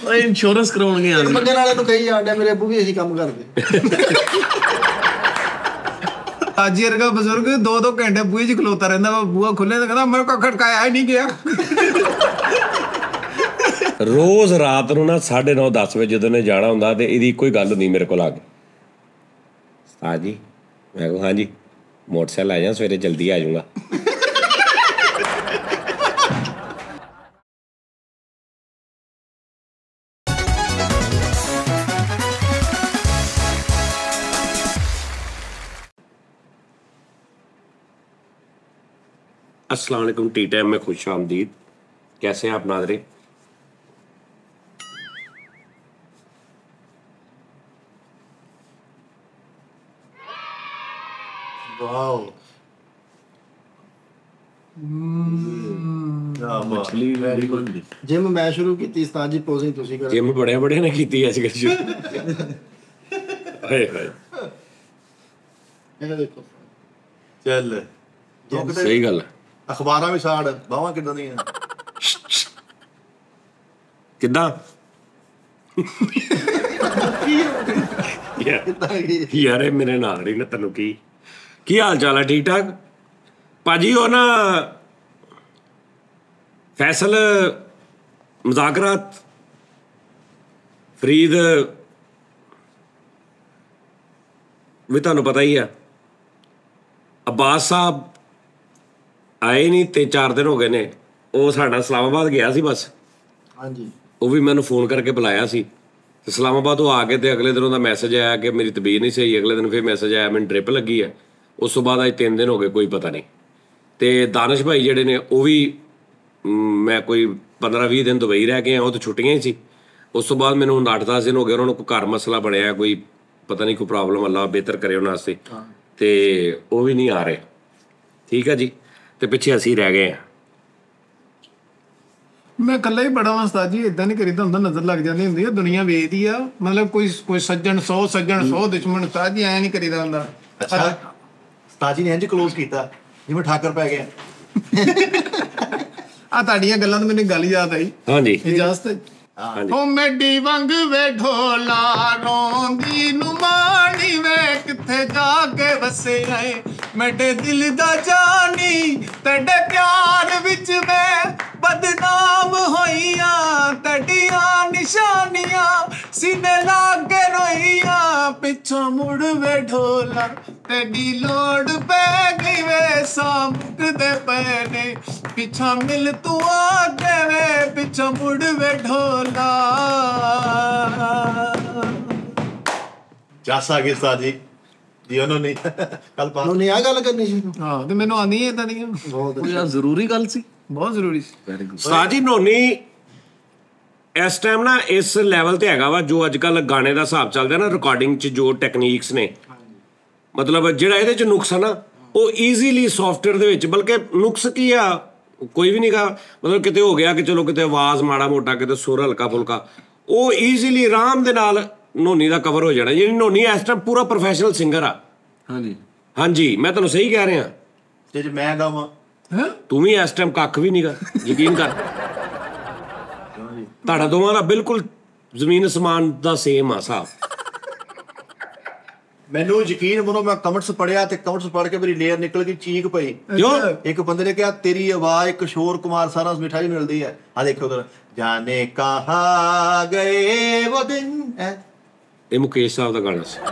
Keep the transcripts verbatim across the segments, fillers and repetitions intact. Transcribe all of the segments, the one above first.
Insurance ਕਰਾਉਣਗੇ ਆ ਮੰਗਣ ਵਾਲੇ ਨੂੰ ਕਹੀ ਜਾਂਦੇ ਮੇਰੇ ਅੱਬੂ ਵੀ ਅਸੀਂ ਕੰਮ ਕਰਦੇ ਅੱਜ ਵਰਗਾ ਬਜ਼ੁਰਗ ਦੋ ਦੋ ਘੰਟੇ ਬੂਹੇ 'ਚ ਖਲੋਤਾ ਰਹਿੰਦਾ ਵਾ ਬੂਹਾ ਖੁੱਲੇ ਤਾਂ ਕਹਿੰਦਾ ਮੇਰੇ ਕੋਲ ਖੜਕਾਇਆ ਹੀ ਨਹੀਂ ਗਿਆ। ਰੋਜ਼ ਰਾਤ ਨੂੰ ਨਾ ਸਾਢੇ ਨੌ ਦਸ ਵਜੇ ਜਦੋਂ ਨੇ ਜਾਣਾ ਹੁੰਦਾ ਤੇ ਇਹਦੀ ਇੱਕੋ ਹੀ ਗੱਲ ਹੁੰਦੀ ਮੇਰੇ ਕੋਲ ਆ ਕੇ, ਉਸਤਾਦ ਜੀ। ਮੈਂ ਕਿਹਾ ਹਾਂਜੀ ਮੋਟਰਸਾਈਕਲ ਆ ਜਾ ਸਵੇਰੇ ਜਲਦੀ ਆ ਜਾਊਂਗਾ। अस्सलाम वालेकुम टी टाइम में खुश आमदीद। कैसे हैं आप नाज़रीन? ਵਾਓ ਮਛਲੀ ਵੈਰੀ ਗੁੱਡ। ਜਿਮ ਮੈਂ ਸ਼ੁਰੂ ਕੀਤੀ ਉਸਤਾਦ ਜੀ, ਪੋਜ਼ਿੰਗ ਤੁਸੀਂ ਕਰੋ। जिम बड़े बड़े ने की ਅੱਜ ਕੱਲ੍ਹ ਸ਼ੁਰੂ। ਹਾਏ ਹਾਏ ਇਹ ਦੇਖੋ ਚੱਲ ਸਹੀ ਗੱਲ ਹੈ। ਅਖਬਾਰਾਂ ਵੀ ਸਾੜ ਬਾਹਾਂ ਕਿੱਦਾਂ ਦੀਆਂ ਕਿੱਦਾਂ ਯਾਰ ਇਹ ਮੇਰੇ ਨਾਲ ਹੀ ਨਾ ਤੈਨੂੰ ਕੀ ਕੀ ਹਾਲ ਚਾਲ ਹੈ? ਠੀਕ ਠਾਕ ਭਾਜੀ। ਉਹ ਨਾ ਫੈਸਲ ਮੁਜ਼ਾਕਰਾਤ ਫਰੀਦ ਵੀ ਤੁਹਾਨੂੰ ਪਤਾ ਹੀ ਆ। ਅब्बास ਸਾਹਿਬ ਆਏ ਨਹੀਂ ਤੇ ਚਾਰ ਦਿਨ ਹੋ ਗਏ ਨੇ। ਉਹ ਸਾਡਾ ਇਸਲਾਮਾਬਾਦ ਗਿਆ ਸੀ ਬਸ। ਹਾਂਜੀ ਉਹ ਵੀ ਮੈਨੂੰ ਫੋਨ ਕਰਕੇ ਬੁਲਾਇਆ ਸੀ ਤੇ ਇਸਲਾਮਾਬਾਦ ਉਹ ਆ ਕੇ ਤੇ ਅਗਲੇ ਦਿਨ ਉਹਦਾ ਮੈਸੇਜ ਆਇਆ ਕਿ ਮੇਰੀ ਤਬੀਅਤ ਨਹੀਂ ਸਹੀ। ਅਗਲੇ ਦਿਨ ਫਿਰ ਮੈਸੇਜ ਆਇਆ ਮੈਨੂੰ ਡ੍ਰਿਪ ਲੱਗੀ ਹੈ। ਉਸ ਤੋਂ ਬਾਅਦ ਅੱਜ ਤਿੰਨ ਦਿਨ ਹੋ ਗਏ ਕੋਈ ਪਤਾ ਨਹੀਂ। ਤੇ ਦਾਨਿਸ਼ ਭਾਈ ਜਿਹੜੇ ਨੇ ਉਹ ਵੀ ਮੈਂ ਕੋਈ ਪੰਦਰਾਂ ਵੀਹ ਦਿਨ ਦੁਬਈ ਰਹਿ ਕੇ ਆ, ਉਹ ਤਾਂ ਛੁੱਟੀਆਂ ਹੀ ਸੀ। ਉਸ ਤੋਂ ਬਾਅਦ ਮੈਨੂੰ ਹੁਣ ਅੱਠ ਦਸ ਦਿਨ ਹੋ ਗਏ ਉਹਨਾਂ ਨੂੰ ਕੋਈ ਘਰ ਮਸਲਾ ਬਣਿਆ, ਕੋਈ ਪਤਾ ਨਹੀਂ ਕੋਈ ਪ੍ਰੋਬਲਮ, ਅੱਲਾ ਬਿਹਤਰ ਕਰੇ ਉਹਨਾਂ ਵਾਸਤੇ, ਤੇ ਉਹ ਵੀ ਨਹੀਂ ਆ ਰਹੇ। ਠੀਕ ਹੈ ਜੀ। ਤੇ ਪਿੱਛੇ ਅਸੀਂ ਰਹਿ ਗਏ ਹਾਂ। ਮੈਂ ਇਕੱਲਾ ਹੀ ਬੜਾ ਵਾਂ ਉਸਤਾਦ ਜੀ, ਏਦਾਂ ਨਹੀਂ ਕਰੀਦਾ ਹੁੰਦਾ, ਨਜ਼ਰ ਲੱਗ ਜਾਂਦੀ ਹੁੰਦੀ ਆ, ਦੁਨੀਆ ਵੇਖਦੀ ਆ। ਮਤਲਬ ਕੋਈ ਕੋਈ ਸੱਜਣ ਸੌ ਸੱਜਣ ਸੌ ਦੁਸ਼ਮਣ, ਉਸਤਾਦ ਜੀ ਐਂ ਨਹੀਂ ਕਰੀਦਾ ਹੁੰਦਾ। ਅੱਛਾ ਉਸਤਾਦ ਜੀ ਨੇ ਇੰਝ ਕਲੋਜ਼ ਕੀਤਾ ਜਿਵੇਂ ਠਾਕਰ ਪੈ ਗਿਆ। ਆ ਤੁਹਾਡੀਆਂ ਗੱਲਾਂ ਤੋਂ ਮੈਨੂੰ ਗੱਲ ਯਾਦ ਆਈ। ਹਾਂਜੀ ਇਜਾਜ਼ਤ ਹਾਂਜੀ। ਉਹ ਮੈਡੀ ਵਾਂਗ ਵੇ ਢੋਲਾ ਰੋਂਦੀ ਨੂੰ ਮਾਣੀ ਵੇ ਕਿੱਥੇ ਜਾ ਕੇ ਵਸੇ ਆਏ ਮੇਰੇ ਦਿਲ ਦਾ ਜਾਨੀ ਤੇਡੇ ਪਿਆਰ ਵਿੱਚ ਮੈਂ ਬਦਨਾਮ ਹੋਈਆਂ ਤੇਡੀਆਂ ਨਿਸ਼ਾਨੀਆਂ ਸੀਨੇ ਲਾਗੇ ਰੋਈਆਂ ਪਿੱਛੋਂ ਮੁੜ ਵੇ ਢੋਲਾ ਤੇਡੀ ਲੋੜ ਪੈ ਗਈ ਵੇ ਸਾਂਭਦੇ ਪਏ ਨੇ ਪਿੱਛਾ ਮਿਲ ਤੂੰ ਆ ਕੇ ਵੇ ਪਿੱਛੋਂ ਮੁੜ ਵੇ ਢੋਲਾ। ਜੱਸ ਆ ਗਏ ਉਸਤਾਦ ਜੀ ਜੀ ਉਹਨਾਂ ਨੇ ਕੱਲ ਪਾ ਉਹਨੇ ਆ ਗੱਲ ਕਰਨੀ ਸੀ। ਹਾਂ ਤੇ ਮੈਨੂੰ ਆਉਂਦੀ ਹੈ ਏਦਾਂ ਦੀਆਂ ਬਹੁਤ ਉਹ ਯਾਰ ਜ਼ਰੂਰੀ ਗੱਲ ਸੀ, ਬਹੁਤ ਜ਼ਰੂਰੀ ਸੀ। Very good. ਉਸਤਾਦ ਜੀ ਨੋਨੀ ਇਸ ਟਾਈਮ ਨਾ ਇਸ ਲੈਵਲ ਤੇ ਹੈਗਾ ਵਾ ਜੋ ਅੱਜ ਕੱਲ੍ਹ ਗਾਣੇ ਦਾ ਹਿਸਾਬ ਚੱਲਦਾ ਨਾ ਰਿਕਾਰਡਿੰਗ 'ਚ ਜੋ ਟੈਕਨੀਕਸ ਨੇ, ਮਤਲਬ ਜਿਹੜਾ ਇਹਦੇ 'ਚ ਨੁਕਸ ਆ ਨਾ ਉਹ ਈਜ਼ੀਲੀ ਸੌਫਟਵੇਅਰ ਦੇ ਵਿੱਚ, ਬਲਕਿ ਨੁਕਸ ਕੀ ਆ ਕੋਈ ਵੀ ਨਹੀਂ ਗਾ, ਮਤਲਬ ਕਿਤੇ ਹੋ ਗਿਆ ਕਿ ਚਲੋ ਕਿਤੇ ਆਵਾਜ਼ ਮਾੜਾ ਮੋਟਾ ਕਿਤੇ ਸੁਰ ਹਲਕਾ ਫੁਲਕਾ, ਉਹ ਈਜ਼ੀਲੀ ਆਰਾਮ ਦੇ ਨਾਲ ਨੋਨੀ ਦਾ ਕਵਰ ਹੋ ਜਾਣਾ। ਜਿਹੜੀ ਨੋਨੀ ਇਸ ਟਾਈਮ ਪੂਰਾ ਪ੍ਰੋਫੈਸ਼ਨਲ ਸਿੰਗਰ ਆ। ਹਾਂਜੀ ਹਾਂਜੀ ਮੈਂ ਤੁਹਾਨੂੰ ਸਹੀ ਕਹਿ ਰਿਹਾ। ਤੇ ਜੇ ਮੈਂ ਗਾਵਾਂ ਤੂੰ ਵੀ ਇਸ ਟਾਈਮ ਕੱਖ ਵੀ ਨਹੀਂਗਾ, ਯਕੀਨ ਕਰ। ਤੁਹਾਡਾ ਦੋਵਾਂ ਦਾ ਬਿਲਕੁਲ ਜ਼ਮੀਨ ਅਸਮਾਨ ਦਾ ਸੇਮ ਆ ਹਿਸਾਬ। ਮੈਨੂੰ ਯਕੀਨ ਮੰਨੋ ਮੈਂ ਕਮੈਂਟਸ ਪੜਿਆ ਤੇ ਕਮੈਂਟਸ ਪੜ੍ਹ ਕੇ ਮੇਰੀ ਲੇਅਰ ਨਿਕਲ ਗਈ, ਚੀਕ ਪਈ। ਕਿਉਂ? ਇੱਕ ਬੰਦੇ ਨੇ ਕਿਹਾ ਤੇਰੀ ਆਵਾਜ਼ ਕਿਸ਼ੋਰ ਕੁਮਾਰ ਸਾਰਾ ਮਿਠਾਈ ਮਿਲਦੀ ਹੈ। ਆ ਦੇਖੋ ਉਧਰ ਜਾਨੇ ਕਹਾ ਗਏ ਉਹ ਦਿਨ ਹੈ। ਇਹ ਮੁਕੇਸ਼ ਸਾਹਿਬ ਦਾ ਗਾਣਾ ਸੀ।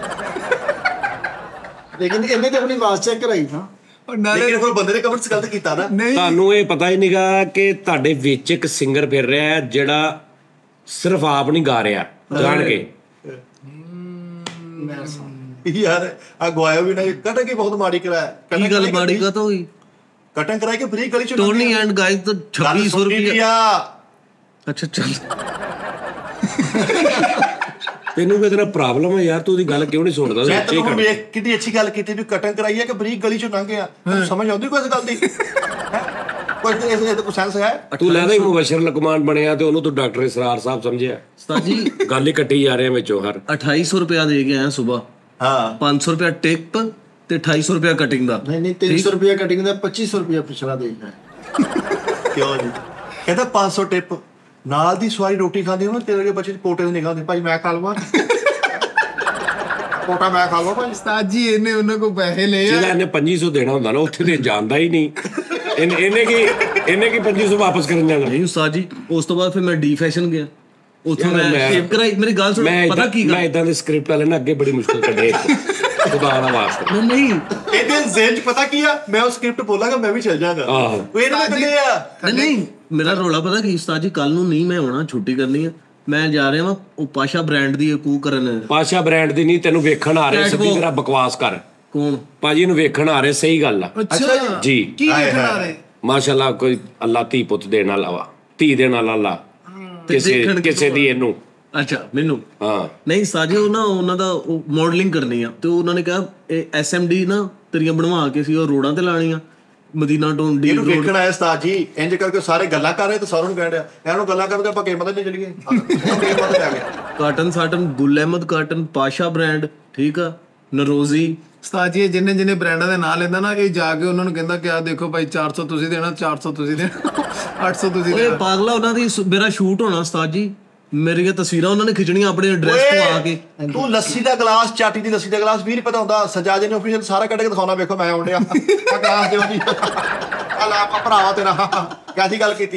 ਲੇਕਿਨ ਇਹਨੇ ਤੇ ਆਪਣੀ ਆਵਾਜ਼ ਚੈੱਕ ਕਰਾਈ ਨਾ। ਲੇਕਿਨ ਕੋਈ ਬੰਦੇ ਨੇ ਕਮੈਂਟਸ ਗਲਤ ਕੀਤਾ ਨਾ। ਤੁਹਾਨੂੰ ਇਹ ਪਤਾ ਹੀ ਨਹੀਂਗਾ ਕਿ ਤੁਹਾਡੇ ਵਿੱਚ ਇੱਕ ਸਿੰਗਰ ਫਿਰ ਰਿਹਾ ਹੈ ਜਿਹੜਾ ਸਿਰਫ ਆਪ ਨਹੀਂ ਗਾ ਰਿਹਾ, ਜਾਣ ਕੇ। ਯਾਰ ਆ ਗਵਾਇਆ ਵੀ ਨਾ ਕਟਿੰਗ ਹੀ ਬਹੁਤ ਮਾੜੀ ਕਰਾਇਆ। ਕੀ ਗੱਲ ਮਾੜੀ ਕਾ ਹੋਈ? ਕਟਿੰਗ ਕਰਾਈ ਕਿ ਫ੍ਰੀ ਗਲੀ ਚ ਟੋਨੀ ਐਂਡ ਗਾਇਸ ਤਾਂ ਛੱਬੀ ਸੌ ਰੁਪਇਆ। ਅੱਛਾ ਚੱਲ ਤੈਨੂੰ ਕੋਈ ਤੇਰਾ ਪ੍ਰੋਬਲਮ ਹੈ ਯਾਰ, ਤੂੰ ਉਹਦੀ ਗੱਲ ਕਿਉਂ ਨਹੀਂ ਸੁਣਦਾ? ਮੈਂ ਤੈਨੂੰ ਵੇਖ ਕਿੰਨੀ ਅੱਛੀ ਗੱਲ ਕੀਤੀ ਵੀ ਕਟਿੰਗ ਕਰਾਈ ਹੈ ਕਿ ਫ੍ਰੀ ਗਲੀ ਚੋਂ ਲੰਘ ਗਿਆ। ਸਮਝ ਆਉਂਦੀ ਕੋਈ ਇਸ ਗੱਲ ਦੀ? ਕੋਈ ਇਹ ਕੋਈ ਸੈਂਸ ਹੈ? ਤੂੰ ਲੈਦਾ ਹੀ ਮੁਬਸ਼ਰ ਲਕਮਾਨ ਬਣਿਆ ਤੇ ਉਹਨੂੰ ਤੂੰ ਡਾਕਟਰ ਇਸਰਾਰ ਸਾਹਿਬ ਸਮਝਿਆ। ਉਸਤਾਦ ਜੀ ਗੱਲ ਹੀ ਕੱਟੀ ਜਾ ਰਹੇ ਵਿੱਚੋਂ ਹਰ ਅਠਾਈ ਸੌ ਰੁਪਇਆ ਦੇ ਕੇ ਆਇਆ ਸੁਬਾ। ਹਾਂ ਪੰਜ ਸੌ ਰੁਪਇਆ ਟਿਪ ਤੇ ਅਠਾਈ ਸੌ ਰੁਪਇਆ ਕਟਿੰਗ ਦਾ। ਨਹੀਂ ਨਹੀਂ ਤਿੰਨ ਸੌ ਰੁਪਇਆ ਕਟਿੰਗ ਦਾ, ਪੱਚੀ ਸੌ ਰੁਪਇਆ ਪਿਛਲਾ ਦੇਣਾ। ਕਿਉਂ ਜੀ? ਕਹਿੰਦਾ ਪੰਜ ਸੌ ਟਿਪ ਨਾਲ ਦੀ ਸਵਾਰੀ ਰੋਟੀ ਖਾਂਦੀ ਉਹਨਾਂ ਤੇਰੇ ਬੱਚੇ ਪੋਟੇ ਦੇ ਨਹੀਂ ਖਾਂਦੇ ਭਾਈ ਮੈਂ ਖਾ ਲਵਾਂ ਪੋਟਾ ਮੈਂ ਖਾ ਲਵਾਂ ਭਾਈ। ਉਸਤਾਦ ਜੀ ਇਹਨੇ ਉਹਨਾਂ ਕੋਲ ਪੈਸੇ ਲਏ ਜਿਹੜਾ ਆ ਇਹਨੇ ਪੰਜੀ ਸੌ ਦੇਣਾ ਹੁੰਦਾ ਨਾ ਉੱਥੇ ਤੇ ਜਾਂਦਾ ਹੀ ਨਹੀਂ। ਇਹਨੇ ਇਹਨੇ ਕੀ ਇਹਨੇ ਕੀ ਪੰਜੀ ਸੌ ਵਾਪਸ ਕਰਨ ਜਾਣਾ। ਨਹੀਂ ਉਸਤਾਦ ਜੀ, ਉਸ ਤੋਂ ਬਾਅਦ ਫਿਰ ਮੈਂ ਡੀ ਫੈਸ਼ਨ ਗਿਆ, ਉੱਥੋਂ ਯਾਰ ਮੈਂ ਮੈਂ- ਸ਼ੇਪ ਕਰਾਈ। ਮੇਰੀ ਗੱਲ ਸੁਣ, ਮੈਂ ਪਤਾ ਏਦਾਂ- ਕੀ ਮੈਂ ਗੱਲ, ਇਦਾਂ ਦੇ ਸਕ੍ਰਿਪਟ ਵਾਲੇ ਨਾ ਅੱਗੇ ਬੜੀ ਮੁਸ਼ਕਲ ਕੱਢੇ ਖੁਦਾ ਦਾ ਵਾਸਤੇ। ਨਹੀਂ ਨਹੀਂ ਇਹਦੇ ਜ਼ੇਨ ਚ ਪਤਾ ਕੀ ਆ, ਮੈਂ ਉਹ ਸਕ੍ਰਿਪਟ ਬੋਲਾਂਗਾ ਮੈਂ ਵੀ ਚੱਲ ਜਾਗਾ। ਆਹੋ। ਉਹ ਇਹਨਾਂ ਦੇ ਬੰਦੇ ਆ। ਨਹੀਂ ਨਹੀਂ ਮੇਰਾ ਰੌਲਾ ਪਤਾ ਕੀ ਉਸਤਾਦ ਜੀ, ਕੱਲ ਨੂੰ ਨਹੀਂ ਮੈਂ ਆਉਣਾ, ਛੁੱਟੀ ਕਰਨੀ ਆ, ਮੈਂ ਜਾ ਰਿਹਾ ਵਾਂ ਉਹ ਪਾਸ਼ਾ ਬ੍ਰਾਂਡ ਦੀ ਕੂ ਕਰਨ। ਪਾਸ਼ਾ ਬ੍ਰਾਂਡ ਦੀ ਨਹੀਂ, ਤੈਨੂੰ ਵੇਖਣ ਆ ਰਹੇ ਸਿੱਧੀ ਤਰ੍ਹਾਂ ਬਕਵਾਸ ਕਰ। ਕੌਣ? ਭਾਜੀ ਨੂੰ ਵੇਖਣ ਆ ਰਹੇ, ਸਹੀ ਗੱਲ ਆ ਅੱਛਾ ਜੀ। ਕੀ ਲਿਖਣਾ ਰਹੇ ਮਾਸ਼ਾਅੱਲਾ ਕੋਈ ਅੱਲਾ ਧੀ ਪੁੱਤ ਦੇਣ ਵਾਲਾ ਵਾ, ਧੀ ਦੇਣ ਵਾਲਾ ਅੱਲਾ ਕਿਸੇ ਦੇਖਣ ਕਿਸੇ ਦੀ ਇਹਨੂੰ। ਅੱਛਾ ਮੈਨੂੰ ਹਾਂ ਨਹੀਂ ਸਾਜੇ, ਉਹ ਨਾ ਉਹਨਾਂ ਦਾ ਮਾਡਲਿੰਗ ਕਰਨੀ ਆ, ਤੇ ਉਹਨਾਂ ਨੇ ਕਿਹਾ ਇਹ ਐਸ ਐਮ ਡੀ ਨਾ ਤੇਰੀਆਂ ਬਣਵਾ ਕੇ ਸੀ ਉਹ ਰੋਡਾਂ ਤੇ ਲਾਣੀਆਂ, ਮਦੀਨਾ ਟੋਨ ਡੀ ਇਹਨੂੰ ਰੋਡ। ਵੇਖਣ ਆਇਆ ਉਸਤਾਦ ਜੀ, ਇੰਜ ਕਰਕੇ ਸਾਰੇ ਗੱਲਾਂ ਕਰ ਰਹੇ ਤੇ ਸਾਰਿਆਂ ਨੂੰ ਕਹਿ ਰਿਹਾ ਇਹਨਾਂ ਨੂੰ ਗੱਲਾਂ ਕਰਕੇ ਆਪਾਂ ਕੀਮਤ ਤੇ ਚਲੀ ਗਏ। ਕੀਮਤ ਤੇ ਆ ਗਏ ਕਾਟਨ ਸਾਟਨ, ਗੁੱਲ ਅਹਿਮਦ ਕਾਟਨ, ਪਾਸ਼ਾ ਬ੍ਰਾਂਡ, ਠੀਕ ਆ, ਨਰੋਜ਼ੀ। ਉਸਤਾਦ ਜੀ ਜਿੰਨੇ ਜਿੰਨੇ ਬ੍ਰਾਂਡਾਂ ਦੇ ਨਾਂ ਲੈਂਦਾ ਨਾ, ਇਹ ਜਾ ਕੇ ਉਹਨਾਂ ਨੂੰ ਕਹਿੰਦਾ ਕਿ ਆ ਦੇਖੋ ਭਾਈ ਚਾਰ ਸੌ ਤੁਸੀਂ ਦੇਣਾ, ਚਾਰ ਸੌ ਤੁਸੀਂ ਦੇਣਾ, ਅੱਠ ਸੌ ਤੁਸੀਂ ਓਏ ਦੇਣਾ। ਪਾਗਲਾ, ਉਹਨਾਂ ਦੀ ਸ- ਮੇਰਾ ਸ਼ੂਟ ਹੋਣਾ ਉਸਤਾਦ ਜੀ, ਮੇਰੀਆਂ ਤਸਵੀਰਾਂ ਉਹਨਾਂ ਨੇ ਖਿੱਚਣੀਆਂ ਆਪਣੇ ਐਡਰੈਸ ਤੋਂ ਆ ਕੇ। ਤੂੰ ਲੱਸੀ ਦਾ ਗਲਾਸ, ਚਾਟੀ ਦੀ ਲੱਸੀ ਦਾ ਗਲਾਸ ਵੀ ਨਹੀਂ ਪਤਾ ਹੁੰਦਾ। ਸਜਾਦੇ ਨੇ ਆਫੀਸ਼ੀਅਲ ਸਾਰਾ ਕੱਢ ਕੇ ਦਿਖਾਉਣਾ, ਵੇਖੋ ਮੈਂ ਆਉਂਦਿਆ ਆ ਗਲਾਸ ਦਿਓ ਜੀ, ਆ ਲਾ ਆਪਾਂ ਭਰਾਵਾ ਤੇਰਾ ਕਿਹਦੀ ਗੱਲ ਕੀਤੀ।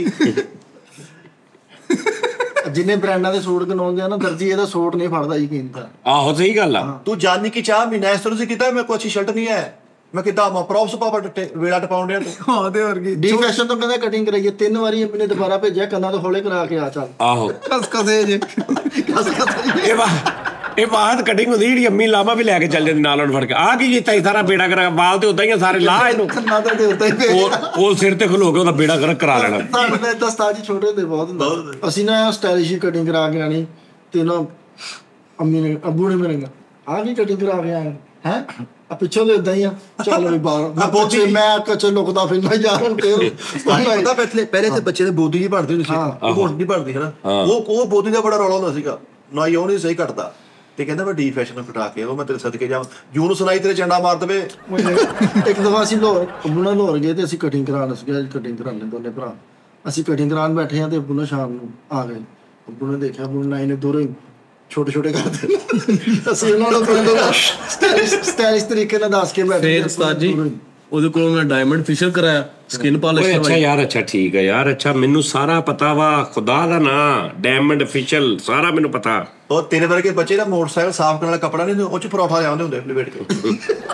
ਜਿੰਨੇ ਬ੍ਰਾਂਡਾਂ ਦੇ ਸੂਟ ਗਨਾਉਂਦੇ ਆ ਨਾ ਦਰਜੀ, ਇਹਦਾ ਸੂਟ ਨਹੀਂ ਫੜਦਾ ਜੀ ਕੀਮਤ। ਆਹੋ ਸਹੀ ਗੱਲ ਆ। ਤੂੰ ਜਾਨੀ ਕੀ ਚਾਹ ਮਹੀਨਾ ਇਸ ਤਰ੍ਹਾਂ ਸੀ ਕੀਤਾ, ਮੇਰੇ ਕੋਲ ਅੱਛੀ ਸ਼ਰਟ ਨਹੀਂ ਹੈ, ਮੈਂ ਕਿਦਾਂ ਮੈਂ ਪ੍ਰੋਪਸ ਪਾਪਾ ਟੱਟੇ ਵੇਲਾ ਟਪਾਉਣ ਡਿਆ ਤੂੰ। ਹਾਂ ਤੇ ਹੋਰ ਕੀ, ਡੀ ਫੈਸ਼ਨ ਤੋਂ ਕਹਿੰਦਾ ਕਟਿੰਗ ਕਰਾਈਏ, ਤਿੰਨ ਵਾਰੀ ਮੈਨੇ ਦੁਬਾਰਾ ਭੇਜਿਆ, ਕੰਨਾਂ ਤੋਂ ਹੌਲੇ ਕਰਾ ਕੇ ਆ ਚੱਲ। ਆਹੋ ਕਸ ਕਸੇ ਜੇ ਕਸ ਕਸ ਇਹ ਵਾ ਇਹ ਬਾਤ ਕਟਿੰਗ ਹੁੰਦੀ ਜਿਹੜੀ ਅੰਮੀ ਲਾਮਾ ਵੀ ਲੈ ਕੇ ਚੱਲ ਜਾਂਦੀ ਨਾਲ ਉਹਨੂੰ ਫੜ ਕੇ। ਆ ਕੀ ਕੀਤਾ ਸੀ ਸਾਰਾ ਬੇੜਾ ਕਰਾ, ਬਾਲ ਤੇ ਉਦਾਂ ਹੀ ਆ ਸਾਰੇ, ਲਾ ਇਹਨੂੰ। ਕੰਨਾਂ ਤੋਂ ਦੇ ਉੱਤੇ ਹੀ ਭੇਜ। ਉਹ ਉਹ ਸਿਰ ਤੇ ਖਲੋ ਕੇ ਉਹਦਾ ਬੇੜਾ ਕਰ ਕਰਾ ਲੈਣਾ। ਸਾਡੇ ਤਾਂ ਏਦਾਂ ਉਸਤਾਦ ਜੀ ਛੋਟੇ ਹੁੰਦੇ ਬਹੁਤ ਹੁੰਦਾ। ਅਸੀਂ ਨਾ ਸਟਾਈਲਿਸ਼ ਕਟਿੰਗ ਕਰਾ ਕੇ ਆਣੀ, ਤੇ ਨਾ ਅੰਮੀ ਨੇ ਅੱਬੂ ਨੇ ਮੇਰੇ ਆ ਕੀ ਕਟਿੰਗ ਕਰਾ ਕੇ ਆਏ ਹੈ, ਆ ਪਿੱਛੋਂ ਦੇ ਉਦਾਂ ਹੀ ਆ, ਚੱਲ ਵੀ ਬਾਹਰ ਮੈਂ ਪੁੱਛੇ, ਮੈਂ ਕੱਚੇ ਲੁਕਦਾ ਫਿਰਨਾ ਯਾਰ ਤੇ ਪਤਾ ਪਹਿਲੇ ਪਹਿਲੇ ਤੇ ਬੱਚੇ ਦੇ ਬੋਦੀ ਜੀ ਬਣਦੀ ਹੁੰਦੀ ਸੀ, ਉਹ ਹੁਣ ਨਹੀਂ ਬਣਦੀ ਹੈ ਨਾ। ਉਹ ਉਹ ਬੋਦੀ ਦਾ ਬੜਾ ਰੌਲਾ ਹੁੰਦਾ ਸੀਗਾ, ਨਾ ਹੀ ਉਹ ਨਹੀਂ ਸਹੀ ਘਟਦਾ। ਤੇ ਕਹਿੰਦਾ ਮੈਂ ਡੀ ਫੈਸ਼ਨ ਨੂੰ ਕਟਾ ਕੇ ਉਹ ਮੈਂ ਤੇਰੇ ਸਦਕੇ ਜਾਵਾਂ, ਜੂਨ ਸੁਣਾਈ ਤੇਰੇ ਚੰਡਾ ਮਾਰ ਦੇਵੇ। ਇੱਕ ਦਫਾ ਅਸੀਂ ਲਾਹੌਰ ਅੱਬੂ ਨਾਲ ਲਾਹੌਰ ਗਏ ਤੇ ਅਸੀਂ ਕਟਿੰਗ ਕਰਾਉਣ ਸੀਗਾ, ਕਟਿੰਗ ਕਰਾਉਣ ਦੋਨੇ ਭਰਾ। ਅਸੀਂ ਕਟਿੰਗ ਕਰਾਉਣ ਬੈਠੇ ਆ ਤੇ ਅੱਬੂ ਨਾਲ ਸ਼ਾਮ ਨੂੰ ਆ ਗਏ। ਅੱਬੂ ਨੇ ਦੇਖਿਆ, ਅੱਬੂ ਨੇ ਦੂਰੋਂ ਹੀ ਛੋਟੇ ਛੋਟੇ ਕਰਦੇ ਅਸੀਂ ਉਹਨਾਂ ਨੂੰ ਸਟਾਈਲਿਸ਼ ਸਟਾਈਲਿਸ਼ ਤਰੀਕੇ ਨਾਲ ਦੱਸ ਕੇ ਬੈਠੇ। ਫਿਰ ਉਸਤਾਦ ਜੀ ਉਹਦੇ ਕੋਲੋਂ ਮੈਂ ਡਾਇਮੰਡ ਫਿਸ਼ਰ ਕਰਾਇਆ, ਸਕਿਨ ਪਾਲਿਸ਼ ਓਏ ਅੱਛਾ ਕਰਵਾਈ। ਯਾਰ, ਅੱਛਾ ਠੀਕ ਹੈ ਯਾਰ, ਅੱਛਾ ਮੈਨੂੰ ਸਾਰਾ ਪਤਾ ਵਾ, ਖੁਦਾ ਦਾ ਨਾਂ ਡਾਇਮੰਡ ਫਿਸ਼ਲ ਸਾਰਾ ਮੈਨੂੰ ਪਤਾ। ਉਹ ਤੇਰੇ ਵਰਗੇ ਬੱਚੇ ਦਾ ਮੋਟਰਸਾਈਕਲ ਸਾਫ਼ ਕਰਨ ਵਾਲਾ ਕੱਪੜਾ ਨਹੀਂ, ਉਹ ਚ ਪਰੌਠਾ ਲਿਆਉਂਦੇ ਹੁੰਦੇ ਲਪੇਟ ਕੇ।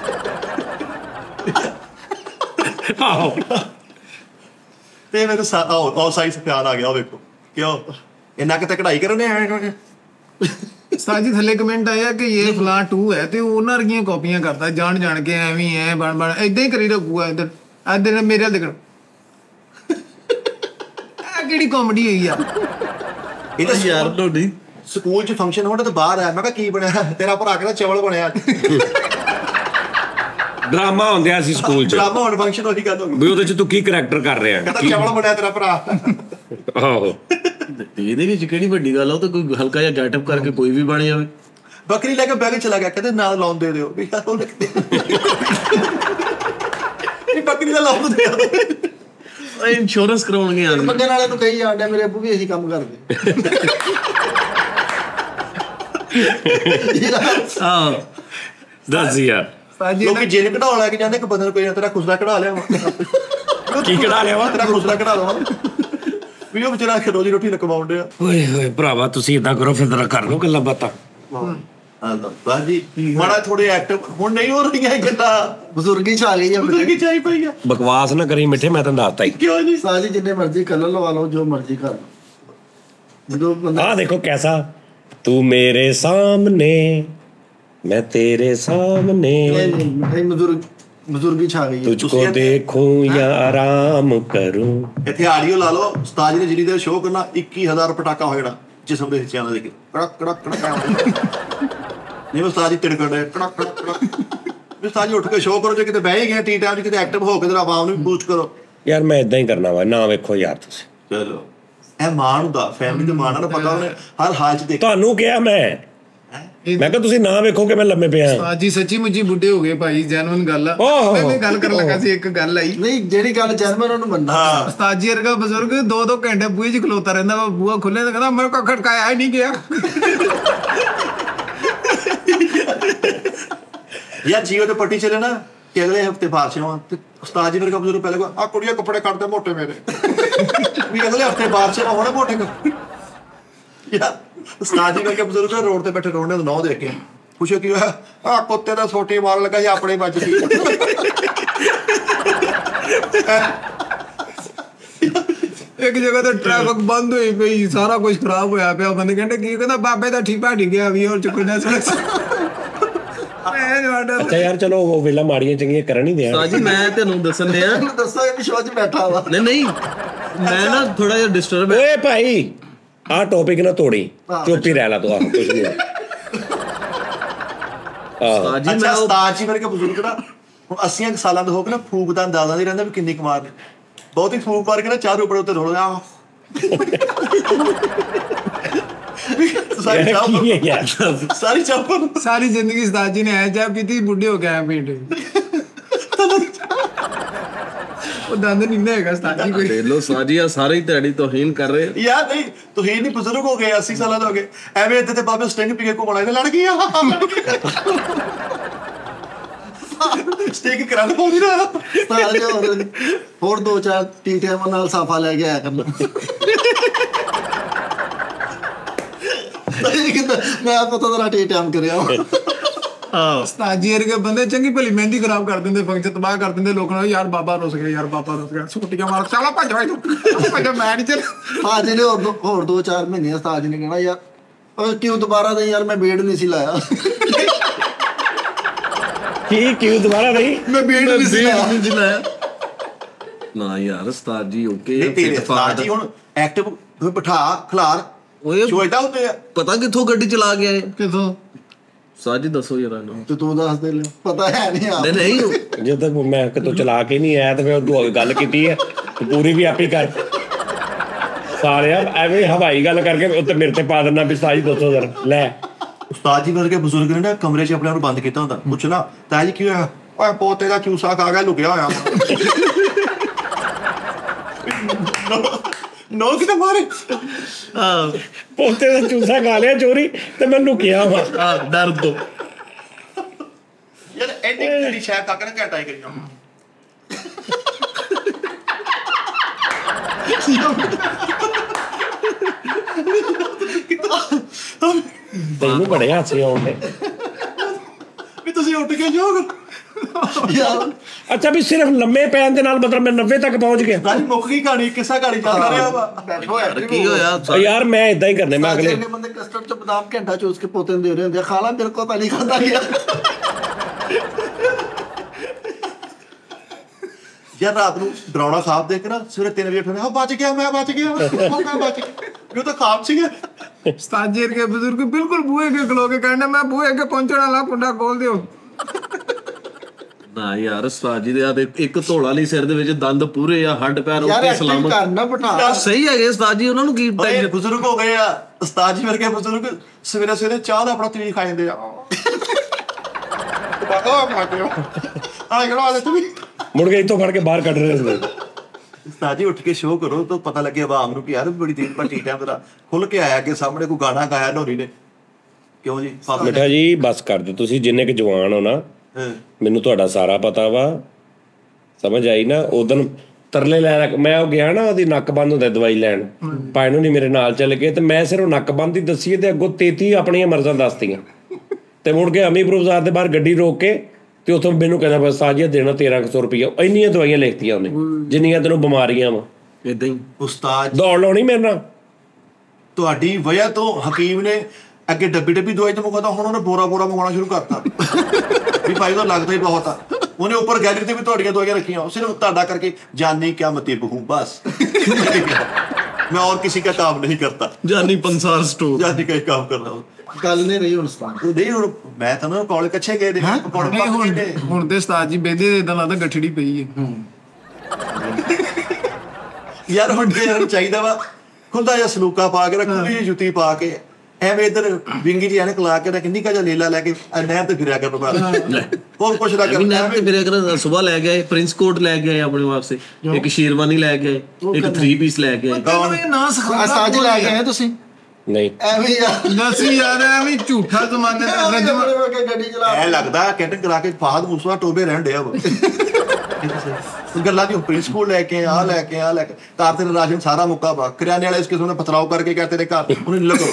ਆਹੋ ਤੇ ਮੈਨੂੰ ਆਹ ਸਾਈਜ਼ ਪਿਆਰ ਆ ਗਿਆ, ਉਹ ਵੇਖੋ ਕਿਉਂ ਇੰਨਾ ਕਿਤੇ ਕਢਾਈ ਕਰਨੇ ਆਏ। ਉਸਤਾਦ ਜੀ ਥੱਲੇ ਕਮੈਂਟ ਆਇਆ ਕਿ ਇਹ ਫਲਾਂ ਟੂ ਹੈ, ਤੇ ਉਹ ਉਹਨਾਂ ਵਰਗੀਆਂ ਕਾਪੀਆਂ ਕਰਦਾ ਜਾਣ ਜਾਣ ਕੇ, ਐਵੇਂ ਐ ਬਣ ਬਣ ਏਦਾਂ ਹੀ ਕਰੀ ਰੱਖੂਗਾ। ਇੱਧਰ ਇੱਧਰ ਮੇਰੇ ਵੱਲ ਦੇਖਣ, ਇਹ ਕਿਹੜੀ ਕਾਮੇਡੀ ਹੋਈ ਆ। ਇਹ ਤਾਂ ਯਾਰ ਤੁਹਾਡੀ ਸਕੂਲ ਚ ਫੰਕਸ਼ਨ ਹੋਣਾ ਤੇ ਬਾਹਰ ਆਇਆ, ਮੈਂ ਕਿਹਾ ਕੀ ਬਣਿਆ, ਤੇਰਾ ਭਰਾ ਕਹਿੰਦਾ ਚਵਲ ਬਣਿਆ। ਡਰਾਮਾ ਹੁੰਦਿਆ ਸੀ ਸਕੂਲ 'ਚ ਡਰਾਮਾ ਹੁਣ ਫੰਕਸ਼ਨ ਉਹੀ ਗੱਲ ਹੋ ਗਈ, ਵੀ ਉਹਦੇ 'ਚ ਤੂੰ ਕੀ ਕਰੈਕਟਰ ਕਰ ਰਿਹਾ। ਕਹਿੰਦਾ ਚਵਲ ਬਣਿਆ ਤੇਰਾ ਭਰਾ। ਆਹੋ ਇਹਦੇ ਵਿੱਚ ਕਿਹੜੀ ਵੱਡੀ ਗੱਲ ਆ, ਉਹ ਤਾਂ ਕੋਈ ਹਲਕਾ ਜਿਹਾ ਗੈਟਅਪ ਕਰਕੇ ਕੋਈ ਵੀ ਬਣ ਜਾਵੇ। ਬੱਕਰੀ ਲੈ ਕੇ ਬੈਗ ਚਲਾ ਗਿਆ, ਕਹਿੰਦੇ ਨਾਲ ਲਾਉਣ ਦੇ ਦਿਓ ਵੀ ਯਾਰ ਉਹ ਲਿਖਦੇ ਇਹ ਬੱਕਰੀ ਦਾ ਲਾਉਣ ਦੇ ਦਿਓ। ਇੰਸ਼ੋਰੈਂਸ ਕਰਾਉਣਗੇ ਆਂ ਬੰਦੇ ਨਾਲੇ ਨੂੰ ਕਹੀ ਜਾਂਦੇ ਮੇਰੇ ਅੱਬੂ ਵੀ ਇਹੀ ਕੰਮ ਕਰਦੇ। ਹਾਂ ਦੱਸ ਯਾਰ ਉਸਤਾਦ ਜੀ ਲੋਕੀ ਜੇਲ ਕਢਾਉਣ ਲੈ ਕੇ ਜਾਂਦੇ ਕਿ ਬੰਦੇ ਨੂੰ ਕੋਈ ਤੇਰਾ ਖੁਸਰਾ ਕਢਾ ਲਿਆ ਕੀ ਕਢਾ ਲਿਆ ਵਾ? ਤੇਰਾ ਖੁਸਰਾ ਕਢਾ ਲਵਾਂ ਵੀ ਉਹ ਵਿਚਾਰਾ ਰੋਜੀ ਰੋਟੀ ਰਕਮਾਉਣ ਡਿਆ। ਓਏ ਹੋਏ ਭਰਾਵਾ, ਤੁਸੀਂ ਇਦਾਂ ਕਰੋ ਫਿਰ ਜਰਾ ਕਰ ਲਓ ਗੱਲਾਂ ਬਾਤਾਂ। ਹਾਂ ਬਾਜੀ ਮਾੜਾ ਥੋੜੇ ਐਕਟਿਵ ਹੁਣ ਨਹੀਂ ਹੋ ਰਹੀਆਂ ਇਹ ਗੱਲਾਂ, ਬਜ਼ੁਰਗੀ ਚ ਆ ਗਈ ਆ ਮੇਰੇ। ਕੀ ਚਾਹੀ ਪਈ ਆ ਬਕਵਾਸ ਨਾ ਕਰੀ ਮਿੱਠੇ, ਮੈਂ ਤੈਨੂੰ ਦੱਸਤਾ ਹੀ। ਕਿਉਂ ਨਹੀਂ ਸਾਜੀ ਜਿੰਨੇ ਮਰਜ਼ੀ ਕਲਰ ਲਵਾ ਲਓ, ਜੋ ਮਰਜ਼ੀ ਕਰ ਲਓ। ਜਦੋਂ ਬੰਦਾ ਆ ਦੇਖੋ ਕੈਸਾ ਤੂੰ ਮੇਰੇ ਸਾਹਮਣੇ ਮੈਂ ਤੇਰੇ ਸਾਹਮਣੇ ਮਿਠਾਈ ਬਜ਼ੁਰਗ ਬਜ਼ੁਰਗੀ ਛਾ ਗਈ ਹੈ। ਤੁਝਕੋ ਦੇਖੂੰ ਜਾਂ ਆਰਾਮ ਕਰੂੰ। ਇੱਥੇ ਆਡੀਓ ਲਾ ਲਓ, ਉਸਤਾਦ ਜੀ ਨੇ ਜਿਹੜੀ ਦੇਰ ਸ਼ੋਅ ਕਰਨਾ ਇੱਕੀ ਹਜ਼ਾਰ ਪਟਾਕਾ ਹੋ ਜਾਣਾ ਜਿਸਮ ਦੇ ਹਿੱਸਿਆਂ ਦਾ, ਦੇਖ ਕੜਕ ਕੜਕ ਕੜਕ ਨਹੀਂ ਉਸਤਾਦ ਜੀ ਤਿੜਕਣ ਦੇ ਕੜਕ ਕੜਕ ਕੜਕ। ਉਸਤਾਦ ਜੀ ਉੱਠ ਕੇ ਸ਼ੋਅ ਕਰੋ, ਜੇ ਕਿਤੇ ਬਹਿ ਹੀ ਗਏ ਟੀ ਟਾਈਮ 'ਚ ਕਿਤੇ ਐਕਟਿਵ ਹੋ ਕੇ ਤੇ ਆਵਾਮ ਨੂੰ ਵੀ ਬੂਸਟ ਕਰੋ। ਯਾਰ ਮੈਂ ਇਦਾਂ ਹੀ ਕਰਨਾ ਵਾ ਨਾ, ਵੇਖੋ ਯਾਰ ਤੁਸੀਂ ਚਲੋ ਇਹ ਮਾਣ ਹੁੰਦਾ, ਫੈਮਿਲੀ ਦੇ ਮਾਣ ਨਾਲ ਪਤਾ ਉਹਨੇ ਹਰ ਹਾਲ 'ਚ ਦੇਖ। ਤੁਹਾਨੂੰ ਕਿਹਾ ਮੈਂ ਮੈਂ ਕਿਹਾ ਤੁਸੀਂ ਨਾ ਵੇਖੋ ਕਿ ਮੈਂ ਲੰਮੇ ਪਿਆ ਹਾਂ। ਉਸਤਾਦ ਜੀ ਸੱਚੀ ਮੁੱਚੀ ਬੁੱਢੇ ਹੋ ਗਏ ਭਾਈ, ਜੈਨੂਇਨ ਗੱਲ ਆ। ਓਹ ਮੈਂ ਵੀ ਗੱਲ ਕਰਨ ਲੱਗਾ ਸੀ, ਇੱਕ ਗੱਲ ਆਈ। ਨਹੀਂ ਜਿਹੜੀ ਗੱਲ ਜੈਨੂਇਨ ਉਹਨੂੰ ਮੰਨਣਾ। ਉਸਤਾਦ ਜੀ ਵਰਗਾ ਬਜ਼ੁਰਗ ਦੋ ਦੋ ਘੰਟੇ ਬੂਹੇ 'ਚ ਖਲੋਤਾ ਰਹਿੰਦਾ ਵਾ, ਬੂਹਾ ਖੁੱਲੇ ਤਾਂ ਕਹਿੰਦਾ ਮੇਰੇ ਕੋਲ ਖੜਕਾਇਆ ਹੀ ਨਹੀਂ ਗਿਆ। ਯਾਰ ਜੀਓ ਤੇ ਪੱਟੀ ਚੱਲੇ ਨਾ ਕਿ ਅਗਲੇ ਹਫਤੇ ਬਾਰਿਸ਼ ਆਉਣ ਤੇ ਉਸਤਾਦ ਜੀ ਮੇਰੇ ਕੋਲ ਬਜ਼ੁਰਗ ਪਹਿਲੇ ਕੋ ਆ ਕੁੜੀਆਂ ਕੱਪੜੇ ਕੱਢਦੇ ਮੋਟੇ ਮੇਰੇ ਵੀ ਅਗਲੇ ਹਫਤੇ ਬਾਰਿਸ਼ ਹੋਣਾ ਮੋਟੇ ਯਾਰ ਉਸਤਾਦ ਜੀ ਮੇਰੇ ਕੋਲ ਬਜ਼ੁਰਗ ਰੋਡ ਤੇ ਬੈਠੇ ਰੋਣੇ ਦਾ ਨੌ ਦੇਖ ਕੇ ਪੁੱਛਿਆ ਕੀ ਹੋਇਆ? ਆ ਕੁੱਤੇ ਦਾ ਸੋਟੀ ਮਾਰਨ ਲੱਗਾ ਸੀ, ਆਪਣੇ ਵੱਜ ਗਈ। ਇੱਕ ਜਗ੍ਹਾ ਤੇ ਟ੍ਰੈਫਿਕ ਬੰਦ ਹੋਈ ਪਈ, ਸਾਰਾ ਕੁਝ ਖਰਾਬ ਹੋਇਆ ਪਿਆ। ਬੰਦੇ ਕਹਿੰਦੇ ਕੀ? ਕਹਿੰਦਾ ਬਾਬੇ ਦਾ ਠੀਪਾ ਡਿੱਗਿਆ ਵੀ ਹੋਰ ਚੁੱਕਣਾ ਸੜਕ। ਅੱਛਾ ਯਾਰ ਚਲੋ ਉਹ ਵੇਲਾ ਮਾੜੀਆਂ ਚੰਗੀਆਂ ਕਰਨ ਹੀ ਦਿਆਂ। ਉਸਤਾਦ ਜੀ ਮੈਂ ਤੁਹਾਨੂੰ ਦੱਸਣ ਦਿਆ, ਉਹਨੂੰ ਦੱਸੋ ਇਹ ਵਿਸ਼ਵਾਸ 'ਚ ਬੈਠਾ ਵਾ। ਨਹੀਂ ਨਹੀਂ ਮੈਂ ਨਾ ਥੋੜਾ ਜਿਹਾ ਡਿਸਟਰਬ ਹੈ। ਓਏ ਭਾਈ ਆਹ ਟੌਪਿਕ ਨਾ ਤੋੜੀ, ਚੁੱਪ ਹੀ ਰਹਿ ਲਾ ਤੂੰ। ਆਹ ਕੁਝ ਨਹੀਂ। ਉਸਤਾਦ ਜੀ ਅੱਛਾ ਮੈਂ ਉਹ- ਉਸਤਾਦ ਜੀ ਵਰਗੇ ਬਜ਼ੁਰਗ ਨਾ ਹੁਣ ਅੱਸੀਆਂ ਕੁ ਸਾਲਾਂ ਦੇ ਹੋ ਕੇ ਨਾ ਫੂਕ ਦਾ ਅੰਦਾਜ਼ਾ ਨਹੀਂ ਰਹਿੰਦਾ ਵੀ ਕਿੰਨੀ ਕਮਾਰ ਨੇ। ਬਹੁਤੀ ਫੂਕ ਮਾਰ ਕੇ ਨਾ ਚਾਰ ਉੱਪਰ ਉੱਤੇ ਰੋਲ ਆ ਸਾਰੀ ਚਾਹ ਕੀ ਹੈ ਯਾਰ? ਸਾਰੀ ਚਾਹ ਸਾਰੀ ਜ਼ਿੰਦਗੀ ਉਸਤਾਦ ਜੀ ਨੇ ਐ ਚਾਹ ਪੀਤੀ, ਬੁੱਢੇ ਹੋ ਕੇ ਆਏ ਪਿੰਡ। ਉਹ ਦੰਦ ਨਹੀਂ ਨਾ ਹੈਗਾ ਉਸਤਾਦ ਜੀ ਕੋਈ। ਦੇਖ ਲਓ ਉਸਤਾਦ ਜੀ ਆ ਸਾਰੇ ਹੀ ਤੁਹਾਡੀ ਤੋਹੀਨ ਕਰ ਰਹੇ ਆ। ਯਾਰ ਨਹੀਂ ਤੁਸੀਂ ਨਹੀਂ ਬਜ਼ੁਰਗ ਹੋ ਗਏ, ਅੱਸੀ ਸਾਲਾਂ ਦੇ ਹੋ ਗਏ, ਐਵੇਂ ਇੱਥੇ ਤੇ ਬਾਬੇ ਸਟਿੰਗ ਪੀ ਕੇ ਘੁੰਮਣਾ ਇਹਨੇ ਲੜ ਗਈ ਆ ਸਟਿੰਗ ਕਰਾ ਲਓ ਨਹੀਂ ਰਹਾ ਸਾਰੇ ਹੋਰ ਹੋਰ ਦੋ ਚਾਰ ਟੀਟੀਐਮ ਨਾਲ ਸਾਫਾ ਲੈ ਕੇ ਆਇਆ ਕਰਨਾ। ਮੈਂ ਪਤਾ ਤੇਰਾ ਟੀਟੀਐਮ ਕਰਿਆ। ਉਸਤਾਦ ਜੀ ਵਰਗੇ ਬੰਦੇ ਚੰਗੀ ਭਲੀ ਮਹਿੰਦੀ ਖਰਾਬ ਕਰ ਦਿੰਦੇ, ਫੰਕਸ਼ਨ ਤਬਾਹ ਕਰ ਦਿੰਦੇ। ਲੋਕਾਂ ਨੂੰ ਯਾਰ ਬਾਬਾ ਰੁੱਸ ਗਿਆ, ਯਾਰ ਬਾਬਾ ਰੁੱਸ ਗਿਆ, ਛੁੱਟੀਆਂ ਮਾਰ ਚਲਾ ਭੱਜ ਭਾਈ ਤੂੰ ਭੱਜ, ਮੈਂ ਨਹੀਂ ਚੱਲ। ਉਸਤਾਦ ਜੀ ਨੇ ਹੋਰ ਦੋ ਹੋਰ ਦੋ ਚਾਰ ਮਹੀਨੇ ਉਸਤਾਦ ਜੀ ਨੇ ਕਹਿਣਾ ਯਾਰ ਉਹ ਕਿਉਂ ਦੁਬਾਰਾ ਦੇ ਯਾਰ ਮੈਂ ਬੇੜ ਨਹੀਂ ਸੀ ਲਾਇਆ। ਕੀ ਕਿਉਂ ਦੁਬਾਰਾ ਨਹੀਂ? ਮੈਂ ਬੇੜ ਨਹੀਂ ਸੀ ਲਾਇਆ। ਨਹੀਂ ਲਾਇਆ ਨਾ ਯਾਰ ਉਸਤਾਦ ਜੀ ਓਕੇ ਨਹੀਂ ਤੇਰੇ ਉਸਤਾਦ ਜੀ ਹੁਣ ਐਕਟਿਵ ਬਿਠਾ ਖਲਾਰ ਓਏ ਚੋਇਦਾ ਹੁੰਦੇ ਆ। ਪਤਾ ਕਿੱਥੋਂ ਗੱਡੀ ਚਲਾ ਕੇ ਆਏ? ਕਿਥੋਂ? ਉਸਤਾਦ ਜੀ ਦੱਸੋ ਯਾਰ ਇਹਨੂੰ। ਤੇ ਤੂੰ ਦੱਸ ਦੇ ਲੈ, ਪਤਾ ਹੈ ਨਹੀਂ ਆ। ਨਹੀਂ ਨਹੀਂ ਜੇ ਤਾਂ ਮੈਂ ਕਿਤੋਂ ਚਲਾ ਕੇ ਨਹੀਂ ਆਇਆ ਤੇ ਫਿਰ ਉਹ ਗੱਲ ਕੀਤੀ ਹੈ ਤੇ ਪੂਰੀ ਵੀ ਆਪੀ ਕਰ ਸਾਰਿਆ ਐਵੇਂ ਹਵਾਈ ਗੱਲ ਕਰਕੇ ਉੱਤੇ ਮੇਰੇ ਤੇ ਪਾ ਦੇਣਾ ਵੀ ਸਾਜੀ ਦੱਸੋ ਜਰਾ ਲੈ। ਉਸਤਾਦ ਜੀ ਵਰਗੇ ਬਜ਼ੁਰਗ ਨੇ ਨਾ ਕਮਰੇ 'ਚ ਆਪਣੇ ਆਪ ਨੂੰ ਬੰਦ ਕੀਤਾ ਹੁੰਦਾ, ਪੁੱਛਣਾ ਤਾਇਆ ਜੀ ਕੀ ਹੋਇਆ? ਓਏ ਪੋਤੇ ਦਾ ਚੂਸਾ ਖਾ ਗਿਆ, ਲੁਕਿਆ ਹੋਇਆ ਨੋ ਕਿਤੇ ਮਾਰੇ ਆ ਪੋਤੇ ਦਾ ਚੂਸਾ ਖਾ ਲਿਆ ਚੋਰੀ ਤੇ ਮੈਂ ਲੁਕਿਆ ਵਾ। ਆ ਡਰ ਦੋ ਯਾਰ ਐਡੀ ਕਿਹੜੀ ਸ਼ੈ ਕਾਕਾ ਨੇ ਘੰਟਾ ਹੀ ਕਰੀ ਤੈਨੂੰ ਬੜੇ ਹਾਸੇ ਆਉਂਦੇ ਵੀ ਤੁਸੀਂ ਉੱਠ ਕੇ ਜਾਓ। ਯਾਰ ਅੱਛਾ ਵੀ ਸਿਰਫ ਲੰਮੇ ਪੈਣ ਦੇ ਨਾਲ ਮਤਲਬ ਮੈਂ ਨੱਬੇ ਤੱਕ ਪਹੁੰਚ ਗਿਆ? ਰਾਜੀ ਮੁੱਕ ਗਈ ਕਹਾਣੀ, ਕਿੱਸਾ ਕਹਾਣੀ ਚੱਲਦਾ ਰਿਹਾ ਵਾ। ਬੈਠੋ ਯਾਰ ਕੀ ਹੋਇਆ? ਯਾਰ ਮੈਂ ਇਦਾਂ ਹੀ ਕਰਨੇ ਮੈਂ ਅਗਲੇ ਅਗਲੇ ਬੰਦੇ ਕਸਟਰਡ ਚ ਬਦਾਮ ਘੰਟਾ ਚੂਸ ਕੇ ਪੋਤੇ ਨੂੰ ਦੇ ਰਹੇ ਹੁੰਦੇ ਆ, ਖਾ ਲਾ ਮੇਰੇ ਕੋਲ ਤਾਂ ਨਹੀਂ ਖਾਂਦਾ ਗਿਆ। ਯਾਰ ਰਾਤ ਨੂੰ ਡਰਾਉਣਾ ਖਾਬ ਦੇਖ ਕੇ ਨਾ ਸਵੇਰੇ ਤਿੰਨ ਵਜੇ ਉੱਠਣਾ, ਬਚ ਗਿਆ ਮੈਂ ਬਚ ਗਿਆ ਮੈਂ ਬਚ ਗਿਆ। ਉਹ ਤਾਂ ਖਾਬ ਸੀਗਾ। ਉਸਤਾਦ ਜੀ ਵਰਗੇ ਬਜ਼ੁਰਗ ਬਿਲਕੁਲ ਬੂਹੇ ਅੱਗੇ ਖਲੋ ਕੇ ਕਹਿੰਦੇ ਮੈਂ ਬੂਹੇ ਅੱਗੇ ਪਹੁੰਚਣ ਵਾਲਾ, ਕੁੰਡਾ ਖੋਲ ਦਿਓ। ਨਾ ਯਾਰ ਉਸਤਾਦ ਜੀ ਦੇ ਆ ਇੱਕ ਧੋਲਾ ਲਈ ਸਿਰ ਦੇ ਵਿੱਚ ਦੰਦ ਪੂਰੇ ਆ, ਹੱਡ ਪੈਰ ਯਾਰ ਉੱਤੇ ਐਕਟਿਵ ਸਲਾਮਤ ਕਰਨਾ ਬਿਠਾ। ਸਹੀ ਹੈਗੇ ਉਸਤਾਦ ਜੀ, ਉਹਨਾਂ ਨੂੰ ਕੀ ਓਏ ਟੈਨਸ਼ਨ? ਬਜ਼ੁਰਗ ਹੋ ਗਏ ਆ ਉਸਤਾਦ ਜੀ ਵਰਗੇ ਬਜ਼ੁਰਗ, ਸਵੇਰੇ ਸਵੇਰੇ ਚਾਹ ਦਾ ਆਪਣਾ ਤਰੀਕ ਖਾ ਜਾਂਦੇ ਆ। ਬਾਬਾ ਮਾਟਿਓ ਆ ਗੜਾ ਆ ਤੂੰ ਵੀ ਮੁੜ ਕੇ ਇੱਥੋਂ ਫੜ ਕੇ ਬਾਹਰ ਕੱਢ ਰਹੇ ਹੁੰਦੇ। ਉਸਤਾਦ ਜੀ ਉੱਠ ਕੇ ਸ਼ੋਅ ਕਰੋ ਤਾਂ ਪਤਾ ਲੱਗੇ ਆਵਾਮ ਨੂੰ ਕਿ ਯਾਰ ਬੜੀ ਦੇਰ ਬਾਅਦ ਟੀ ਟਾਈਮ ਤੇਰਾ ਖੁੱਲ ਕੇ ਆਇਆ ਕਿ ਸਾਹਮਣੇ ਕੋਈ ਗਾਣਾ ਗਾਇਆ ਨੋਰੀ ਨੇ। ਕਿਉਂ ਜੀ ਪਾਪਾ ਬੇਟਾ ਜੀ ਬਸ ਕਰ ਦਿਓ, ਤੁਸੀਂ ਜਿੰਨੇ ਕੁ ਜਵਾਨ ਹੋ ਨਾ, ਹਾਂ ਮੈਨੂੰ ਤੁਹਾਡਾ ਸਾਰਾ ਪਤਾ ਵਾ, ਸਮਝ ਆਈ ਨਾ। ਉਦੋਂ ਤਰਲੇ ਲੈ ਮੈਂ ਉਹ ਗਿਆ ਨਾ, ਉਹਦੀ ਨੱਕ ਬੰਦ ਹੁੰਦਾ ਦਵਾਈ ਲੈਣ, ਭਾਈ ਨੂੰ ਨਹੀਂ ਮੇਰੇ ਨਾਲ ਚੱਲ ਗਏ ਤੇ ਮੈਂ ਸਿਰਫ ਨੱਕ ਬੰਦ ਹੀ ਦੱਸੀ ਤੇ ਅੱਗੋਂ ਤੇਤੀ ਆਪਣੀਆਂ ਮਰਜ਼ਾਂ ਦੱਸਤੀਆਂ ਤੇ ਮੁੜ ਕੇ ਅਮੀਪੁਰ ਬਾਜ਼ਾਰ ਦੇ ਬਾਹਰ ਗੱਡੀ ਰੋਕ ਕੇ ਤੇ ਉੱਥੋਂ ਮੈਨੂੰ ਕਹਿੰਦਾ ਬਸ ਸਾਜੀਆ ਦੇਣਾ ਤੇਰਾਂ ਕੁ ਸੌ ਰੁਪਈਆ। ਇੰਨੀਆਂ ਦਵਾਈਆਂ ਲਿਖਤੀਆਂ ਉਹਨੇ ਜਿੰਨੀਆਂ ਤੈਨੂੰ ਬਿਮਾਰੀਆਂ ਵਾ। ਏਦਾਂ ਹੀ ਉਸਤਾਦ ਦੌੜ ਲਾਉਣੀ ਮੇਰੇ ਨਾਲ। ਤੁਹਾਡੀ ਵਜ੍ਹਾ ਤੋਂ ਹਕੀਮ ਨੇ ਅੱਗੇ ਡੱਬੀ ਡੱਬੀ ਦਵਾਈ ਤੋਂ ਮੁਕਾਤਾ, ਹੁਣ ਉਹਨੇ ਬੋਰਾ ਬੋਰਾ ਮੰਗਵਾਉਣਾ ਸ਼ੁਰੂ ਕਰਤਾ ਵੀ ਭਾਈ ਉਹਦਾ ਲੱਗਦਾ ਹੀ ਬਹੁਤ ਆ। ਉਹਨੇ ਉੱਪਰ ਗੈਲਰੀ ਤੇ ਵੀ ਤੁਹਾਡੀਆਂ ਦਵਾਈਆਂ ਰੱਖੀਆਂ, ਸਿਰਫ ਤੁਹਾਡਾ ਕਰਕੇ ਜਾਨੀ ਕਿਆ ਮਤਿਬ ਹੂੰ ਬਸ। मैं और किसी का काम नहीं करता, ਜਾਨੀ ਪੰਸਾਰ ਸਟੋਰ जानी का ही काम कर रहा हूँ। ਗੱਲ ਨਹੀਂ ਰਹੀ ਹੁਣ ਉਸਤਾਦ। नहीं ਹੁਣ मैं ਤਾਂ ਨਾ ਕੋਲੇ ਕੱਛੇ ਗਏ ਨੇ ਪਕੌੜੇ ਨਹੀਂ ਪੱਕ ਹੁਣ ਗਏ ਨੇ। ਹੁਣ ਤੇ ਉਸਤਾਦ ਜੀ ਬਹਿੰਦੇ ਤੇ ਇਦਾਂ ਲੱਗਦਾ ਗੱਠੜੀ ਪਈ ਹੈ। ਯਾਰ ਹੁਣ ਤੇ ਯਾਰ ਚਾਹੀਦਾ ਵਾ ਖੁੱਲਦਾ ਜਿਹਾ ਸਲੂਕਾ ਪਾ ਕੇ, ਖੁੱਲੀ ਜਿਹੀ ਜੁੱਤੀ ਪਾ ਕੇ, ਐਵੇਂ ਇੱਧਰ ਵਿੰਗੀ ਜੀ ਐਨਕ ਲਾ ਕੇ ਨਾ ਕਿੰਨੀ ਕਾ ਜਿਹਾ ਲੀਲਾ ਲੈ ਕੇ ਆਹ ਨਹਿਰ ਤੇ ਫਿਰਿਆ ਕਰਨ ਬਾਅਦ ਹੋਰ ਕੁਛ ਨਾ ਵੀ ਨਹਿਰ ਕਰ ਤੇ ਫਿਰਿਆ ਕਰ ਸੁਬਾਹ ਲੈ ਕੇ ਆਏ ਪ੍ਰਿੰਸ ਕੋਟ ਲੈ ਕੇ ਆਏ ਆਪਣੇ ਵਾਸਤੇ ਇੱਕ ਸ਼ੇਰਵਾਨੀ ਲੈ ਕੇ ਆਏ ਇੱਕ ਥ੍ਰੀ ਪੀਸ ਲੈ ਕੇ ਆਏ ਤੈਨੂੰ ਇਹ ਨਾ ਸਿਖਾਉਂਦਾ ਉਸਤਾਦ ਜੀ ਲੈ ਕੇ ਆਏ ਤੁਸੀਂ ਨਹੀਂ ਐਵੇਂ ਹੀ ਆ ਦੱਸੀ ਯਾਰ ਐਵੇਂ ਝੂਠਾ ਜ਼ਮਾਨੇ ਦਾ ਰਜਮ ਬੜੇ ਕੇ ਗੱਡੀ ਚਲਾ ਐ ਲੱਗਦਾ ਕੈਟਨ ਕਰਾ ਕੇ ਫਾਦ ਮੂਸਵਾ ਟੋਬੇ ਰਹਿਣ ਡਿਆ ਵਾ ਗੱਲਾਂ ਦੀ ਪ੍ਰਿੰਸ ਕੋਲ ਲੈ ਕੇ ਆ ਲੈ ਕੇ ਆ ਲੈ ਕੇ ਘਰ ਤੇ ਰਾਸ਼ਨ ਸਾਰਾ ਮੁੱਕਾ ਵਾ ਕਰਿਆਨੇ ਵਾਲੇ ਇਸ ਕਿਸਮ ਦਾ ਪਥਰਾਓ ਕਰਕੇ ਕਹਿ ਤੇਰੇ ਘਰ ਉਹਨੂੰ ਲੱਗੋ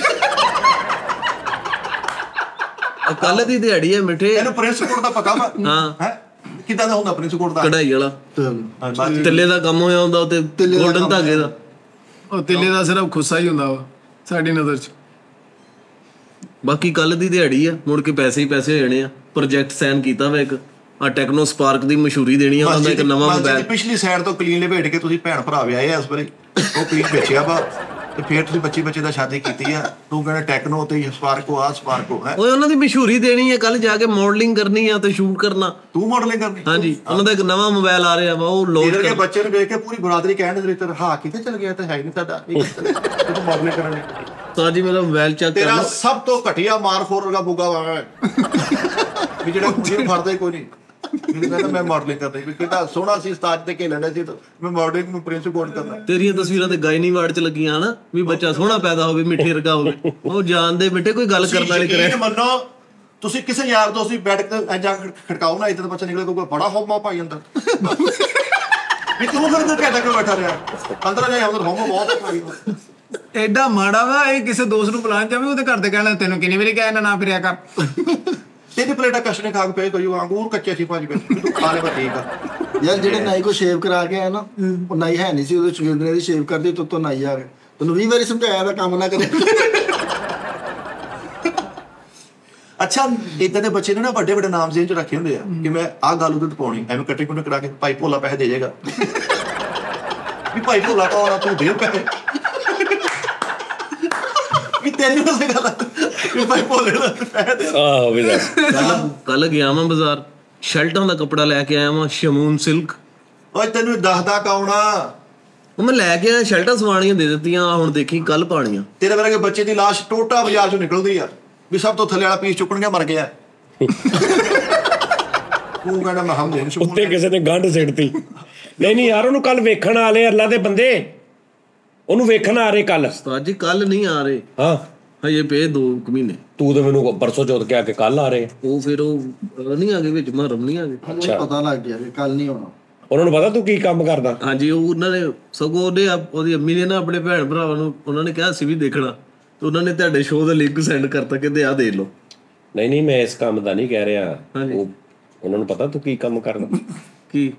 ਕੱਲ ਦੀ ਦਿਹਾੜੀ ਹੈ ਮਿੱਠੇ ਇਹਨੂੰ ਪ੍ਰਿੰਸ ਕੋਲ ਦਾ ਪਤਾ ਵਾ ਹਾਂ ਹੈ ਕਿੱਦਾਂ ਦਾ ਹੁੰਦਾ ਪ੍ਰਿੰਸ ਕੋਲ ਦਾ ਕਢਾਈ ਵਾਲਾ ਹਾਂ, ਬਾਅਦ ਚ- ਤਿੱਲੇ ਦਾ ਕੰਮ ਹੋਇਆ ਹੁੰਦਾ ਤੇ ਤਿੱਲੇ ਦਾ ਗੋਲਡਨ ਕੰਮ ਧਾਗੇ ਦਾ ਉਹ ਤਿੱਲੇ ਦਾ ਸਿਰਫ ਖੁੱਸਾ ਹੀ ਹੁੰਦਾ ਵਾ ਸਾਡੀ ਨਜ਼ਰ 'ਚ। ਬਾਕੀ ਕੱਲ ਦੀ ਦਿਹਾੜੀ ਆ ਮੁੜ ਕੇ ਪੈਸੇ ਹੀ ਪੈਸੇ ਹੋ ਜਾਣੇ ਆ ਪ੍ਰੋਜੈਕਟ ਸਾਈਨ ਕੀਤਾ ਵਾ ਇੱਕ ਆ ਟੈਕਨੋ ਸਪਾਰਕ ਦੀ ਮਸ਼ਹੂਰੀ ਦੇਣੀ ਆ ਉਹਨਾਂ ਦਾ ਇੱਕ ਨਵਾਂ ਮਸਜਿਦ ਦੀ ਮੋਬਾਈਲ ਪਿਛਲੀ ਸਾਈਡ ਤੋਂ ਕਲੀਨ ਲਪੇਟ ਕੇ ਤੁਸੀਂ ਭੈਣ ਭਰਾ ਵਿਆਹੇ ਆ ਇਸ ਵਾਰੀ ਉਹ ਕਲੀਨ ਵੇਚਿਆ ਵਾ ਤੇ ਫੇਰ ਤੁਸੀਂ ਬੱਚੀ ਬੱਚੇ ਦਾ ਸ਼ਾਦੀ ਕੀਤੀ ਆ ਤੂੰ ਕਹਿੰਦਾ ਟੈਕਨੋ ਤੇ ਸਪਾਰਕੋ ਆ ਸਪਾਰਕੋ ਹੈ ਓਏ ਉਹਨਾਂ ਦੀ ਮਸ਼ਹੂਰੀ ਦੇਣੀ ਆ ਕੱਲ ਜਾ ਕੇ ਮਾਡਲਿੰਗ ਕਰਨੀ ਆ ਤੇ ਸ਼ੂਟ ਕਰਨਾ ਤੂੰ ਮਾਡਲਿੰਗ ਕਰਨੀ ਹਾਂਜੀ ਉਹਨਾਂ ਦਾ ਇੱਕ ਨਵਾਂ ਮੋਬਾਈਲ ਆ ਰਿਹਾ ਵਾ ਉਹ ਲੋਡ ਤੇਰੇ ਕੇ ਕਰ ਬੱਚੇ ਨੂੰ ਵੇਖ ਕੇ ਪੂਰੀ ਬਰਾਦਰੀ ਕਹਿਣ ਦੇ ਤੇਰਾ ਹਾਂ ਕਿੱਥੇ ਚਲ ਗਿਆ ਤਾਂ ਹੈ ਹੀ ਨਹੀਂ ਤੁਹਾਡਾ ਇਹ ਕਿੱਥੇ- ਤੂੰ ਮਾਡਲਿੰਗ ਕਰਨ ਲਈ ਤਾਂ ਜੀ ਮੇਰਾ ਮੋਬਾਈਲ ਚੈੱਕ ਕਰ ਤੇਰਾ ਲਓ ਸਭ ਤੋਂ ਘਟੀਆ ਮਾਰ ਫੋਰ ਵਰਗਾ ਬੁੱਗਾ ਵਾ ਵੀ ਜਿਹੜਾ ਕੁੜੀ ਨੂੰ ਫੜਦਾ ਹੀ ਕੋਈ ਨਹੀਂ ਮੈਨੂੰ ਕਹਿੰਦਾ ਮੈਂ ਮਾਡਲਿੰਗ ਕਰਨੀ ਵੀ ਕਿੰਨਾ ਸੋਹਣਾ ਸੀ ਉਸਤਾਦ ਤੇ ਕੇ ਲੈਣਾ ਸੀ ਤਾਂ ਮੈਂ ਮਾਡਲਿੰਗ ਨੂੰ ਪ੍ਰਿੰਸ ਕੋਡ ਕਰਨਾ ਤੇਰੀਆਂ ਤਸਵੀਰਾਂ ਤੇ ਗਾਇਨੀ ਵਾਰਡ ਚ ਲੱਗੀਆਂ ਹਨਾ ਵੀ ਬੱਚਾ ਸੋਹਣਾ ਪੈਦਾ ਹੋਵੇ ਮਿੱਠੇ ਵਰਗਾ ਹੋਵੇ ਉਹ ਜਾਣਦੇ ਮਿੱਠੇ ਕੋਈ ਗੱਲ ਕਰਨ ਵਾਲੀ ਕਰੇ ਯਕੀਨ ਮੰਨੋ ਤੁਸੀਂ ਕਿਸੇ ਯਾਰ ਦੋਸਤ ਦੀ ਬੈਠ ਕੇ ਐਂ ਜਾ ਕੇ ਖੜਕਾਓ ਨਾ ਇੱਥੇ ਤਾਂ ਬੱਚਾ ਨਿਕਲੇ ਕੋਈ ਬੜਾ ਹੋਮਾ ਭਾਈ ਅੰਦਰ ਵੀ ਤੂੰ ਫਿਰ ਕੋਈ ਕਹਿਦਾ ਕਿ ਬੈਠਾ ਰਿਹਾ ਅੰਦਰ ਜਾਏ ਅੰਦਰ ਹੋਮਾ ਬਹੁਤ ਹੈ ਭਾਈ ਐਡਾ ਮਾੜਾ ਵਾ ਇਹ ਕਿਸੇ ਦੋਸਤ ਨੂੰ ਬੁਲਾਉਣ ਜਾਵੇ ਉਹਦੇ ਘਰ ਦੇ ਕਹਿਣਾ ਤੈਨੂੰ ਕਿੰਨੀ ਵਾਰੀ ਕਹਿਆ ਨਾ ਫਿਰਿਆ ਕਰ ਤੇਰੀ ਪਲੇਟਾ ਕਸ਼ਨੇ ਖਾ ਕੇ ਪਏ ਕੋਈ ਅੰਗੂਰ ਕੱਚੇ ਸੀ ਪੰਜ ਗਏ ਤੂੰ ਖਾ ਲੈ ਬਸ ਠੀਕ ਆ ਯਾਰ ਜਿਹੜੇ ਨਾਈ ਕੋ ਸ਼ੇਵ ਕਰਾ ਕੇ ਆਇਆ ਨਾ ਉਹ ਨਾਈ ਹੈ ਨਹੀਂ ਸੀ ਉਹਦੇ ਚੁਗਿੰਦਰੇ ਦੀ ਸ਼ੇਵ ਕਰਦੀ ਤੋ ਤੋਂ ਨਾਈ ਆ ਗਿਆ ਤੈਨੂੰ ਵੀਹ ਵਾਰੀ ਸਮਝਾਇਆ ਦਾ ਕੰਮ ਨਾ ਕਰੇ ਅੱਛਾ ਇਦਾਂ ਦੇ ਬੱਚੇ ਨੇ ਨਾ ਵੱਡੇ ਵੱਡੇ ਨਾਮ ਜ਼ੇਨ ਚ ਰੱਖੇ ਹੁੰਦੇ ਆ ਕਿ ਮੈਂ ਆਹ ਗੱਲ ਉਹਦੇ ਤੇ ਪਾਉਣੀ ਐਵੇਂ ਕੱਟੇ ਕੁੱਟੇ ਕਰਾ ਕੇ ਭਾਈ ਭੋਲਾ ਪੈਸੇ ਦੇ ਜਾਏਗਾ ਵੀ ਭਾਈ ਭੋਲਾ ਕੌਣ ਆ ਤੂੰ ਦੇ ਪੈਸੇ ਵੀ ਤੈਨੂੰ ਉਸੇ ਗੱਲ ਆ ਵੀ ਭਾਈ ਭੋਲੇ ਦਾ ਪੈਸੇ ਦੇ ਆਹੋ ਵੀ ਦੱਸ ਕੱਲ ਕੱਲ ਗਿਆ ਮੈਂ ਬਾਜ਼ਾਰ ਸ਼ਰਟਾਂ ਦਾ ਕੱਪੜਾ ਲੈ ਕੇ ਆਇਆ ਮੈਂ ਸ਼ਮੂਨ ਸਿਲਕ ਓਏ ਤੈਨੂੰ ਦੱਸਦਾ ਕੌਣ ਆ ਉਹ ਮੈਂ ਲੈ ਕੇ ਆਇਆ ਸ਼ਰਟਾਂ ਸਵਾਣੀਆਂ ਦੇ ਦਿੱਤੀਆਂ ਆਹ ਹੁਣ ਦੇਖੀ ਕੱਲ ਪਾਣੀਆਂ ਤੇਰੇ ਵਰਗੇ ਬੱਚੇ ਦੀ ਲਾਸ਼ ਟੋਟਾ ਬਾਜ਼ਾਰ ਚੋਂ ਨਿਕਲਦੀ ਆ ਵੀ ਸਭ ਤੋਂ ਥੱਲੇ ਵਾਲਾ ਪੀਸ ਚੁੱਕਣ ਗਿਆ ਮਰ ਗਿਆ ਤੂੰ ਕਹਿੰਦਾ ਮੈਂ ਹਮ ਦੇ ਨਹੀਂ ਉੱਤੇ ਕਿਸੇ ਨੇ ਗੰਢ ਸਿੱਟਤੀ ਨਹੀਂ ਨਹੀਂ ਯਾਰ ਉਹਨੂੰ ਕੱਲ ਵੇਖਣ ਆਲੇ ਅੱਲਾ ਦੇ ਬੰਦੇ ਉਹਨੂੰ ਵੇਖਣ ਆ ਰਹੇ ਕੱਲ ਉਸਤਾਦ ਜੀ ਕੱਲ ਨਹੀਂ ਆ ਰਹੇ ਹਾਂ ਹਜੇ ਪਏ ਦੋ ਕੁ ਮਹੀਨੇ ਤੂੰ ਤੇ ਮੈਨੂੰ ਪਰਸੋਂ ਚੌਥ ਕੇ ਆ ਕੇ ਕੱਲ ਆ ਰਹੇ ਉਹ ਫਿਰ ਉਹ ਅਹ ਨਹੀਂ ਆ ਗਏ ਵਿੱਚ ਮਹਰਮ ਨਹੀਂ ਆ ਗਏ ਅੱਛਾ ਪਤਾ ਲੱਗ ਗਿਆ ਕਿ ਕੱਲ ਨਹੀਂ ਹੋਣਾ ਉਹਨਾਂ ਨੂੰ ਪਤਾ ਤੂੰ ਕੀ ਕੰਮ ਕਰਦਾ ਹਾਂਜੀ ਉਹ ਉਹਨਾਂ ਨੇ ਸਗੋਂ ਉਹਨੇ ਆਪ- ਉਹਦੀ ਅੰਮੀ ਨੇ ਨਾ ਆਪਣੇ ਭੈਣ ਭਰਾਵਾਂ ਨੂੰ ਉਹਨਾਂ ਨੇ ਕਿਹਾ ਸੀ ਵੀ ਦੇਖਣਾ ਤੇ ਉਹਨਾਂ ਨੇ ਤੁਹਾਡੇ ਸ਼ੋਅ ਦਾ ਲਿੰਕ ਸੈਂਡ ਕਰਤਾ ਕਹਿੰਦੇ ਆ ਦੇਖ ਲਓ ਨਹੀਂ ਨਹੀਂ ਮੈਂ ਇਸ ਕੰਮ ਦਾ ਨਹੀਂ ਕਹਿ ਰਿਹਾ ਹਾਂਜੀ। ਉਹ ਉਹਨਾਂ ਨੂੰ ਪਤਾ ਤੂੰ ਕੀ ਕੰਮ ਕਰਦਾ ਕੀ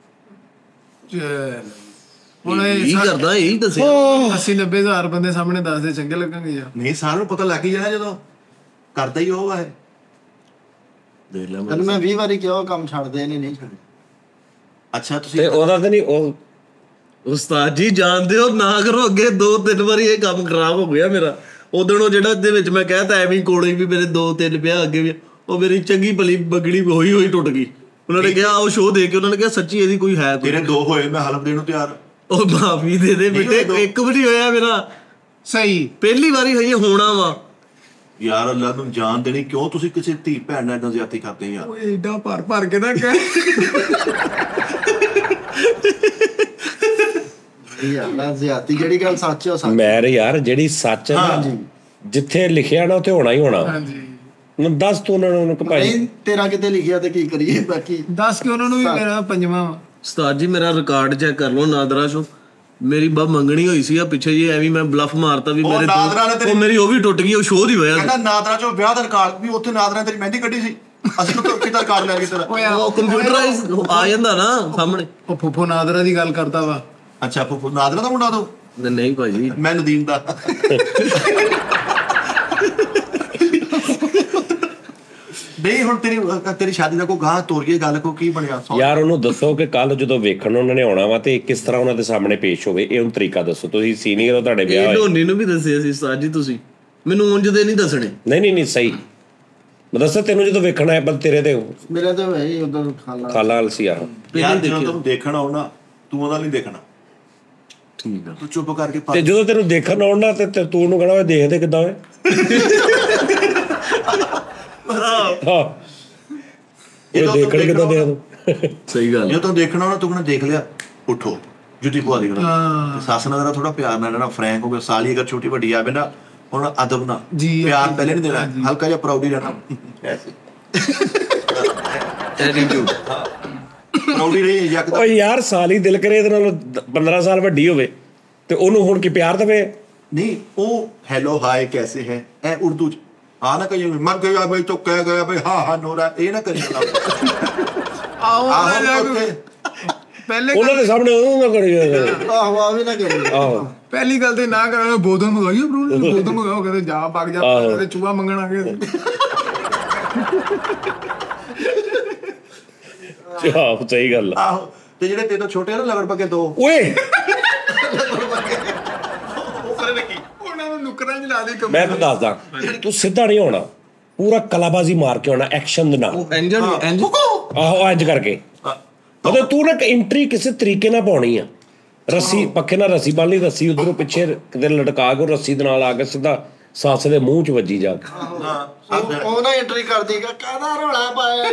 ਹੁਣ ਕੀ ਕਰਦਾ ਇਹੀ ਦੱਸਿਆ ਅੱਸੀ ਨੱਬੇ ਹਜ਼ਾਰ ਬੰਦੇ ਸਾਹਮਣੇ ਦੱਸਦੇ ਚੰਗੇ ਲੱਗਣਗੇ ਯਾਰ ਨਹੀਂ ਸਾਰਿਆਂ ਨੂੰ ਪਤਾ ਲੱਗ ਹੀ ਜਾਣਾ ਜਦੋਂ ਕਰਦਾ ਹੀ ਉਹ ਹੈ ਦੇਖ ਲੈ ਤੈਨੂੰ ਮੈਂ ਵੀਹ ਵਾਰੀ ਕਿਹਾ ਉਹ ਕੰਮ ਛੱਡਦੇ ਨਹੀਂ ਨਹੀਂ ਛੱਡੇ ਅੱਛਾ ਤੁਸੀਂ ਤੇ ਉਹਦਾ ਤੇ ਨਹੀਂ ਉਹ ਉਸਤਾਦ ਜੀ ਜਾਣਦੇ ਹੋ ਨਾ ਕਰੋ ਅੱਗੇ ਦੋ ਤਿੰਨ ਵਾਰੀ ਇਹ ਕੰਮ ਖਰਾਬ ਹੋ ਗਿਆ ਮੇਰਾ ਉਦੋਂ ਉਹ ਜਿਹੜਾ ਦੇ ਵਿੱਚ ਮੈਂ ਕਹਿਤਾ ਐਵੇਂ ਕੋਲੇ ਵੀ ਮੇਰੇ ਦੋ ਤਿੰਨ ਵਿਆਹ ਅੱਗੇ ਵੀ ਉਹ ਮੇਰੀ ਚੰਗੀ ਭਲੀ ਬਗੜੀ ਹੋਈ ਹੋਈ ਟੁੱਟ ਗਈ ਉਹਨਾਂ ਨੇ ਕਿਹਾ ਉਹ ਸ਼ੋਅ ਦੇ ਕੇ ਉਹਨਾਂ ਨੇ ਕਿਹਾ ਸੱਚੀ ਇਹਦੀ ਕੋਈ ਹੈ ਕੋਈ ਤੇਰੇ ਦੋ ਹੋਏ ਮੈਂ ਹਲਫ ਦੇਣ ਨੂੰ ਤਿਆਰ ਉਹ ਮਾਫੀ ਦੇ ਦੇ ਬੇਟੇ ਇੱਕ ਵੀ ਨਹੀਂ ਹੋਇਆ ਮੇਰਾ ਸਹੀ ਪਹਿਲੀ ਵਾਰੀ ਹਜੇ ਹੋਣਾ ਵਾ ਯਾਰ ਅੱਲਾ ਨੂੰ ਜਾਨ ਦੇਣੀ ਕਿਉਂ ਤੁਸੀਂ ਕਿਸੇ ਧੀ ਭੈਣ ਨਾਲ ਇਦਾਂ ਜ਼ਿਆਦਤੀ ਕਰਦੇ ਯਾਰ ਓਏ ਏਡਾ ਭਰ ਭਰ ਕੇ ਨਾ ਕਹਿ ਯਾਰ ਨਾ ਜ਼ਿਆਤੀ ਜਿਹੜੀ ਗੱਲ ਸੱਚ ਹੈ ਉਹ ਸੱਚ ਮੈਂ ਰੇ ਯਾਰ ਜਿਹੜੀ ਸੱਚ ਹੈ ਨਾ ਜਿੱਥੇ ਲਿਖਿਆ ਨਾ ਉੱਥੇ ਹੋਣਾ ਹੀ ਹੋਣਾ ਹਾਂਜੀ ਹੁਣ ਦੱਸ ਤੂੰ ਉਹਨਾਂ ਨੂੰ ਕਿ ਭਾਈ ਨਹੀਂ ਤੇਰਾ ਕਿਤੇ ਲਿਖਿਆ ਤੇ ਕੀ ਕਰੀਏ ਬਾਕੀ ਦੱਸ ਕੇ ਉਹਨਾਂ ਨੂੰ ਵੀ ਮੇਰਾ ਪੰਜਵਾਂ ਵਾ ਉਸਤਾਦ ਜੀ ਮੇਰਾ ਰਿਕਾਰਡ ਚੈੱਕ ਕਰ ਲਓ ਨਾਦਰਾ ਚੋਂ ਮੇਰੀ ਬਾ ਮੰਗਣੀ ਹੋਈ ਸੀ ਆ ਪਿੱਛੇ ਜੀ ਐਵੇਂ ਮੈਂ ਬਲਫ ਮਾਰਤਾ ਵੀ ਉਹ ਮੇਰੇ ਨਾਦਰਾ ਨੇ ਦੋ- ਤੇਰੀ- ਉਹ ਮੇਰੀ ਉਹ ਵੀ ਟੁੱਟ ਗਈ ਉਹ ਸ਼ੋਅ ਦੀ ਹੋਇਆ ਕਹਿੰਦਾ ਨਾਦਰਾ ਚੋਂ ਵਿਆਹ ਦਾ ਰਿਕਾਰਡ ਵੀ ਉੱਥੇ ਨਾਦਰਾ ਨੇ ਤੇਰੀ ਮਹਿੰਦੀ ਕੱਢੀ ਸੀ ਅਸੀਂ ਤਾਂ ਕਿਤਾ ਰਿਕਾਰਡ ਲੈ ਕੇ ਤੇਰਾ ਓਏ ਉਹ ਕੰਪਿਊਟਰਾਈਜ਼ ਆ ਜਾਂਦਾ ਨਾ ਸਾਹਮਣੇ ਉਹ ਫੁੱਫੋ ਨਾਦਰਾ ਦੀ ਗੱਲ ਕਰਦਾ ਵਾ ਅੱਛਾ ਫੁੱਫੂ ਨਾਦਰਾ ਦਾ ਮੁੰਡਾ ਤੂੰ ਨਹੀਂ ਭਾਜੀ ਮੈਂ ਨਦੀਮ ਦਾ ਨਹੀਂ ਹੁਣ ਤੇਰੀ ਤੇਰੀ ਸ਼ਾਦੀ ਦਾ ਕੋਈ ਗਾਂ ਤੋਰ ਗਈ ਗੱਲ ਕੋ ਕੀ ਬਣਿਆ ਯਾਰ ਉਹਨੂੰ ਦੱਸੋ ਕਿ ਕੱਲ ਜਦੋਂ ਵੇਖਣ ਉਹਨਾਂ ਨੇ ਆਉਣਾ ਵਾ ਤੇ ਕਿਸ ਤਰ੍ਹਾਂ ਉਹਨਾਂ ਦੇ ਸਾਹਮਣੇ ਪੇਸ਼ ਹੋਵੇ ਇਹ ਉਹਨੂੰ ਤਰੀਕਾ ਦੱਸੋ ਤੁਸੀਂ ਸੀਨੀਅਰ ਹੋ ਤੁਹਾਡੇ ਵਿਆਹ ਇਹ ਹੋਏ ਢੋਨੀ ਨੂੰ ਵੀ ਦੱਸਿਆ ਸੀ ਉਸਤਾਦ ਜੀ ਤੁਸੀਂ ਮੈਨੂੰ ਉਂਝ ਦੇ ਨਹੀਂ ਦੱਸਣੇ ਨਹੀਂ ਨਹੀਂ ਨਹੀਂ ਸਹੀ ਮੈਂ ਦੱਸਾਂ ਤੈਨੂੰ ਜਦੋਂ ਵੇਖਣਾ ਹੈ ਪਰ ਤੇਰੇ ਤੇ ਮੇਰਾ ਤਾਂ ਵਹੀ ਉਧਰ ਖਾਲਾ ਖਾਲਾ ਵਾਲ ਸੀ ਆਹ ਯਾਰ ਜਦੋਂ ਤੈਨੂੰ ਦੇਖਣ ਆਉਣਾ ਤੂੰ ਉਹਦਾ ਨਹੀਂ ਦੇਖਣਾ ਠੀਕ ਆ ਤੂੰ ਚੁੱਪ ਕਰਕੇ ਤੇ ਜਦੋਂ ਤੈਨੂੰ ਦੇਖਣ ਆਉਣਾ ਤੇ ਤੇ ਤੂੰ ਉਹਨੂੰ ਕਹਣਾ ਓਏ ਦੇਖਦੇ ਕਿੱਦਾਂ ਓਏ ਹਾਂ ਇਹ ਦੇਖਣ ਕਿਦਾਂ ਦੇ ਸਹੀ ਗੱਲ ਜਦੋਂ ਦੇਖਣਾ ਨਾ ਤੂੰ ਕਹਿੰਦਾ ਦੇਖ ਲਿਆ ਉੱਠੋ ਜੁੱਤੀ ਪਵਾ ਦੀ ਤੇ ਸੱਸ ਨਾਲ ਥੋੜਾ ਪਿਆਰ ਨਾਲ ਰਹਿਣਾ ਫਰੈਂਕ ਹੋ ਗਿਆ ਸਾਲੀ ਅਗਰ ਛੋਟੀ ਵੱਡੀ ਆਵੇ ਨਾ ਹੁਣ ਅਦਬ ਨਾ ਪਿਆਰ ਪਹਿਲੇ ਨਹੀਂ ਦੇਣਾ ਹਲਕਾ ਜਿਹਾ ਪ੍ਰਾਊਡ ਹੀ ਰਹਿਣਾ ਐਸੇ ਐਟੀਟਿਊਡ ਪ੍ਰਾਊਡ ਹੀ ਰਹੀ ਯਕਦਮ। ਓ ਯਾਰ ਸਾਲੀ ਦਿਲ ਕਰੇ ਇਹਦੇ ਨਾਲ ਪੰਦਰਾਂ ਸਾਲ ਵੱਡੀ ਹੋਵੇ ਤੇ ਉਹਨੂੰ ਹੁਣ ਕੀ ਪਿਆਰ ਦੇਵੇ ਨਹੀਂ ਉਹ ਹੈਲੋ ਹਾਈ ਕੈਸੇ ਹੈ ਐ ਉਰਦੂ ਚ ਆ ਨਾ ਕਹੀ ਮਰ ਗਿਆ ਬਈ ਤੋ ਕਹਿ ਗਿਆ ਬਈ ਹਾਂ ਹਾਂ ਨੋਰਾ ਇਹ ਨਾ ਕਰੀ ਨਾ ਆਓ ਆਹੋ ਉੱਥੇ ਪਹਿਲੇ ਉਹਨਾਂ ਦੇ ਸਾਹਮਣੇ ਉਹਨੂੰ ਨਾ ਕਰੀ ਆਹੋ ਆ ਵੀ ਨਾ ਕਰੀ ਆਹੋ ਪਹਿਲੀ ਗੱਲ ਤੇ ਨਾ ਕਰਾਂ ਬੋਤਲ ਮੰਗਾਈ ਬ్రో ਬੋਤਲ ਮੰਗਾਓ ਕਹਿੰਦੇ ਜਾ ਵਗ ਜਾ ਕਹਿੰਦੇ ਚੂਹਾ ਮੰਗਣ ਆ ਗਏ ਆਹੋ ਸਹੀ ਗੱਲ ਆ ਆਹੋ ਤੇ ਜਿਹੜੇ ਤੇਰੇ ਤੋਂ ਛੋਟੇ ਆ ਨਾ ਲਗੜ ਪੱਕੇ ਦੋ ਓਏ ਉਹਨਾਂ ਨੂੰ ਨੁਕਰਾਂ 'ਚ ਲਾ ਦੇ ਕੰਮ ਮੈਂ ਤੁਹਾਨੂੰ ਦੱਸਦਾ ਤੂੰ ਸਿੱਧਾ ਨਹੀਂ ਹੋਣਾ ਪੂਰਾ ਕਲਾਬਾਜ਼ੀ ਮਾਰ ਕੇ ਆਉਣਾ ਐਕਸ਼ਨ ਦੇ ਨਾਲ ਇੰਜਨ ਇੰਜ ਆਹੋ ਇੰਜ ਕਰਕੇ ਮਤਲਬ ਤੂੰ ਨਾ ਐਂਟਰੀ ਕਿਸੇ ਤਰੀਕੇ ਨਾਲ ਪਾਉਣੀ ਆ ਰੱਸੀ ਪੱਖੇ ਨਾਲ ਰੱਸੀ ਬੰਨ ਲਈ ਰੱਸੀ ਉਧਰੋਂ ਪਿੱਛੇ ਕਿਤੇ ਲਟਕਾ ਕੇ ਰੱਸੀ ਦੇ ਨਾਲ ਆ ਕੇ ਸਿੱਧਾ ਸੱਸ ਦੇ ਮੂੰਹ 'ਚ ਵੱਜੀ ਜਾ ਕੇ ਉਹ ਨਾ ਐਂਟਰੀ ਕਰ ਦੇਗਾ ਕਾਹਦਾ ਰੌਲਾ ਪਾਇਆ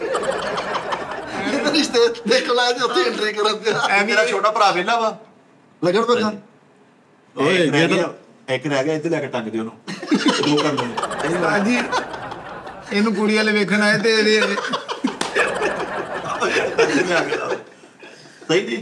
ਇਹ ਰਿਸ਼ਤੇ ਦੇਖ ਲੈ ਤੇ ਉੱਥੇ ਐਂਟਰੀ ਕਰਨ ਤੇ ਐ ਮੇਰਾ ਛੋਟਾ ਭਰਾ ਵੇਲਾ ਵਾ ਲੱਗਣ ਪੱਕਾ ਓਏ ਇੱਕ ਰਹਿ ਗਿਆ ਇੱਥੇ ਲੈ ਕੇ ਟੰਗ ਦੇ ਉਹਨੂੰ ਦੋ ਕਰ ਲੈਣੇ ਹਾਂਜੀ ਇਹਨੂੰ ਕੁੜੀ ਵਾਲੇ ਵੇਖਣ ਆਏ ਤੇ ਇਹਦੇ ਸਹੀ ਜੀ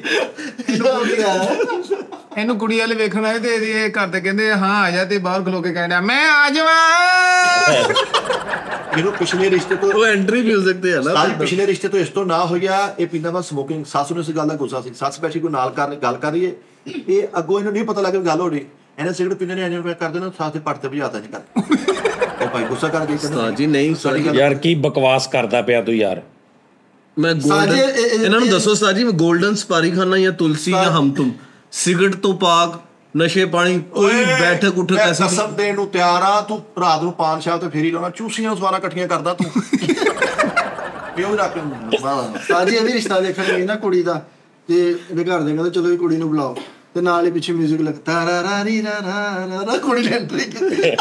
ਇਹਨੂੰ ਕੁੜੀ ਵਾਲੇ ਵੇਖਣ ਆਏ ਤੇ ਇਹਦੇ ਘਰ ਤੇ ਕਹਿੰਦੇ ਹਾਂ ਆ ਜਾ ਤੇ ਬਾਹਰ ਖਲੋ ਕੇ ਕਹਿੰਦਾ ਮੈਂ ਆ ਜਾਵਾਂ ਇਹਨੂੰ ਪਿਛਲੇ ਰਿਸ਼ਤੇ ਤੋਂ ਉਹ ਐਂਟਰੀ ਮਿਊਜ਼ਿਕ ਤੇ ਹੈ ਨਾ ਸਾਰੀ ਪਿਛਲੇ ਰਿਸ਼ਤੇ ਤੋਂ ਇਸ ਤੋਂ ਨਾ ਹੋਇਆ ਇਹ ਪੀਂਦਾ ਵਾ ਸਮੋਕਿੰਗ ਸੱਸ ਨੂੰ ਇਸ ਗੱਲ ਦਾ ਗੁੱਸਾ ਸੀ ਸੱਸ ਬੈਠੀ ਕੋਈ ਨਾਲ ਕਰ ਗੱਲ ਕਰ ਰਹੀ ਹੈ ਇਹ ਅੱਗੋਂ ਇਹਨੂੰ ਨਹੀਂ ਪਤਾ ਲੱਗਿਆ ਗੱਲ ਹੋ ਰਹੀ ਇਹਨੇ ਸਿਗਰਟ ਪੀਂਦੇ ਨੇ ਐਵੇਂ ਕਰਦੇ ਨੇ ਸਾਥ ਦੇ ਪੱਟ ਤੇ ਭਜਾਤਾ ਨਹੀਂ ਕਰ ਉਹ ਭਾਈ ਗੁੱਸਾ ਕਰ ਗਈ ਉਸਤਾਦ ਜੀ ਨਹੀਂ ਸਾਡੀ ਯਾਰ ਕੀ ਬਕਵਾਸ ਕਰਦਾ ਪਿਆ ਤੂੰ ਯਾਰ ਮੈਂ ਗੋਲਡਨ ਇਹਨਾਂ ਨੂੰ ਦੱਸੋ ਉਸਤਾਦ ਜੀ ਗੋਲਡਨ ਸਪਾਰੀਖਾਨਾ ਜਾਂ ਤੁਲਸੀ ਜਾਂ ਹਮਤੁਮ ਸਿਗਰਟ ਤੋਂ ਪਾਕ ਨਸ਼ੇ ਪਾਣੀ ਕੋਈ ਬੈਠਕ ਉੱਠਕ ਐਸੀ ਕਸਮ ਦੇਣ ਨੂੰ ਤਿਆਰ ਆ ਤੂੰ ਰਾਤ ਨੂੰ ਪਾਨ ਸ਼ਾਪ ਤੇ ਫੇਰੀ ਲਾਉਣਾ ਚੂਸੀਆਂ ਸਵਾਰਾਂ ਇਕੱਠੀਆਂ ਕਰਦਾ ਤੂੰ ਪਿਓ ਵੀ ਰੱਖ ਸਾਜੀ ਇਹ ਵੀ ਰਿਸ਼ਤਾ ਦੇਖਣ ਗਈ ਨਾ ਕੁੜੀ ਦਾ ਤੇ ਇਹਦੇ ਘਰ ਦੇ ਕਹਿੰਦੇ ਚਲੋ ਇਹ ਕੁੜੀ ਨੂੰ ਬੁਲਾਓ ਤੇ ਨਾਲ ਹੀ ਪਿੱਛੇ 뮤직 ਲੱਗ ਤਾਰਾ ਰਾ ਰੀ ਰਾ ਰਾ ਰਾ ਕੁੜੀ ਨੇ ਐਂਟਰੀ ਕੀਤੀ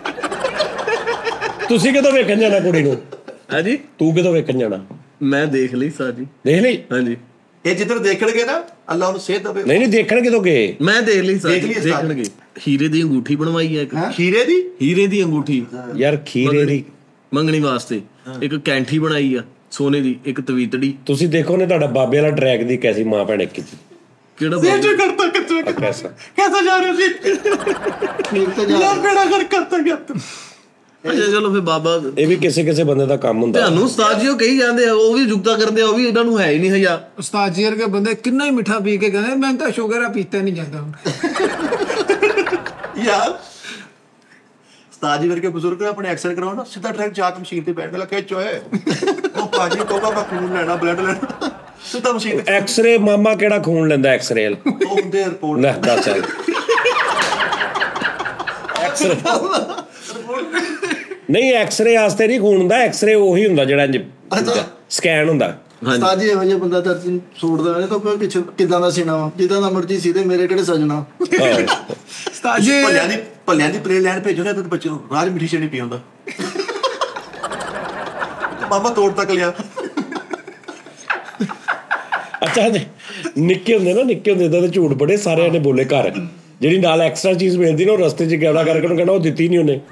ਤੁਸੀਂ ਕਿਦੋਂ ਵੇਖਣ ਜਾਣਾ ਕੁੜੀ ਨੂੰ ਹੈ ਜੀ ਤੂੰ ਕਿਦੋਂ ਵੇਖਣ ਜਾਣਾ ਮੈਂ ਦੇਖ ਲਈ ਉਸਤਾਦ ਜੀ ਦੇਖ ਲਈ ਹਾਂਜੀ ਇਹ ਜਿੱਧਰ ਦੇਖਣਗੇ ਨਾ ਅੱਲਾ ਉਹਨੂੰ ਸਿਹਤ ਦੇਵੇ ਨਹੀਂ ਨਹੀਂ ਦੇਖਣ ਕਿਦੋਂ ਗਏ ਮੈਂ ਦੇਖ ਲਈ ਦੇਖ ਲਈ ਸਾਡੀ ਉਸਤਾਦ। ਦੇਖਣਗੇ ਹੀਰੇ ਦੀ ਅੰਗੂਠੀ ਬਣਵਾਈ ਹੈ ਇੱਕ ਖੀਰੇ ਦੀ ਹੀਰੇ ਦੀ ਅੰਗੂਠੀ ਯਾਰ ਖੀਰੇ ਦੀ ਮੰਗਣੀ ਵਾਸਤੇ ਇੱਕ ਕੈਂਠੀ ਬਣਾਈ ਆ ਸੋਨੇ ਦੀ ਇੱਕ ਤਵੀਤੜੀ ਤੁਸੀਂ ਦੇਖੋ ਨੇ ਤੁਹਾਡਾ ਬਾਬੇ ਵਾਲਾ ਟਰੈਕ ਦੀ ਕੈਸੀ ਮਾਂ ਭੈਣ ਇੱਕ ਕੀਤੀ ਕਿਹੜਾ ਜੋ ਕਰਤਾ ਕਿੱਥੇ ਕੈਸਾ कैसा जा रहे हो ਠੀਕ ਤੇ ਜਾ यार बेड़ा कर करता क्या तुम ਅੱਛਾ ਚਲੋ ਫਿਰ ਬਾਬਾ ਇਹ ਵੀ ਕਿਸੇ ਕਿਸੇ ਬੰਦੇ ਦਾ ਕੰਮ ਹੁੰਦਾ ਤੁਹਾਨੂੰ ਉਸਤਾਦ ਜੀ ਉਹ ਕਹੀ ਜਾਂਦੇ ਆ ਉਹ ਵੀ ਜੁਗਤਾ ਕਰਦੇ ਆ ਉਹ ਵੀ ਇਹਨਾਂ ਨੂੰ ਹੈ ਹੀ ਨਹੀਂ ਹਜਾ ਉਸਤਾਦ ਜੀ ਵਰਗੇ ਬੰਦੇ ਕਿੰਨਾ ਹੀ ਮਿੱਠਾ ਪੀ ਕੇ ਕਹਿੰਦੇ ਮੈਂ ਤਾਂ ਸ਼ੂਗਰ ਆ ਪੀਤਾ ਨਹੀਂ ਜਾਂਦਾ यार ਉਸਤਾਦ ਜੀ ਵਰਗੇ ਬਜ਼ੁਰਗ ਆਪਣੇ ਐਕਸਲ ਕਰਾਉਣਾ ਸਿੱਧਾ ਟਰੈਕ ਜਾ ਕੇ ਮਸ਼ੀਨ ਤੇ ਬੈਠ ਕੇ ਲੱਗੇ ਚੋਏ ਉਹ ਪਾਜੀ ਕਹੂਗਾ ਮੈਂ ਖੂਨ ਲੈਣਾ ਬਲੱਡ ਲੈਣਾ ਸਿੱਧਾ ਮਸ਼ੀਨ ਤੇ ਐਕਸ-ਰੇ ਮਾਮਾ ਕਿਹੜਾ ਖੂਨ ਲੈਂਦਾ ਐਕਸ-ਰੇ ਉਹ ਹੁੰਦੇ ਰਿਪੋਰਟ ਲੈ ਦੱਸ ਐਕਸ-ਰੇ ਨਹੀਂ ਐਕਸ-ਰੇ ਵਾਸਤੇ ਨਹੀਂ ਖੂਨ ਹੁੰਦਾ ਐਕਸ-ਰੇ ਉਹੀ ਹੁੰਦਾ ਜਿਹੜਾ ਸਕੈਨ ਹੁੰਦਾ ਸਾਜੀ ਇਹੋ ਜਿਹਾ ਬੰਦਾ ਤਰਤੀ ਸੂਟਦਾ ਨੇ ਤਾਂ ਕੋਈ ਪਿੱਛੇ ਕਿਦਾਂ ਦਾ ਸੀਨਾ ਵਾ ਜਿੱਦਾਂ ਦਾ ਮਰਜ਼ੀ ਸੀ ਤੇ ਮੇਰੇ ਕਿਹੜੇ ਸਜਣਾ ਉਸਤਾਦ ਜੀ ਭੱਲਿਆਂ ਦੀ ਭੱਲਿਆਂ ਦੀ ਪਲੇ ਲੈਣ ਭੇਜੋ ਨਾ ਤੇ ਬੱਚੇ ਨੂੰ ਰਾਜ ਮਿੱਠੀ ਚੜੀ ਪੀ ਹੁੰਦਾ ਮਾਮਾ ਤੋੜ ਤੱਕ ਲਿਆ ਅੱਛਾ ਜੀ ਨਿੱਕੇ ਹੁੰਦੇ ਨਾ ਨਿੱਕੇ ਹੁੰਦੇ ਤਾਂ ਝੂਠ ਬੜੇ ਸਾਰਿਆਂ ਨੇ ਬੋਲੇ ਘਰ ਜਿਹੜੀ ਨਾਲ ਐਕਸਟਰਾ ਚੀਜ਼ ਮਿਲਦੀ ਨਾ ਉਹ ਰਸਤੇ 'ਚ ਗੈੜਾ ਕਰਕੇ ਉਹਨੂੰ ਕਹਿੰਦਾ ਉਹ ਦਿੱਤੀ ਨਹੀਂ ਉਹਨੇ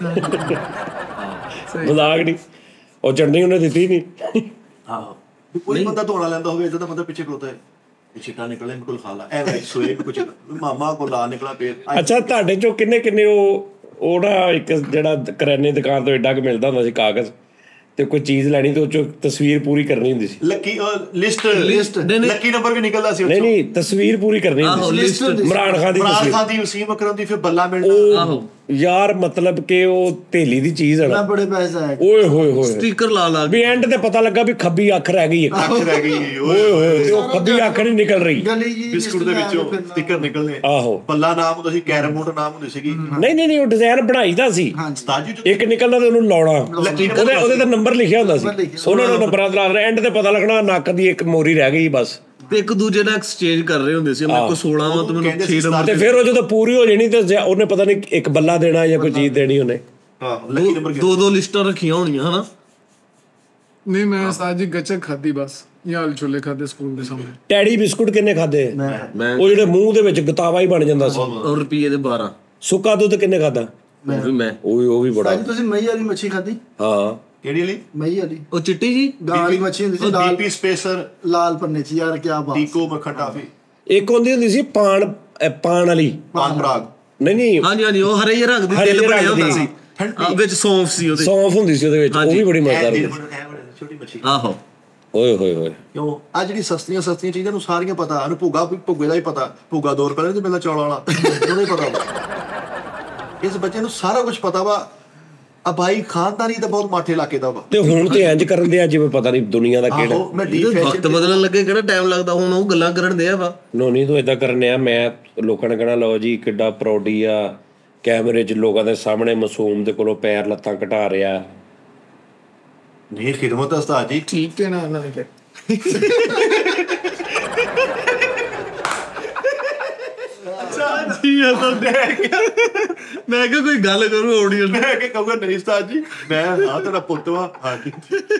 ਮਜ਼ਾਕ ਨਹੀਂ ਉਹ ਚਟਨੀ ਉਹਨੇ ਦਿੱਤੀ ਨਹੀਂ ਆਹੋ ਕੋਈ ਬੰਦਾ ਧੋਣਾ ਲੈਂਦਾ ਹੋਵੇ ਇਦਾਂ ਦਾ ਬੰਦਾ ਪਿੱਛੇ ਖਲੋਤਾ ਹੈ ਛਿੱਟਾ ਨਿਕਲੇ ਬਿਲਕੁਲ ਖਾ ਲਾ ਐਵੇਂ ਸੋਏ ਕੁਝ ਮਾਮਾ ਕੋ ਲਾ ਨਿਕਲਾ ਫੇਰ ਅੱਛਾ ਤੁਹਾਡੇ ਚੋਂ ਕਿੰਨੇ ਕਿੰਨੇ ਉਹ ਉਹ ਨਾ ਇੱਕ ਜਿਹੜਾ ਕਰਿਆਨੇ ਦੁਕਾਨ ਤੋਂ ਏਡਾ ਕੁ ਮਿਲਦਾ ਹੁੰਦਾ ਸੀ ਕਾਗਜ਼ ਤੇ ਕੋਈ ਚੀਜ਼ ਲੈਣੀ ਤੇ ਉਹ ਚੋਂ ਤਸਵੀਰ ਪੂਰੀ ਕਰਨੀ ਹੁੰਦੀ ਸੀ lucky list list lucky number ਵੀ ਨਿਕਲਦਾ ਸੀ ਨਹੀਂ ਨਹੀਂ ਤਸਵੀਰ ਪੂਰੀ ਕਰਨੀ ਹੁੰਦੀ ਸੀ ਇਮਰਾਨ ਖਾਨ ਦੀ ਇਮਰਾਨ ਤਸਵੀਰ ਖਾਨ ਦੀ ਵਸੀਮ ਅਕਰਮ ਦੀ ਫਿਰ ਬੱਲਾ ਮਿਲਣਾ ਆਹੋ ਯਾਰ ਮਤਲਬ ਕਿ ਉਹ ਢੇਲੀ ਦੀ ਚੀਜ਼ ਹੈ ਨਾ ਨਾ ਬੜੇ ਪੈਸੇ ਆਏ ਓਏ ਹੋਏ ਹੋਏ ਸਟicker ਲਾ ਲਾ ਵੀ ਐਂਡ ਤੇ ਪਤਾ ਲੱਗਾ ਵੀ ਖੱਬੀ ਅੱਖ ਰਹਿ ਗਈ ਇੱਕ ਅੱਖ ਰਹਿ ਗਈ ਓਏ ਹੋਏ ਤੇ ਉਹ ਖੱਬੀ ਅੱਖ ਨਹੀਂ ਨਿਕਲ ਰਹੀ ਗਲੀ ਜੀ ਬਿਸਕੁਟ ਦੇ ਵਿੱਚੋਂ ਸਟicker ਨਿਕਲਨੇ ਆਹੋ ਬੱਲਾ ਨਾਮ ਹੁੰਦਾ ਸੀ ਕੈਰਮ ਬੋਰਡ ਨਾਮ ਹੁੰਦੀ ਸੀਗੀ ਨਹੀਂ ਨਹੀਂ ਨਹੀਂ ਉਹ ਡਿਜ਼ਾਈਨ ਬਣਾਈਦਾ ਸੀ ਉਸਤਾਦ ਜੀ ਇੱਕ ਨਿਕਲਣਾ ਤੇ ਉਹਨੂੰ ਲਾਉਣਾ ਉਹਦੇ ਉਹਦੇ ਤੇ ਨੰਬਰ ਲਿਖਿਆ ਹੁੰਦਾ ਸੀ ਉਹਨਾਂ ਨੂੰ ਨੰਬਰਾਂ ਦਾ ਐਂਡ ਤੇ ਪਤਾ ਲੱਗਣਾ ਨੱਕ ਦੀ ਇੱਕ ਮੋਰੀ ਰਹਿ ਗਈ ਬਸ ਤੇ ਇੱਕ ਦੂਜੇ ਨਾਲ ਐਕਸਚੇਂਜ ਕਰ ਰਹੇ ਹੁੰਦੇ ਸੀ ਮੇਰੇ ਕੋਲ ਸੋਲਾਂ ਵਾ ਤੇ ਮੈਨੂੰ ਛੇ ਨੰਬਰ ਤੇ ਫਿਰ ਉਹ ਜਦੋਂ ਪੂਰੀ ਹੋ ਜਾਣੀ ਤੇ ਉਹਨੇ ਪਤਾ ਨਹੀਂ ਇੱਕ ਬੱਲਾ ਦੇਣਾ ਜਾਂ ਕੋਈ ਚੀਜ਼ ਦੇਣੀ ਉਹਨੇ ਹਾਂ ਲੱਕੀ ਨੰਬਰ ਦੋ ਦੋ ਲਿਸਟਾਂ ਰੱਖੀਆਂ ਹੋਣੀਆਂ ਹਨਾ। ਨਹੀਂ ਮੈਂ ਉਸਤਾਦ ਜੀ ਗੱਚਕ ਖਾਦੀ ਬਸ, ਯਾਲ ਛੋਲੇ ਖਾਦੇ ਸਕੂਲ ਦੇ ਸਾਹਮਣੇ। ਟੈਡੀ ਬਿਸਕੁਟ ਕਿੰਨੇ ਖਾਦੇ? ਮੈਂ ਉਹ ਜਿਹੜੇ ਮੂੰਹ ਦੇ ਵਿੱਚ ਗਤਾਵਾ ਹੀ ਬਣ ਜਾਂਦਾ ਸੀ। ਉਹ ਰੁਪਈਏ ਦੇ ਬਾਰਾਂ। ਸੁੱਕਾ ਦੁੱਧ ਕਿੰਨੇ ਖਾਦਾ? ਉਹ ਵੀ ਮੈਂ। ਉਹ ਵੀ ਉਹ ਵੀ ਬੜਾ। ਸਾਜੀ ਤੁਸੀਂ ਮਈ ਵਾਲੀ ਮੱਛੀ ਖਾਧੀ? ਹਾਂ ਕਿਹੜੀ ਵਾਲੀ? ਮਈ ਵਾਲੀ ਉਹ ਚਿੱਟੀ ਜੀ ਗਾਂ ਵਾਲੀ ਮੱਛੀ ਹੁੰਦੀ ਸੀ ਲਾਲ ਡੀਪੀ ਸਪੇਸਰ ਲਾਲ ਪੰਨੇ ਚ ਯਾਰ ਕੀ ਬਾਤ। ਟੀਕੋ ਮੱਖਣ ਟਾਫੀ ਇੱਕ ਹੁੰਦੀ ਹੁੰਦੀ ਸੀ ਪਾਣ ਅਹ ਪਾਣ ਵਾਲੀ। ਪਾਨ ਪਰਾਗ ਨਹੀਂ ਨਹੀਂ ਹਾਂਜੀ ਹਾਂਜੀ ਉਹ ਹਰੇ ਜਿਹੇ ਰੰਗ ਦੀ ਹਰੇ ਦਿਲ ਜਿਹੇ ਬਣਿਆ ਰੰਗ ਹੁੰਦਾ ਦੀ। ਸੀ। ਆ ਵਿੱਚ ਸੌਂਫ ਸੀ ਉਹਦੇ। ਸੌਂਫ ਹੁੰਦੀ ਸੀ ਉਹਦੇ ਵਿੱਚ, ਉਹ ਵੀ ਬੜੀ ਮਜ਼ੇਦਾਰ ਹੁੰਦੀ ਸੀ। ਛੋਟੀ ਮੱਛੀ। ਆਹੋ ਓਏ ਹੋਏ ਹੋਏ। ਕਿਉਂ ਆ ਜਿਹੜੀ ਸਸਤੀਆਂ ਸਸਤੀਆਂ ਚੀਜ਼ਾਂ ਨੂੰ ਸਾਰੀਆਂ ਪਤਾ, ਉਹਨੂੰ ਭੁੱਗਾ ਵੀ ਭੁੱਗੇ ਦਾ ਹੀ ਪਤਾ, ਭੁੱਗਾ ਦੋ ਰੁਪਏ ਦਾ ਤੇ ਪਹਿਲਾਂ ਚੌਲਾਂ ਵਾਲਾ ਉਹਨੂੰ ਹੀ ਪਤਾ ਵਾ। ਇਸ ਬੱਚੇ ਨੂੰ ਸਾਰਾ ਕੁਝ ਪਤਾ ਵਾ। ਆ ਬਾਈ ਖਾਨਦਾਨੀ ਤਾਂ ਬਹੁਤ ਮਾਠੇ ਇਲਾਕੇ ਦਾ ਵਾ। ਤੇ ਹੁਣ ਤੇ ਇੰਜ ਕਰਨ ਦੇ ਆ ਜਿਵੇਂ ਪਤਾ ਨਹੀਂ ਦੁਨੀਆ ਦਾ ਕਿਹੜਾ। ਆਹੋ ਮੈਂ ਡੀਪ ਇਹਦੇ ਵਕਤ ਬਦਲਣ ਲੱਗੇ ਕਿਹੜਾ ਟਾਈਮ ਲੱਗਦਾ, ਹੁਣ ਉਹ ਗੱਲਾਂ ਕਰਨ ਦੇ ਆ ਵਾ। ਨੋ ਨਹੀਂ ਤੂੰ ਏਦਾਂ ਕਰਨੇ ਆ। ਮੈਂ ਲੋਕਾਂ ਨੇ ਕਹਿਣਾ ਲਓ ਜੀ ਕਿੱਡਾ ਪ੍ਰੌਡੀ ਆ, ਕੈਮਰੇ 'ਚ ਲੋਕਾਂ ਦੇ ਸਾਹਮਣੇ ਮਾਸੂਮ ਦੇ ਕੋਲੋਂ ਪੈਰ ਲੱਤਾਂ ਘਟਾ ਰਿਹਾ। ਨਹੀਂ ਖਿਦਮਤ ਹੈ ਉਸਤਾਦ ਜੀ। ਠੀਕ ਹੈ ਨਾ ਉਹਨਾਂ ਨੇ ਕਿਹਾ। ਜੀ ਆ ਤਾਂ ਮੈਂ ਕਿਹਾ ਕੋਈ ਗੱਲ ਕਰੂ ਆਡੀਓ ਨੂੰ। ਮੈਂ ਕਿ ਕਹੂੰਗਾ ਨਹੀਂ ਉਸਤਾਦ ਜੀ ਮੈਂ ਹਾਂ ਤੇਰਾ ਪੁੱਤ ਵਾ। ਹਾਂ ਜੀ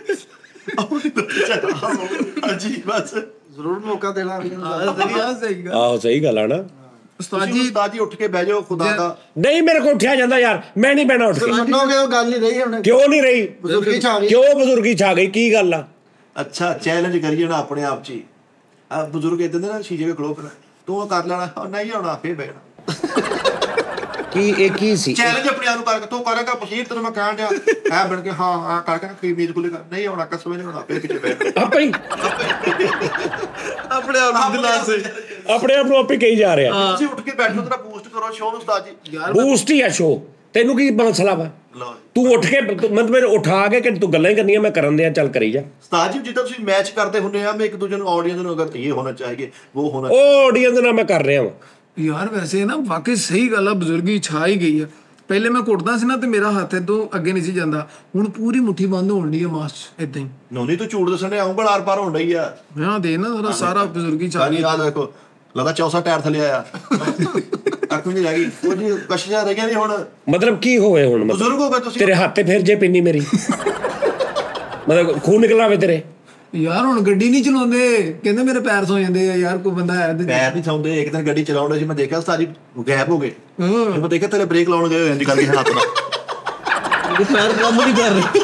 ਹਾਂਜੀ ਬਸ ਜ਼ਰੂਰ ਮੌਕਾ ਦੇਣਾ ਵੀ ਸਹੀ ਗੱਲ ਆਹੋ ਸਹੀ ਗੱਲ ਆ ਨਾ। ਉਸਤਾਦ ਜੀ ਜੀ ਉਸਤਾਦ ਜੀ ਉੱਠ ਕੇ ਬਹਿ ਜਾਓ ਖੁਦਾ ਦਾ। ਨਹੀਂ ਮੇਰੇ ਕੋਲ ਉੱਠਿਆ ਜਾਂਦਾ ਯਾਰ, ਮੈਂ ਨਹੀਂ ਬਹਿਣਾ ਉੱਠ ਕੇ। ਮੰਨੋਗੇ ਉਹ ਗੱਲ ਨਹੀਂ ਰਹੀ ਹੁਣ ਕਿਉਂ ਨਹੀਂ ਰਹੀ? ਬਜ਼ੁਰਗੀ ਚ ਆ ਗਈ। ਕਿਉਂ ਬਜ਼ੁਰਗੀ ਛਾ ਗਈ? ਕੀ ਗੱਲ ਆ? ਅੱਛਾ ਚੈਲੰਜ ਕਰੀਏ ਨਾ ਆਪਣੇ ਆਪ 'ਚ ਹੀ। ਆ ਬਜ਼ੁਰਗ ਇਦਾਂ ਦੇ ਨਾ ਸ਼ੀਸ਼ੇ 'ਤੇ ਖਲੋ ਪੈਣਾ, ਤੂੰ ਕਰ ਲੈਣਾ ਉਹ ਨਹੀਂ ਆਉਣਾ ਫੇਰ ਬਹਿਣਾ। ਕੀ ਇਹ ਕੀ ਸੀ? ਚੈਲੰਜ ਆਪਣੇ ਆਪ ਨੂੰ ਕਰਕੇ ਤੂੰ ਕਰੇਗਾ ਪਸੀਰ ਤੈਨੂੰ ਮੈਂ ਕਹਿਣ ਡਿਆ ਐ ਬਣ ਕੇ ਹਾਂ ਹਾਂ ਕਰਕੇ ਕੀ ਉਮੀਦ ਖੁੱਲੇਗਾ ਨਹੀਂ ਆਉਣਾ ਕਸਮ ਨਹੀਂ ਆਉਣਾ ਫੇਰ ਪਿੱਛੇ ਬਹਿਣਾ। ਆਪੇ ਹੀ ਆਪਣੇ ਆਪ ਨੂੰ ਦਿਲਾਸੇ ਆਪਣੇ ਆਪ ਨੂੰ ਆਪੇ ਕਹੀ ਜਾ ਰਿਹਾ। ਤੁਸੀਂ ਉੱਠ ਕੇ ਬੈਠੋ ਤੇਰਾ ਬੂਸਟ ਕਰੋ ਸ਼ੋਅ ਨੂੰ ਉਸਤਾਦ ਜੀ। ਬੂਸਟ ਹੀ ਆ ਸ਼ੋ। ਤੈਨੂੰ ਕੀ ਮਸਲਾ ਵਾ? ਲਓ ਜੀ ਤੂੰ ਉੱਠ ਕੇ ਮਤਲਬ ਮੇਰੇ ਉਠਾ ਕੇ ਕਿ ਤੂੰ ਗੱਲਾਂ ਹੀ ਕਰਨੀਆਂ, ਮੈਂ ਕਰਨ ਦਿਆਂ ਚੱਲ ਕਰੀ ਜਾ। ਉਸਤਾਦ ਜੀ ਜਿੱਦਾਂ ਤੁਸੀਂ ਮੈਚ ਕਰਦੇ ਹੁੰਦੇ ਆ ਮੈਂ ਇੱਕ ਦੂਜੇ ਨੂੰ ਆਡੀਅנס ਨੂੰ ਅਗਰ ਇਹ ਹੋਣਾ ਚਾਹੀਏ ਉਹ ਹੋਣਾ ਉਹ ਆਡੀਅנס ਨਾਲ ਮੈਂ ਕਰ ਰਿਹਾ ਵਾਂ। ਯਾਰ ਵੈਸੇ ਨਾ ਵਾਕਈ ਸਹੀ ਗੱਲ ਆ, ਬਜ਼ੁਰਗੀ ਛਾ ਹੀ ਗਈ ਆ। ਪਹਿਲੇ ਮੈਂ ਕੁੱਟਦਾ ਸੀ ਨਾ ਤੇ ਮੇਰਾ ਹੱਥ ਇਦੋਂ ਅੱਗੇ ਨਹੀਂ ਸੀ ਜਾਂਦਾ, ਹੁਣ ਪੂਰੀ ਮੁੱਠੀ ਬੰਦ ਹੋਣ ਡਈ ਆ ਮਾਸ ਇਦਾਂ ਹੀ। ਨੋਨੀ ਤੂੰ ਝੂਠ ਦੱਸਣ ਦੇ ਉਂਗਲ ਆਰ ਪਾਰ ਹੋਣ ਡਈ ਆ। ਮੈਂ ਦੇ ਨਾ ਸਾਰਾ ਸਾਰਾ ਬਜ਼ੁਰਗੀ ਛਾ ਸਾਰੀ ਗਈ। ਯਾਦ ਰੱਖੋ ਲੱਗਦਾ ਚੌਸਾ ਟਾਇਰ ਥੱਲੇ ਆਇਆ ਅੱਖ ਨਹੀਂ ਰਹਿ ਗਈ ਉਹ ਜੀ ਕਸ਼ੀਆਂ ਰਹਿ ਗਈਆਂ ਨਹੀਂ ਹੁਣ ਮਤਲਬ ਕੀ ਹੋਵੇ ਹੁਣ? ਮਤਲਬ ਬਜ਼ੁਰਗ ਹੋ ਗਏ ਤੁਸੀਂ। ਤੇਰੇ ਹੱਥ ਤੇ ਫਿਰ ਜੇ ਪਿੰਨੀ ਮੇਰੀ ਮਤਲਬ ਖੂਨ ਨਿਕਲਾਵੇ ਤੇਰੇ। ਯਾਰ ਹੁਣ ਗੱਡੀ ਨਹੀਂ ਚਲਾਉਂਦੇ, ਕਹਿੰਦੇ ਮੇਰੇ ਪੈਰ ਸੌ ਜਾਂਦੇ ਆ। ਯਾਰ ਕੋਈ ਬੰਦਾ ਹੈ ਤੇ ਪੈਰ ਨਹੀਂ ਸੌਂਦੇ। ਇੱਕ ਦਿਨ ਗੱਡੀ ਚਲਾਉਂਦੇ ਸੀ ਮੈਂ ਦੇਖਿਆ ਸਾਰੀ ਗਾਇਬ ਹੋ ਗਏ। ਹਾਂ। ਮੈਂ ਦੇਖਿਆ ਤੇਰੇ ਬ੍ਰੇਕ ਲਾਉਣ ਗਏ ਇੰਜ ਕਰਕੇ ਹੱਥ ਨਾਲ ਇਹ ਪੈਰ ਕੰਮ ਨਹੀਂ ਕਰ ਰਹੇ।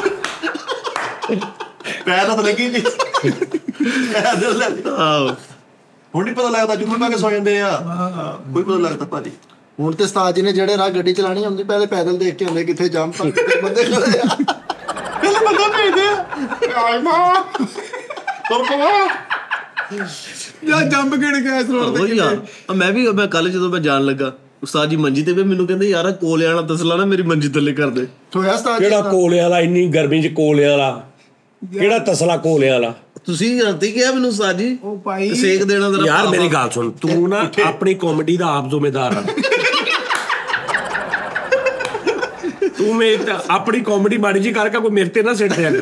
ਪੈਰ ਤਾਂ ਲੱਗੀ ਨਹੀਂ ਪੈਰ ਦੇ ਲੱਗ ਆਹੋ ਹੁਣ ਨਹੀਂ ਪਤਾ ਲੱਗਦਾ ਜੁਗਲ ਪਾ ਕੇ ਸੌ ਜਾਂਦੇ ਆ। ਕੋਈ ਪਤਾ ਲੱਗਦਾ ਭਾਜੀ। ਹੁਣ ਤੇ ਉਸਤਾਦ ਜੀ ਨੇ ਜਿਹੜੇ ਰਾਹ ਗੱਡੀ ਚਲਾਣੀ ਹੁੰਦੀ ਪਹਿਲੇ ਪੈਦਲ ਦੇਖ ਕੇ ਹੁੰਦੇ ਕਿੱਥੇ ਜੰਪ ਕਿੱਥੇ ਬੰਦੇ ਖੜੇ ਆ। ਪਹਿਲੇ ਬੰਦਾ ਭੇਜਦੇ ਆ ਆਈ ਮਾਂ ਤੁਰ ਪਵਾ ਯਾਰ ਜੰਪ ਕਿਹੜੇ ਗਿਆ ਇਸ ਰੋਡ ਉਹ ਤੇ। ਯਾਰ ਆ ਮੈਂ ਵੀ ਮੈਂ ਕੱਲ ਜਦੋਂ ਮੈਂ ਜਾਣ ਲੱਗਾ ਉਸਤਾਦ ਜੀ ਮੰਜੀ ਤੇ ਵੀ ਮੈਨੂੰ ਕਹਿੰਦੇ ਯਾਰ ਆਹ ਕੋਲੇ ਵਾਲਾ ਤਸਲਾ ਨਾ ਮੇਰੀ ਮੰਜੀ ਥੱਲੇ ਕਰ ਦੇ। ਹੋਇਆ ਉਸਤਾਦ ਜੀ ਕਿਹੜਾ ਕੋਲਿਆਂ ਵਾਲਾ? ਇੰਨੀ ਗਰਮੀ 'ਚ ਕੋਲਿਆਂ ਵਾਲਾ ਕਿਹੜਾ ਤਸਲਾ ਕੋਲਿਆਂ ਵਾਲਾ? ਤੁਸੀਂ ਰਾਤੀ ਕਿਹਾ ਮੈਨੂੰ ਉਸਤਾਦ ਜੀ ਉਹ ਭਾਈ ਸੇਕ ਦੇਣਾ ਜ਼ਰਾ। ਯਾਰ ਮੇਰੀ ਗੱਲ ਸੁਣ, ਤੂੰ ਨਾ ਆਪਣੀ ਕਾਮੇਡੀ ਦਾ ਆਪ ਜ਼ਿੰਮੇਦਾਰ ਆ। ਤੂੰ ਮੇ ਆਪਣੀ ਕਾਮੇਡੀ ਮਾੜੀ ਜੀ ਕਰਕੇ ਕੋਈ ਮੇਰੇ ਤੇ ਨਾ ਸਿੱਟ ਦਿਆ।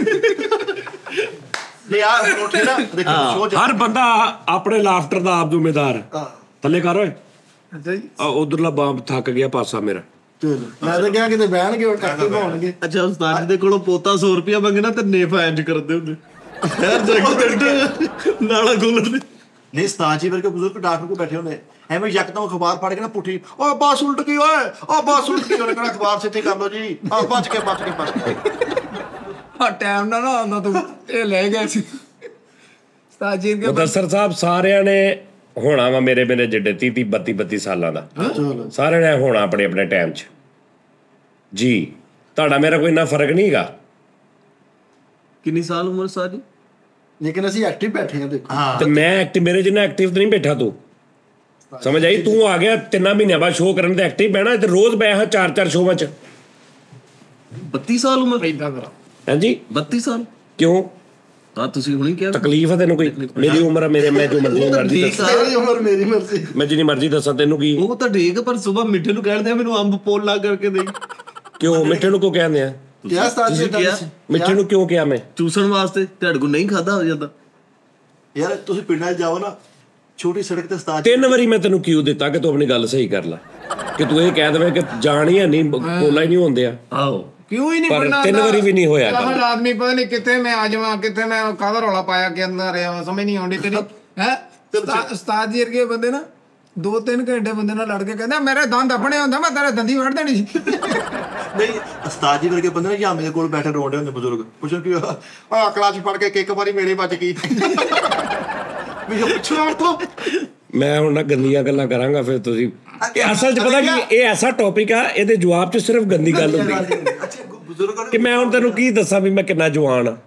ਲੈ ਯਾਰ ਉੱਠੇ ਨਾ ਦੇਖੋ ਸ਼ੋਅ ਹਰ ਬੰਦਾ ਆਪਣੇ ਲਾਫਟਰ ਦਾ ਆਪ ਜ਼ਿੰਮੇਦਾਰ। ਥੱਲੇ ਕਰ ਓਏ। ਅੱਛਾ ਜੀ। ਉਧਰਲਾ ਬਾਂਬ ਥੱਕ ਗਿਆ ਪਾਸਾ ਮੇਰਾ। ਚਲੋ ਮੈਂ ਤਾਂ ਕਿਹਾ ਕਿਤੇ ਬਹਿਣਗੇ ਉਹ ਐਕਟਿਵ ਹੋਣਗੇ। ਅੱਛਾ ਉਸਤਾਦ ਜੀ ਦੇ ਕੋਲੋਂ ਪੋਤਾ ਸੌ ਰੁਪਇਆ ਮੰਗਣਾ ਤੇ ਨੇਫਾ ਇੰਜ ਕਰਦੇ ਹੁੰਦੇ ਯਾਰ ਜੱਗ ਨਾਲਾ ਖੋਲਦੇ। ਨਹੀਂ ਉਸਤਾਦ ਜੀ ਵਰਗੇ ਬਜ਼ੁਰਗ ਡਾਕਟਰ ਕੋਲ ਬੈਠੇ ਹੁੰਦੇ ਐਵੇਂ ਯਕਦਮ ਅਖਬਾਰ ਪੜ੍ਹ ਕੇ ਨਾ ਪੁੱਠੀ ਓਏ ਬੱਸ ਉਲਟ ਗਈ ਓਏ ਓ ਬੱਸ ਉਲਟ ਗਈ ਉਹਨੇ ਕਹਿਣਾ ਅਖਬਾਰ ਸਿੱਧੀ ਕਰ ਲਓ ਜੀ ਆ ਬਚ ਕੇ ਬਚ ਕੇ ਬਚ ਕੇ। ਆ ਟਾਈਮ ਨਾ ਨਾ ਆਉਂਦਾ ਤੂੰ ਇਹ ਲੈ ਗਿਆ ਸੀ ਉਸਤਾਦ ਜੀ ਕੇ। ਮੁਦੱਸਰ ਸਾਹਿਬ ਸਾਰਿਆਂ ਨੇ ਹੋਣਾ ਵਾ ਮੇਰੇ ਮੇਰੇ ਜਿੱਡੇ ਤੀਹ ਤੀਹ ਬੱਤੀ ਬੱਤੀ ਸਾਲਾਂ ਦਾ। ਸਾਰਿਆਂ ਨੇ ਹੋਣਾ ਆਪਣੇ ਆਪਣੇ ਟਾਈਮ 'ਚ ਜੀ। ਤੁਹਾਡਾ ਮੇਰਾ ਕੋਈ ਇੰਨਾ ਫਰਕ ਨਹੀਂ ਹੈਗਾ। ਕਿੰਨੀ ਸਾਲ ਉਮਰ ਉਸਤਾਦ ਜੀ? ਲੇਕਿਨ ਅਸੀਂ ਐਕਟਿਵ ਬੈਠੇ ਆ ਦੇਖੋ। ਤੇ ਮੈਂ ਐਕਟਿਵ ਮੇਰੇ ਜਿੰਨਾ ਐਕਟਿਵ ਨਹੀਂ ਬੈਠਾ ਤੂੰ। ਸਮਝ ਆਈ? ਤੂੰ ਆ ਗਿਆ ਤਿੰਨਾਂ ਮਹੀਨਿਆਂ ਬਾਅਦ ਸ਼ੋਅ ਕਰਨ ਤੇ ਐਕਟਿਵ ਬਹਿਣਾ ਤੇ ਰੋਜ਼ ਬੈ ਹਾਂ ਚਾਰ ਚਾਰ ਸ਼ੋਆਂ 'ਚ। ਬੱਤੀ ਸਾਲ ਉਮਰ? ਇਦਾਂ ਕਰਾ ਹਾਂਜੀ ਬੱਤੀ ਸਾਲ ਕਿਉਂ? ਹਾਂ ਤੁਸੀਂ ਹੁਣੀ ਕਿਹਾ ਤਕਲੀਫ ਹੈ ਤੈਨੂੰ ਕੋਈ? ਮੇਰੀ ਉਮਰ ਹੈ ਮੇਰੇ ਮੈਂ ਜੋ ਮਰਜ਼ੀ ਮਰਜ਼ੀ ਠੀਕ ਦੱਸਾਂ। ਆ ਮੇਰੀ ਉਮਰ ਮੇਰੀ ਮਰਜ਼ੀ। ਮੈਂ ਜਿੰਨੀ ਮਰਜ਼ੀ ਦੱਸਾਂ ਤੈਨੂੰ ਕੀ? ਉਹ ਤਾਂ ਠੀਕ ਆ, ਪਰ ਸਵੇਰ ਮਿੱਠੇ ਨੂੰ ਕਹਿੰਦੇ ਮੈਨੂੰ ਅੰਬ ਪੋਲ ਲਾ ਕਰਕੇ ਦੇ। ਕਿਉਂ ਮਿੱਠੇ ਨੂੰ ਕਿਉਂ ਕਹਿੰਦੇ ਆ? ਕਿਹਾ ਉਸਤਾਦ ਜੀ ਤੁਸੀਂ ਕਿਹਾ ਮਿੱਠੇ ਨੂੰ ਕਿਉਂ ਕਿਹਾ ਮੈਂ? ਚੂਸਣ ਵਾਸਤੇ ਤੁਹਾਡੇ ਕੋਲ ਨਹੀਂ ਖਾਦਾ ਹੋ ਜਾਂਦਾ। ਯਾਰ ਤੁਸੀਂ ਪਿੰਡਾਂ 'ਚ ਜਾਓ ਨਾ ਛੋਟੀ ਸੜਕ ਤੇ ਉਸਤਾਦ ਤਿੰਨ ਵਾਰੀ ਮੈਂ ਤੈਨੂੰ ਕਿਉਂ ਦਿੱਤਾ ਕਿ ਤੂੰ ਆਪਣੀ ਗੱਲ ਸਹੀ ਕਰ ਲੈ, ਕਿ ਤੂੰ ਇਹ ਕਹਿ ਦੇਵੇਂ ਕਿ ਜਾਣ ਹੀ ਹੈ ਨਹੀਂ ਪੋਲਾ ਹੀ ਨਹੀਂ ਹੁੰਦੇ ਆ। ਆਹੋ ਕਿਉਂ ਹੀ ਨਹੀਂ ਪਰ ਬਣਨਾ ਤਿੰਨ ਵਾਰੀ ਵੀ ਨਹੀਂ ਹੋਇਆ ਗੱਲ। ਹਰ ਆਦਮੀ ਪਤਾ ਨਹੀਂ ਕਿੱਥੇ ਮੈਂ ਆ ਜਾਵਾਂ, ਕਿੱਥੇ ਮੈਂ ਕਾਹਦਾ ਰੌਲਾ ਪਾਇਆ ਕਿ ਅੰਦਰ ਰਿਹਾ ਵਾਂ, ਸਮਝ ਨਹੀਂ ਆਉਂਦੀ ਤੇਰੀ ਹੈ। ਉਸਤਾਦ ਜੀ ਵਰਗੇ ਬੰਦੇ ਨਾ ਦੋ ਤਿੰਨ ਘੰਟੇ ਬੰਦੇ ਨਾਲ ਲੜ ਕੇ ਕਹਿੰਦਾ ਮੇਰੇ ਦੰਦ ਆਪਣੇ ਹੁੰਦਾ, ਮੈਂ ਤੇਰੇ ਦੰਦੀ ਵੜ ਦੇਣੀ ਸੀ। ਨਹੀਂ ਉਸਤਾਦ ਜੀ ਵਰਗੇ ਬੰਦੇ ਨਾ ਜਾਂ ਮੇਰੇ ਕੋਲ ਬੈਠੇ ਰੋਂਦੇ ਹੁੰਦੇ ਬਜ਼ੁਰਗ, ਪੁੱਛੋ ਕਿ ਆ ਕਲਾਸ ਪੜ ਕੇ ਇੱਕ ਵਾਰੀ ਮੇਰੇ ਵੱਜ ਗਈ ਵੀ ਜੋ ਪੁੱਛਣਾ ਤੋਂ ਮੈਂ ਹੁਣ ਨਾ ਗੰਦੀਆਂ ਗੱਲਾਂ ਕਰਾਂਗਾ ਫਿਰ ਤੁਸੀਂ ਇਹ ਅਸਲ 'ਚ ਪਤਾ ਕੀ ਇਹ ਐਸਾ ਟੌਪਿਕ ਆ, ਇਹਦੇ ਜਵਾਬ 'ਚ ਸਿਰਫ ਗੰਦੀ ਗੱਲ ਹੁੰਦੀ ਅੱਛਾ ਬਜ਼ੁਰਗਾਂ ਕਿ ਮੈਂ ਹੁਣ ਤੈਨੂੰ ਕੀ ਦੱਸਾਂ ਵੀ ਮੈਂ ਕਿੰਨਾ ਜਵਾਨ ਆ।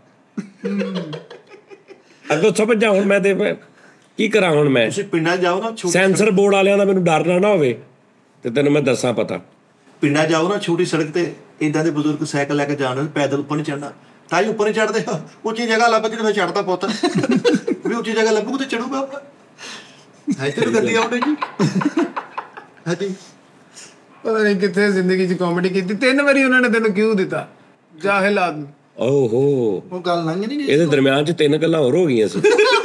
ਅੱਗੋਂ ਸਮਝ ਜਾ ਹੁਣ ਮੈਂ ਤੇ ਕੀ ਕਰਾਂ ਹੁਣ ਮੈਂ। ਤੁਸੀਂ ਪਿੰਡਾਂ ਜਾਓ ਨਾ ਛੋਟੀ ਸੈਂਸਰ ਬੋਰਡ ਵਾਲਿਆਂ ਦਾ ਮੈਨੂੰ ਡਰ ਨਾ ਹੋਵੇ ਤੇ ਤੈਨੂੰ ਮੈਂ ਦੱਸਾਂ ਪਤਾ। ਪਿੰਡਾਂ ਜਾਓ ਨਾ ਛੋਟੀ ਸੜਕ ਤੇ ਇਦਾਂ ਦੇ ਬਜ਼ੁਰਗ ਸਾਈਕਲ ਲੈ ਕੇ ਜਾਣ, ਪੈਦਲ ਉੱਪਰ ਨਹੀਂ ਚੜਨਾ, ਤਾਂ ਹੀ ਉੱਪਰ ਨਹੀਂ ਚੜਦੇ। ਉੱਚੀ ਜਗ੍ਹਾ ਲੱਭ ਜਿੱਥੇ ਮੈਂ ਚੜਦਾ ਪੁੱਤ ਵੀ ਉੱਚੀ ਜਗ੍ਹਾ ਲੱਭੂ ਤੇ ਚੜੂਗਾ। ਹੈ ਤੈਨੂੰ ਗੱਡੀ ਆਉਂਦੇ ਜੀ ਹਾਂਜੀ ਪਤਾ ਨਹੀਂ ਕਿੱਥੇ ਜ਼ਿੰਦਗੀ 'ਚ ਕਾਮੇਡੀ ਕੀਤੀ। ਤਿੰਨ ਵਾਰੀ ਉਹਨਾਂ ਨੇ ਤੈਨੂੰ ਕਿਉਂ ਦਿੱਤਾ ਜਾਹਿਲ ਆਦਮੀ। ਓਹੋ ਉਹ ਗੱਲ ਲੰਘ ਨਹੀਂ ਗਈ। ਇਹਦੇ ਦਰਮਿਆਨ 'ਚ ਤਿੰਨ ਗੱਲਾਂ ਹੋਰ ਹੋ ਗਈਆਂ ਸੀ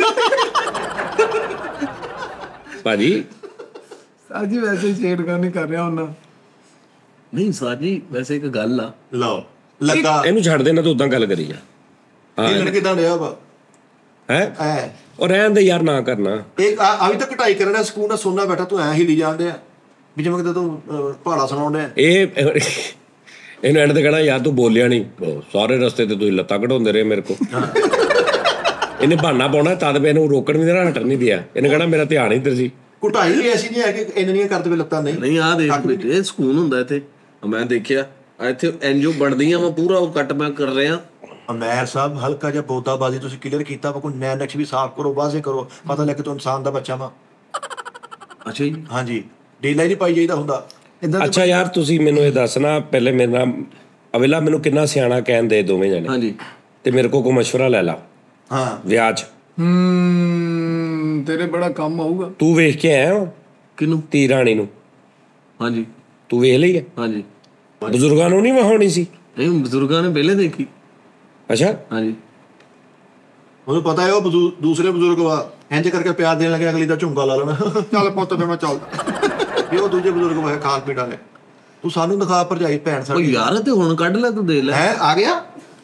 ਭਾਜੀ। ਸਾਜੀ ਵੈਸੇ ਹੀ ਛੇੜਖਾਨੀ ਕਰ ਰਿਹਾ ਹੁੰਦਾ। ਨਹੀਂ ਸਾਜੀ ਵੈਸੇ ਇੱਕ ਗੱਲ ਆ, ਲਓ ਲੱਗਾ ਇਹਨੂੰ ਛੱਡ ਦੇਣਾ ਤੂੰ ਉਦਾਂ ਗੱਲ ਕਰੀ ਜਾ। ਇਹ ਲੜਕੇ ਦਾ ਰਿਹਾ ਵਾ ਹੈ ਐ ਉਹ ਰਹਿਣ ਦੇ ਯਾਰ, ਨਾ ਕਰਨਾ। ਇਹ ਆ ਵੀ ਤਾਂ ਕਟਾਈ ਕਰਨਾ ਸਕੂਲ ਦਾ ਸੋਨਾ ਬੈਠਾ ਤੂੰ ਐ ਹਿੱਲੀ ਜਾਂਦੇ ਆ ਵੀ ਜਿਵੇਂ ਕਿ ਤੂੰ ਪਹਾੜਾ ਸੁਣਾਉਂਦੇ ਆ। ਇਹ ਇਹਨੂੰ ਐਂਡ ਤੇ ਕਹਿਣਾ ਯਾਰ ਤੂੰ ਬੋਲਿਆ ਨਹੀਂ, ਸਾਰੇ ਰਸਤੇ ਤੇ ਤੁਸੀਂ ਲੱਤਾਂ ਕਢਾਉਂਦੇ ਰਹੇ ਮੇਰੇ ਕੋਲ। ਇਹਨੇ ਬਹਾਨਾ ਪਾਉਣਾ ਤਦ ਵੀ ਇਹਨੂੰ ਰੋਕਣ ਵੀ ਦੇਣਾ, ਹਟਣ ਨਹੀਂ ਦਿਆ। ਇਹਨੇ ਕਹਿਣਾ ਮੇਰਾ ਧਿਆਨ ਹੀ ਤੇ ਸੀ। ਕੁਟਾਈ ਵੀ ਐਸੀ ਨਹੀਂ ਹੈ ਕਿ ਇੰਨੀਆਂ ਕਰਦੇ ਵੇ ਲੱਤਾਂ ਨਹੀਂ। ਨਹੀਂ ਆਹ ਦੇਖ ਬੇਟੇ ਸਕੂਨ ਹੁੰਦਾ ਇੱਥੇ। ਮੈਂ ਦੇਖਿਆ ਇੱਥੇ ਐਨਜੀਓ ਬਣਦੀਆਂ ਵਾ, ਪੂਰਾ ਉਹ ਕੱਟ ਮੈਂ ਕਰ ਰਿਹਾ। ਅਮੈਰ ਸਾਹਿਬ ਹਲਕਾ ਜਿਹਾ ਬੋਤਾਬਾਜ਼ੀ ਤੁਸੀਂ ਕਲੀਅਰ ਕੀਤਾ ਵਾ, ਕੋਈ ਨੈਣ ਨਕਸ਼ ਵੀ ਸਾਫ਼ ਕਰੋ, ਵਾਜ਼ੇ ਕਰੋ, ਪਤਾ ਲੱਗੇ ਤੂੰ ਇਨਸਾਨ ਦਾ ਬੱਚਾ ਵਾ। ਅੱਛਾ ਜੀ ਹਾਂਜੀ ਢੀਲਾ ਹੀ ਨਹੀਂ ਪਾਈ ਜਾਈਦਾ ਹੁੰਦਾ। ਇਦਾਂ ਅੱਛਾ ਯਾਰ ਤੁਸੀਂ ਮੈਨੂੰ ਇਹ ਦੱਸਣਾ ਪਹਿਲੇ, ਮੇਰੇ ਨਾਲ ਅਵੇਲਾ ਮੈਨੂੰ ਕਿੰਨਾ ਸਿਆਣਾ ਕਹਿਣ ਦੇ ਦੋਵੇਂ ਜਣੇ, ਹਾਂਜੀ ਤੇ ਮੇਰੇ ਕੋਲ ਕੋਈ ਮਸ਼ਵਰਾ ਲੈ ਲਾ ਹਾਂ ਵਿਆਹ 'ਚ। ਹੂੰ ਤੇਰੇ ਬੜਾ ਕੰਮ ਆਊਗਾ। ਤੂੰ ਵੇਖ ਕੇ ਆਇਆ ਕਿਹਨੂੰ? ਧੀ ਰਾਣੀ ਨੂੰ? ਹਾਂਜੀ ਤੂੰ ਵੇਖ ਲਈ ਹੈ? ਹਾਂਜੀ। ਬਜ਼ੁਰਗਾਂ ਨੂੰ ਨਹੀਂ ਵਹਾਉਣੀ ਸੀ? ਨਹੀਂ ਬਜ਼ੁਰਗਾਂ ਨੇ ਪਹਿਲੇ ਦੇਖੀ। ਅੱਛਾ ਹਾਂਜੀ ਉਹਨੂੰ ਪਤਾ ਹੈ ਉਹ ਬਜ਼ੁ- ਦੂਸਰੇ ਬਜ਼ੁਰਗ ਵਾ, ਇੰਜ ਕਰਕੇ ਪਿਆਰ ਦੇਣ ਲੱਗੇ ਅਗਲੀ ਦਾ ਝੁੰਗਾ ਲਾ ਲੈਣਾ। ਚੱਲ ਪੁੱਤ ਫਿਰ ਮੈਂ ਚੱਲਦਾ ਵੀ ਉਹ ਦੂਜੇ ਬਜ਼ੁਰਗ ਵਾ ਖਾਣ ਪੀਣ ਵਾਲੇ। ਤੂੰ ਸਾਨੂੰ ਦਿਖਾ ਭਰਜਾਈ ਭੈਣ ਉਹ ਸਾਡੀ ਯਾਰ ਤੇ ਹੁਣ ਕੱਢ ਲੈ ਤੂੰ ਦੇ ਲੈ। ਹੈ ਆ ਗਿਆ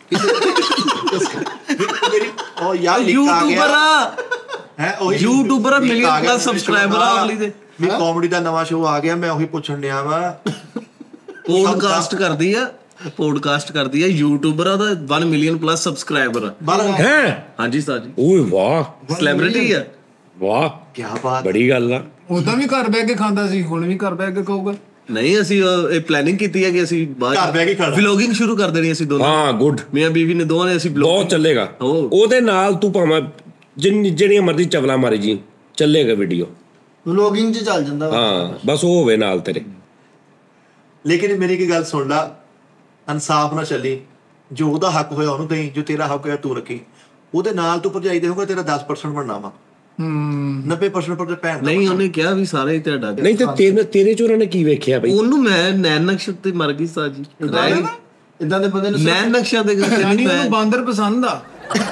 ਮੇਰੀ ਉਹ ਯਾਰ ਲਿਖ ਆ ਯੂਟਿਊਬਰ ਗਿਆ ਆ, ਹੈ ਉਹੀ ਯੂਟਿਊਬਰ ਆ, link ਮਿਲੀਅਨ ਆ ਗਿਆ ਪਲੱਸ ਸਬਸਕ੍ਰਾਈਬਰ ਆ ਅਗਲੀ ਦੇ। ਵੀ ਕਾਮੇਡੀ ਦਾ ਨਵਾਂ ਸ਼ੋਅ ਆ ਗਿਆ, ਮੈਂ ਉਹੀ ਪੁੱਛਣ ਡਿਆ ਵਾ। ਪੋਡਕਾਸਟ ਕਰਦੀ ਆ, ਪੋਡਕਾਸਟ ਕਰਦੀ ਆ, ਯੂਟਿਊਬਰ ਆ, ਦਾ ਇੱਕ ਮਿਲੀਅਨ ਪਲੱਸ ਸਬਸਕ੍ਰਾਈਬਰ ਆ। ਬਾਹਰ ਹੈ? ਹਾਂਜੀ ਸਾਜੀ ਓਏ ਵਾਹ ਸੈਲੀਬ੍ਰਿਟੀ ਆ। ਵਾਹ ਕੀ ਬਾਤ। ਬੜੀ ਗੱਲ ਆ। ਉਦਾਂ ਵੀ ਘਰ ਬਹਿ ਕੇ ਖਾਂਦਾ ਸੀ, ਹੁਣ ਵੀ ਘਰ ਬਹਿ ਕੇ ਖਾਊਗਾ। ਨਹੀਂ ਅਸੀਂ ਉਹ ਇਹ ਪਲੈਨਿੰਗ ਕੀਤੀ ਹੈ ਕਿ ਅਸੀਂ ਘਰ ਬਹਿ ਕੇ ਖਾਣਾ। ਵਲੌਗਿੰਗ ਸ਼ੁਰੂ ਕਰ ਦੇਣੀ ਅਸੀਂ ਦੋਨੋਂ, ਹਾਂ ਗੁੱਡ, ਮੀਆਂ ਬੀਵੀ ਨੇ ਦੋਵਾਂ ਨੇ। ਅਸੀਂ ਬਹੁਤ ਵਲੌਗ ਚੱਲੇਗਾ। ਉਹ। ਉਹਦੇ ਨਾਲ ਤੂੰ ਭਾਵੇਂ ਜਿੰਨੀ ਜਿਹੜੀਆਂ ਮਰਜ਼ੀ ਚਵਲਾ ਮਾਰੀ ਜੀ, ਚੱਲੇਗਾ ਵੀਡੀਓ। ਵਲੋਗਿੰਗ 'ਚ ਚੱਲ ਜਾਂਦਾ ਵਾ। ਹਾਂ ਬਸ ਉਹ ਹੋਵੇ ਨਾਲ ਤੇਰੇ। ਲੇਕਿਨ ਮੇਰੀ ਕੀ ਗੱਲ ਸੁਣ ਲਾ, ਇਨਸਾਫ ਨਾਲ ਚੱਲੀ। ਜੋ ਉਹਦਾ ਹੱਕ ਹੋਇਆ ਉਹਨੂੰ ਦੇਈ, ਜੋ ਤੇਰਾ ਹੱਕ ਹੋਇਆ ਤੂੰ ਰੱਖੀ। ਉਹਦੇ ਨਾਲ ਤੂੰ ਭਰਜਾਈ ਦੇਊਗਾ, ਤੇਰਾ ਦਸ ਪਰਸੈਂਟ ਬਣਨਾ ਵਾ। ਹੂੰ ਨੱਬੇ ਪਰਸੈਂਟ ਪਰ ਭੈਣ ਦਾ ਨਹੀਂ ਉਹਨੇ ਕਿਹਾ ਵੀ ਸਾਰੇ ਹੀ ਤੁਹਾਡਾ। ਨਹੀਂ ਤੇ ਤੇਰੇ ਤੇਰੇ 'ਚ ਉਹਨਾਂ ਨੇ ਕੀ ਵੇਖਿਆ ਬਈ? ਉਹਨੂੰ ਮੈਂ ਨੈਣ ਨਕਸ਼ ਤੇ ਮਰ ਗਈ ਸਾਜੀ। ਇਦਾਂ ਦੇ ਬੰਦੇ ਨੂੰ ਨੈਣ ਨਕਸ਼ਾਂ ਦੇ ਕਰਕੇ ਯਾਨੀ ਨਹੀਂ ਉਹਨੂੰ ਮੈਂ। ਬਾਂਦਰ ਪਸੰਦ ਆ।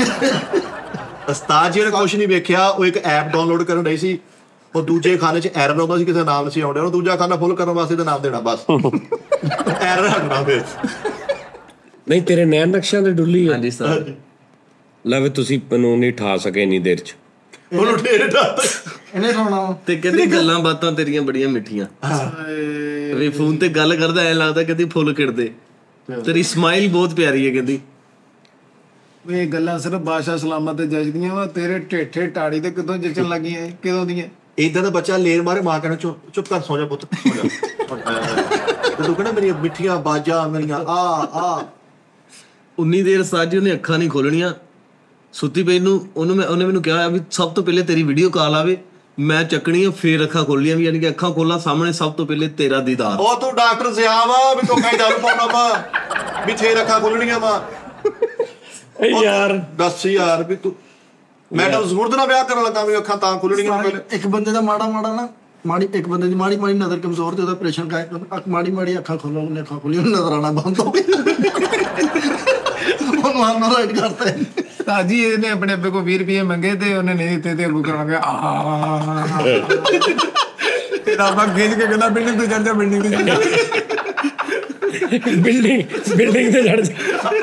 ਉਸਤਾਦ ਜੀ ਨੇ ਕੁਛ ਨਹੀਂ ਵੇਖਿਆ, ਉਹ ਇੱਕ ਐਪ ਡਾਊਨਲੋਡ ਕਰਨ ਰਹੀ ਸੀ, ਉਹ ਦੂਜੇ ਖਾਨੇ 'ਚ ਐਰਰ ਆਉਂਦਾ ਸੀ, ਕਿਸੇ ਨਾਮ ਸੀ ਆਉਂਦਾ, ਉਹਨੂੰ ਦੂਜਾ ਖਾਨਾ ਫੁੱਲ ਕਰਨ ਵਾਸਤੇ ਤੇ ਨਾਮ ਦੇਣਾ ਬਸ। ਐਰਰ ਹਟਣਾ ਫਿਰ। ਨਹੀਂ ਤੇਰੇ ਨੈਣ ਨਕਸ਼ਾਂ ਦੇ ਡੁੱਲੀ ਆ। ਹਾਂਜੀ ਸਰ ਲਵੇ ਤੁਸੀਂ ਮੈਨੂੰ ਨਹੀਂ ਠਾ ਸਕੇ ਇੰਨੀ ਦੇਰ 'ਚ। ਉਹਨੂੰ ਠੇਰ ਡਾਤ ਇਹਨੇ ਖਾਣਾ ਵਾ। ਤੇ ਕਹਿੰਦੀ ਗੱਲਾਂ ਬਾਤਾਂ ਤੇਰੀਆਂ ਬੜੀਆਂ ਮਿੱਠੀਆਂ। ਵੀ ਫੋਨ ਤੇ ਗੱਲ ਕਰਦਾ ਐ ਲੱਗਦਾ ਕਹਿੰਦੀ ਫੁੱਲ ਕਿੜਦੇ। ਤੇਰੀ ਸਮਾਈਲ ਬਹੁਤ ਪਿਆਰੀ ਹੈ ਕਹਿੰਦੀ। ਇਹ ਗੱਲਾਂ ਸਿਰਫ ਬਾਦਸ਼ਾਹ ਸਲਾਮਤ ਤੇ ਜੱਜਦੀਆਂ ਵਾ, ਤੇਰੇ ਢੇਠੇ ਟਾੜੀ ਤੇ ਕਿਦੋਂ ਜੱਚਣ ਲੱਗੀਆਂ ਕਿਦੋਂ ਦੀਆਂ? ਇਦਾਂ ਦਾ ਬੱਚਾ ਲੇਰ ਮਾਰੇ ਮਾਂ ਕਹਿਣਾ ਚੁੱਪ ਚੁੱਪ ਕਰ ਸੌ ਜਾ ਪੁੱਤ ਸੌ ਜਾ। ਤੇ ਤੂੰ ਕਹਿੰਦਾ ਮੇਰੀਆਂ ਮਿੱਠੀਆਂ ਬਾਜਾਂ ਮੇਰੀਆਂ ਆ ਆ ਉਨੀ ਦੇਰ ਸਾਜੀ ਉਹਨੇ ਅੱਖਾਂ ਨਹੀਂ ਖੋਲਣੀਆਂ। ਸੁੱਤੀ ਪਈ ਨੂੰ ਉਹਨੂੰ ਮੈਂ ਉਹਨੇ ਮੈਨੂੰ ਕਿਹਾ ਵੀ ਸਭ ਤੋਂ ਪਹਿਲੇ ਤੇਰੀ ਵੀਡੀਓ ਕਾਲ ਆਵੇ, ਮੈਂ ਚੱਕਣੀ ਆ, ਫੇਰ ਅੱਖਾਂ ਖੋਲੀਆਂ ਵੀ, ਯਾਨੀ ਕਿ ਅੱਖਾਂ ਖੋਲਾਂ ਸਾਹਮਣੇ ਸਭ ਤੋਂ ਪਹਿਲੇ ਤੇਰਾ ਦੀਦਾਰ। ਉਹ ਤੂੰ ਡਾਕਟਰ ਸਿਆ ਵਾ ਵੀ ਟੋਕਾ ਹੀ ਦਾਰੂ ਪਾਉਣਾ ਵਾ ਵੀ ਫੇਰ ਅੱਖਾਂ ਖੁੱਲਣੀਆਂ ਵਾ। ਯਾਰ ਦੱਸ ਯਾਰ ਵੀ ਤੂੰ ਮੈਂ ਤਾਂ ਜ਼ਰੂਰਤ ਨਾਲ ਵਿਆਹ ਕਰਨ ਲੱਗਾ ਵੀ ਅੱਖਾਂ ਤਾਂ ਖੁੱਲਣੀਆਂ ਪਹਿਲੇ। ਇੱਕ ਬੰਦੇ ਦਾ ਮਾੜਾ ਮਾੜਾ ਨਾ ਮਾੜੀ, ਇੱਕ ਬੰਦੇ ਦੀ ਮਾੜੀ ਮਾੜੀ ਨਜ਼ਰ ਕਮਜ਼ੋਰ ਤੇ ਉਹਦਾ ਆਪਰੇਸ਼ਨ ਕਰਾ ਕੇ ਮਾੜੀ ਮਾੜੀ ਅੱਖਾਂ ਖੋਲੋ, ਉਹਨੇ ਅੱਖਾਂ ਖੋਲੀਆਂ ਨਜ਼ਰ ਆਣਾ ਬੰਦ ਹੋ ਗਿਆ। ਉਹਨੂੰ ਆਨਾ ਰਾਈਟ ਕਰਤਾ ਹੈ। ਤਾਜੀ ਇਹਨੇ ਆਪਣੇ ਅੱਬੇ ਕੋਲ ਵੀਹ ਰੁਪਏ ਮੰਗੇ ਤੇ ਉਹਨੇ ਨਹੀਂ ਦਿੱਤੇ ਤੇ ਅੱਗੂ ਕਰਾ ਗਿਆ ਆ ਤੇਰਾ ਅੱਬਾ ਖਿੱਚ ਕੇ ਕਹਿੰਦਾ ਬਿਲਡਿੰਗ ਤੇ ਚੜ ਜਾ, ਬਿਲਡਿੰਗ ਤੇ ਚੜ ਜਾ। ਬਿਲਡਿੰਗ ਬਿਲਡਿੰਗ ਤੇ ਚੜ ਜਾ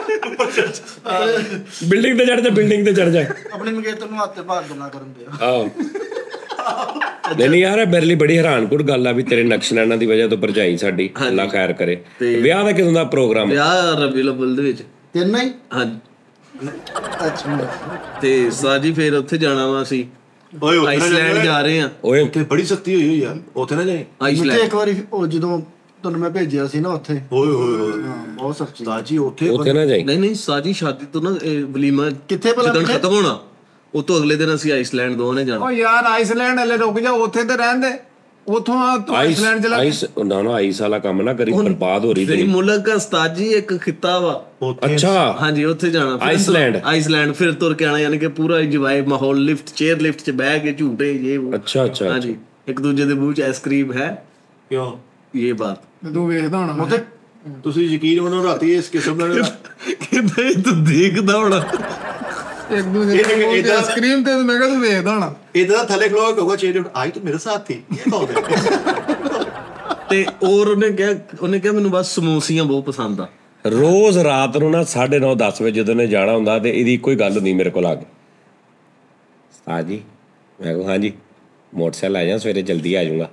ਬਿਲਡਿੰਗ ਤੇ ਚੜ ਜਾ ਬਿਲਡਿੰਗ ਤੇ ਚੜ ਜਾ ਆਪਣੀ ਮੰਗੇਤਰ ਨੂੰ ਹੱਥ ਤੇ ਭਾਰ ਗੱਲਾਂ ਕਰਨ ਦੇ ਆਹੋ ਨਹੀਂ ਨਹੀਂ ਯਾਰ ਮੇਰੇ ਲਈ ਬੜੀ ਹੈਰਾਨਕੁਨ ਗੱਲ ਆ ਵੀ ਤੇਰੇ ਨਕਸ਼ਨਾਨਾ ਦੀ ਵਜ੍ਹਾ ਤੋਂ ਭਰਜਾਈ ਸਾਡੀ ਅੱਲਾ ਖੈਰ ਕਰੇ। ਵਿਆਹ ਦਾ ਕਿਦੋਂ ਦਾ ਪ੍ਰੋਗਰਾਮ? ਵਿਆਹ ਰਬੀਉਲ ਅਵਲ ਦੇ ਵਿੱਚ। ਤਿੰਨ ਹੀ ਹਾਂਜੀ ਅੱਛਾ ਤੇ ਸਾਜੀ ਫਿਰ ਉੱਥੇ ਜਾਣਾ ਵਾ ਅਸੀਂ ਓਏ ਉੱਥੇ ਨਾ ਆਈਸਲੈਂਡ ਜਾਈਂ। ਜਾ ਰਹੇ ਆ। ਓਏ ਉੱਥੇ ਬੜੀ ਸਖਤੀ ਹੋਈ ਹੋਈ ਆ, ਉੱਥੇ ਨਾ ਜਾਈ। ਉੱਥੇ ਆਈਸਲੈਂਡ ਇੱਕ ਵਾਰੀ ਉਹ ਜਦੋਂ ਤੁਹਾਨੂੰ ਮੈਂ ਭੇਜਿਆ ਸੀ ਨਾ ਉੱਥੇ, ਓਏ ਹੋਏ ਹੋਏ ਹਾਂ ਬਹੁਤ ਸਖਤੀ। ਉਸਤਾਦ ਜੀ ਉੱਥੇ ਉੱਥੇ ਨਾ ਜਾਈ। ਨਹੀਂ ਨਹੀਂ ਸਾਜੀ ਸ਼ਾਦੀ ਤੋਂ ਨਾ ਇਹ ਵਲੀਮਾ ਕਿੱਥੇ ਭਲਾ ਜਦੋਂ ਕਿੱਥੇ? ਖਤਮ ਹੋਣਾ ਉਹ ਤੋਂ ਅਗਲੇ ਦਿਨ ਅਸੀਂ ਆਈਸਲੈਂਡ ਦੋਵਾਂ ਨੇ ਜਾਣਾ। ਓ ਯਾਰ ਆਈਸਲੈਂਡ ਹਲੇ ਰੁਕ ਜਾ, ਉੱਥੇ ਤੇ ਰਹਿੰਦੇ, ਉੱਥੋਂ ਆ ਤੂੰ ਆਈਸ ਆਈਸਲੈਂਡ ਚਲਾ। ਆਈਸ ਨਾ ਨਾ ਆਈਸ ਵਾਲਾ ਕੰਮ ਨਾ ਕਰੀ, ਬਰਬਾਦ ਹੋ ਰਹੀ ਤੇਰੀ ਤੇਰੀ। ਮੁਲਕ ਉਸਤਾਦ ਜੀ ਇੱਕ ਖਿੱਤਾ ਵਾ। ਉੱਥੇ ਅੱਛਾ ਹਾਂਜੀ ਉੱਥੇ ਜਾਣਾ ਫਿਰ ਆਈਸਲੈਂਡ। ਆਈਸਲੈਂਡ ਫਿਰ ਤੁਰ ਕੇ ਆਣਾ, ਯਾਨੀ ਕਿ ਪੂਰਾ ਇੰਜੋਏ ਮਾਹੌਲ, ਲਿਫਟ ਚੇਅਰ ਲਿਫਟ 'ਚ ਬਹਿ ਕੇ ਝੂਟੇ ਇਹ ਉਹ। ਅੱਛਾ ਅੱਛਾ ਹਾਂਜੀ ਇੱਕ ਦੂਜੇ ਦੇ ਮੂੰਹ 'ਚ ਆਈਸਕ੍ਰੀਮ ਹੈ ਕਿਉਂ ਇਹ ਬਾਤ। ਤੂੰ ਵੇਖਦਾ ਹੋਣਾ ਉੱਥੇ ਤੁਸੀਂ ਯਕੀਨ ਮੰਨੋ ਰਾਤੀ ਇਸ ਕਿਸਮ ਦਾ ਕਿਤੇ ਤੂੰ ਦੇਖਦਾ ਹੋਣਾ ਇੱਕ ਦੂਜੇ ਇਹ- ਇਹ- ਦੀ ਇਹਦਾ- ਆਈਸਕ੍ਰੀਮ ਤੇ ਮੈਂ ਕਿਹਾ ਤੂੰ ਵੇਖਦਾ ਹੋਣਾ। ਇਦਾਂ ਥੱਲੇ ਖਲੋ ਕੇ ਕਹੂਗਾ ਚੇਂਜ ਆਈ ਤੂੰ ਮੇਰੇ ਸਾਥ ਥੀ ਇਹ ਕੌਣ ਹੈ? ਤੇ ਔਰ ਉਹਨੇ ਕਿਹਾ ਉਹਨੇ ਕਿਹਾ ਮੈਨੂੰ ਬਸ ਸਮੋਸੀਆਂ ਬਹੁਤ ਪਸੰਦ ਆ। ਰੋਜ਼ ਰਾਤ ਨੂੰ ਨਾ ਸਾਢੇ ਨੌ ਦਸ ਵਜੇ ਜਦੋਂ ਨੇ ਜਾਣਾ ਹੁੰਦਾ ਤੇ ਇਹਦੀ ਇੱਕੋ ਹੀ ਗੱਲ ਹੁੰਦੀ ਮੇਰੇ ਕੋਲ ਆ ਕੇ, ਉਸਤਾਦ ਜੀ ਮੈਂ ਕਿਹਾ ਹਾਂਜੀ ਮੋਟਰਸਾਈਕਲ ਆ ਜਾ ਸਵੇਰੇ ਜਲਦੀ ਆ ਜਾਊਂਗਾ।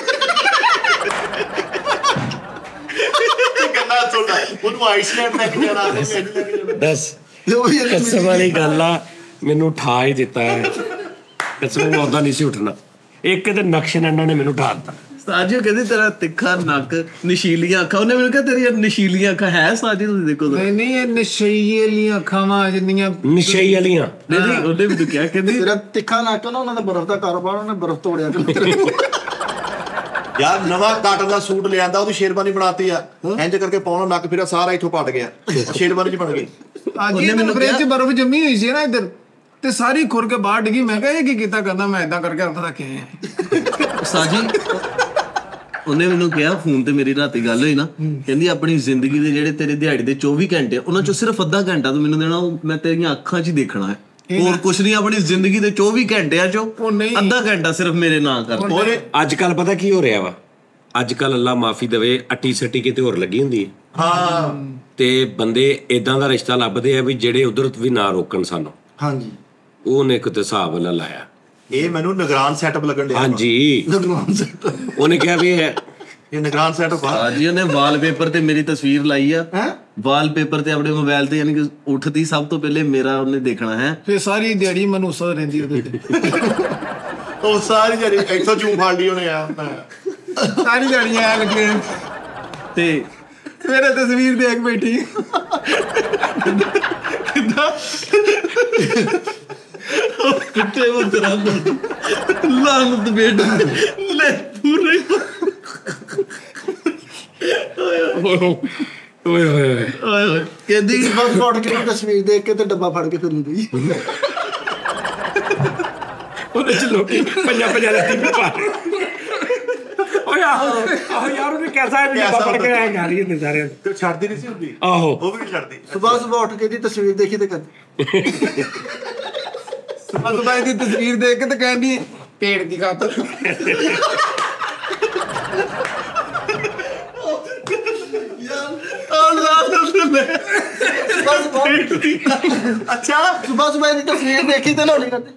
ਗੱਲਾਂ ਸੁਣਦਾ ਉਹਨੂੰ ਆਈਸਲੈਂਡ ਲੈ ਕੇ ਜਾਣਾ ਦੱਸ ਉਹ ਵੀ ਕਸਮ ਵਾਲੀ ਗੱਲ ਆ, ਮੈਨੂੰ ਠਾ ਹੀ ਦਿੱਤਾ ਹੈ ਕਸਮ, ਉਹਦਾ ਨਹੀਂ ਸੀ ਉੱਠਣਾ। ਇੱਕ ਤੇ ਨਕਸ਼ਨਾਨਾ ਨੇ ਮੈਨੂੰ ਠਾ ਦਿੱਤਾ। ਸਾਜੀ ਉਹ ਕਹਿੰਦੀ ਤੇਰਾ ਤਿੱਖਾ ਨੱਕ, ਨਸ਼ੀਲੀਆਂ ਅੱਖਾਂ। ਉਹਨੇ ਮੈਨੂੰ ਕਿਹਾ ਤੇਰੀਆਂ ਨਸ਼ੀਲੀਆਂ ਅੱਖਾਂ ਹੈ ਸਾਜੀ, ਤੁਸੀਂ ਦੇਖੋ ਤਾਂ। ਨਹੀਂ ਨਹੀਂ ਇਹ ਨਸ਼ਈਏ ਲੀਆਂ ਅੱਖਾਂ ਜਿੰਨੀਆਂ ਨਿਸ਼ਈ ਵਾਲੀਆਂ ਨਹੀਂ ਨਹੀਂ ਉਹਨੇ ਮੈਨੂੰ ਕਿਹਾ ਕਹਿੰਦੀ ਤੇਰਾ ਤਿੱਖਾ ਨੱਕ ਨਾ, ਉਹਨਾਂ ਦਾ ਬਰਫ਼ ਦਾ ਕਾਰੋਬਾਰ, ਉਹਨੇ ਬਰਫ਼ ਤੋੜਿਆ ਕਰ ਯਾਰ ਨਵਾਂ ਕਾਟਨ ਦਾ ਸੂਟ ਲਿਆਂਦਾ ਉਹਦੀ ਸ਼ੇਰਵਾਨੀ ਬਣਾਤੀ ਆ, ਇੰਜ ਕਰਕੇ ਪਾਉਣਾ ਨੱਕ ਫਿਰ ਸਾਰਾ ਇੱਥੋਂ ਪਟ ਗਿਆ, ਸ਼ੇਰਵਾਨੀ ਚ ਬਣ ਗਈ। ਅੱਜ ਹੀ ਮੈਨੂੰ ਫ੍ਰਿਜ 'ਚ ਬਰਫ਼ ਜੰਮੀ ਹੋਈ ਸੀ ਨਾ ਇੱਧਰ, ਤੇ ਸਾਰੀ ਖੁਰ ਕੇ ਬਾਹਰ ਡਿੱਗੀ। ਮੈਂ ਕਿਹਾ ਇਹ ਕੀ ਕੀਤਾ? ਕਰਦਾ ਮੈਂ ਏਦਾਂ ਕਰਕੇ ਹੱਥ ਰੱਖੇ ਆ। ਸਾਜੀ ਉਹਨੇ ਮੈਨੂੰ ਕਿਹਾ ਫੋਨ ਤੇ ਮੇਰੀ ਰਾਤੀ ਗੱਲ ਹੋਈ ਨਾ, ਕਹਿੰਦੀ ਆਪਣੀ ਜ਼ਿੰਦਗੀ ਦੇ ਜਿਹੜੇ ਤੇਰੇ ਦਿਹਾੜੀ ਦੇ ਚੌਵੀ ਘੰਟੇ ਉਹਨਾਂ ਚੋਂ ਸਿਰਫ ਅੱਧਾ ਘੰਟਾ ਤੂੰ ਮੈਨੂੰ ਦੇਣਾ, ਉਹ ਮੈਂ ਤੇਰੀਆਂ ਅੱਖਾਂ 'ਚ ਹੀ ਦੇਖਣਾ ਹੈ, ਹੋਰ ਕੁਛ ਨਹੀਂ। ਆਪਣੀ ਜ਼ਿੰਦਗੀ ਦੇ ਚੌਵੀ ਘੰਟਿਆਂ 'ਚੋਂ ਉਹ ਨਹੀਂ। ਅੱਧਾ ਘੰਟਾ ਸਿਰਫ ਮੇਰੇ ਨਾਂ ਕਰ। ਉਹਨੇ ਅੱਜ ਕੱਲ ਪਤਾ ਕੀ ਹੋ ਰਿਹਾ ਵਾ, ਅੱਜ ਕੱਲ ਅੱਲਾ ਮਾਫੀ ਦੇਵੇ ਅੱਟੀ ਸੱਟੀ ਕਿਤੇ ਹੋਰ ਲੱਗੀ ਹੁੰਦੀ ਹੈ ਹਾਂ ਤੇ ਬੰਦੇ ਇਦਾਂ ਦਾ ਰਿਸ਼ਤਾ ਲੱਭਦੇ ਆ ਵੀ ਜਿਹੜੇ ਉਧਰ ਵੀ ਨਾ ਰੋਕਣ ਸਾਨੂੰ। ਹਾਂਜੀ ਉਹਨੇ ਕਿਤੇ ਹਿਸਾਬ ਨਾਲ ਲਾਇਆ। ਇਹ ਮੈਨੂੰ ਨਿਗਰਾਨ ਸੈਟਅਪ ਲੱਗਣ ਡਿਆ। ਹਾਂਜੀ ਭਗਵਾਨ ਸਿੰਘ ਉਹਨੇ ਕਿਹਾ ਵੀ ਇਹ ਇਹ ਨਿਗਰਾਨ ਸੈਟਅਪ ਆ। ਸਾਜੀ ਉਹਨੇ ਵਾਲਪੇਪਰ ਤੇ ਮੇਰੀ ਤਸਵੀਰ ਲਾਈ ਆ, ਹੈ ਵਾਲਪੇਪਰ ਤੇ ਆਪਣੇ ਮੋਬਾਈਲ ਤੇ, ਯਾਨੀ ਕਿ ਉੱਠਦੀ ਸਭ ਤੋਂ ਪਹਿਲੇ ਮੇਰਾ ਉਹਨੇ ਦੇਖਣਾ ਹੈ। ਫਿਰ ਸਾਰੀ ਦਿਹਾੜੀ ਮਨੂਸਾ ਰਹਿੰਦੀ ਉਹਦੇ ਤੇ, ਉਹ ਸਾਰੀ ਜਿਹੜੀ ਇੱਥੋਂ ਚੂੰ ਫੜ ਲਈ ਉਹਨੇ ਆ ਸਾਰੀ ਦਿਹਾੜੀ ਐ ਲੱਗੇ ਤੇ ਮੇਰੇ ਤਸਵੀਰ ਦੇਖ ਬੈਠੀ। ਕਿੱਥੇ ਉਹ ਤੇਰਾ ਲਾਨਤ ਬੇਟ ਲੈ ਪੂਰੇ ਓਏ ਹੋਏ ਹੋਏ ਓਏ ਹੋਏ ਕਹਿੰਦੀ ਬਸ ਫੋਟ ਕੇ ਤਸਵੀਰ ਦੇਖ ਕੇ ਤੇ ਡੱਬਾ ਫੜ ਕੇ ਫਿਰਦੀ। ਉਹਦੇ ਚ ਲੋਕੀ ਪੰਜਾ ਪੰਜਾ ਲੱਤੀ ਪਾ ਰਹੇ। ਓਏ ਆਹੋ ਆਹੋ ਯਾਰ ਉਹਨੇ ਕੈਸਾ ਹੈ ਵੀ ਪੜ ਕੇ ਆਇਆ ਗਾ ਰਹੀ ਹੁੰਦੀ ਸਾਰਿਆਂ ਨੂੰ। ਤੇ ਛੱਡਦੀ ਨਹੀਂ ਸੀ ਹੁੰਦੀ, ਆਹੋ ਉਹ ਵੀ ਨਹੀਂ ਛੱਡਦੀ। ਸੁਬਾਹ ਸੁਬਾਹ ਉੱਠ ਕੇ ਦੀ ਤਸਵੀਰ ਦੇਖੀ ਤੇ ਕਰ ਸੁਬਾ ਸੁਬਾ ਇਹਦੀ ਤਸਵੀਰ ਦੇਖ ਕੇ ਤੇ ਕਹਿੰਦੀ ਪੇੜ ਦੀ ਖਾਤਰ। ਅੱਛਾ ਸੁਬਾਹ ਸੁਬਾਹ ਦੀ ਤਸਵੀਰ ਦੇਖੀ ਤੇ ਲਾਉਣੀ ਕਰਦੀ।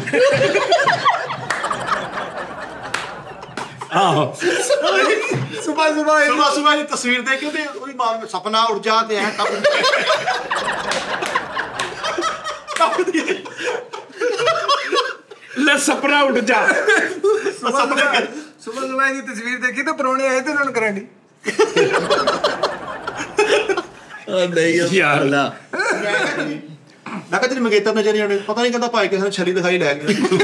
ਆਹੋ ਸੁਬਾ ਸੁਬਾ ਸੁਬਾ ਸੁਬਾ ਦੀ ਤਸਵੀਰ ਦੇਖ ਕੇ ਤੇ ਉਹਦੀ ਮਾਂ ਨੂੰ ਸੁਪਨਾ ਉੱਠ ਜਾ ਤੇ ਐ ਲੈ ਸਪਨਾ ਉੱਡ ਜਾ। ਸੁਬਾ ਸੁਬਾ ਦੀ ਤਸਵੀਰ ਦੇਖੀ ਤੇ ਪਰੋਣੇ ਆਏ ਤੇ ਉਹਨਾਂ ਨੂੰ ਕਰਨ ਦੀ। ਆ ਨਹੀਂ ਯਾਰ। ਅੱਲਾ ਮੈਂ ਕਿਹਾ ਤੇਰੀ ਮੰਗੇਤਰ ਨਜ਼ਰ ਨਹੀਂ ਆਉਣੀ, ਪਤਾ ਨਹੀਂ ਕਹਿੰਦਾ ਭਾਈ ਕਿਸੇ ਨੇ ਛਲੀ ਦਿਖਾਈ ਲੈ ਗਿਆ।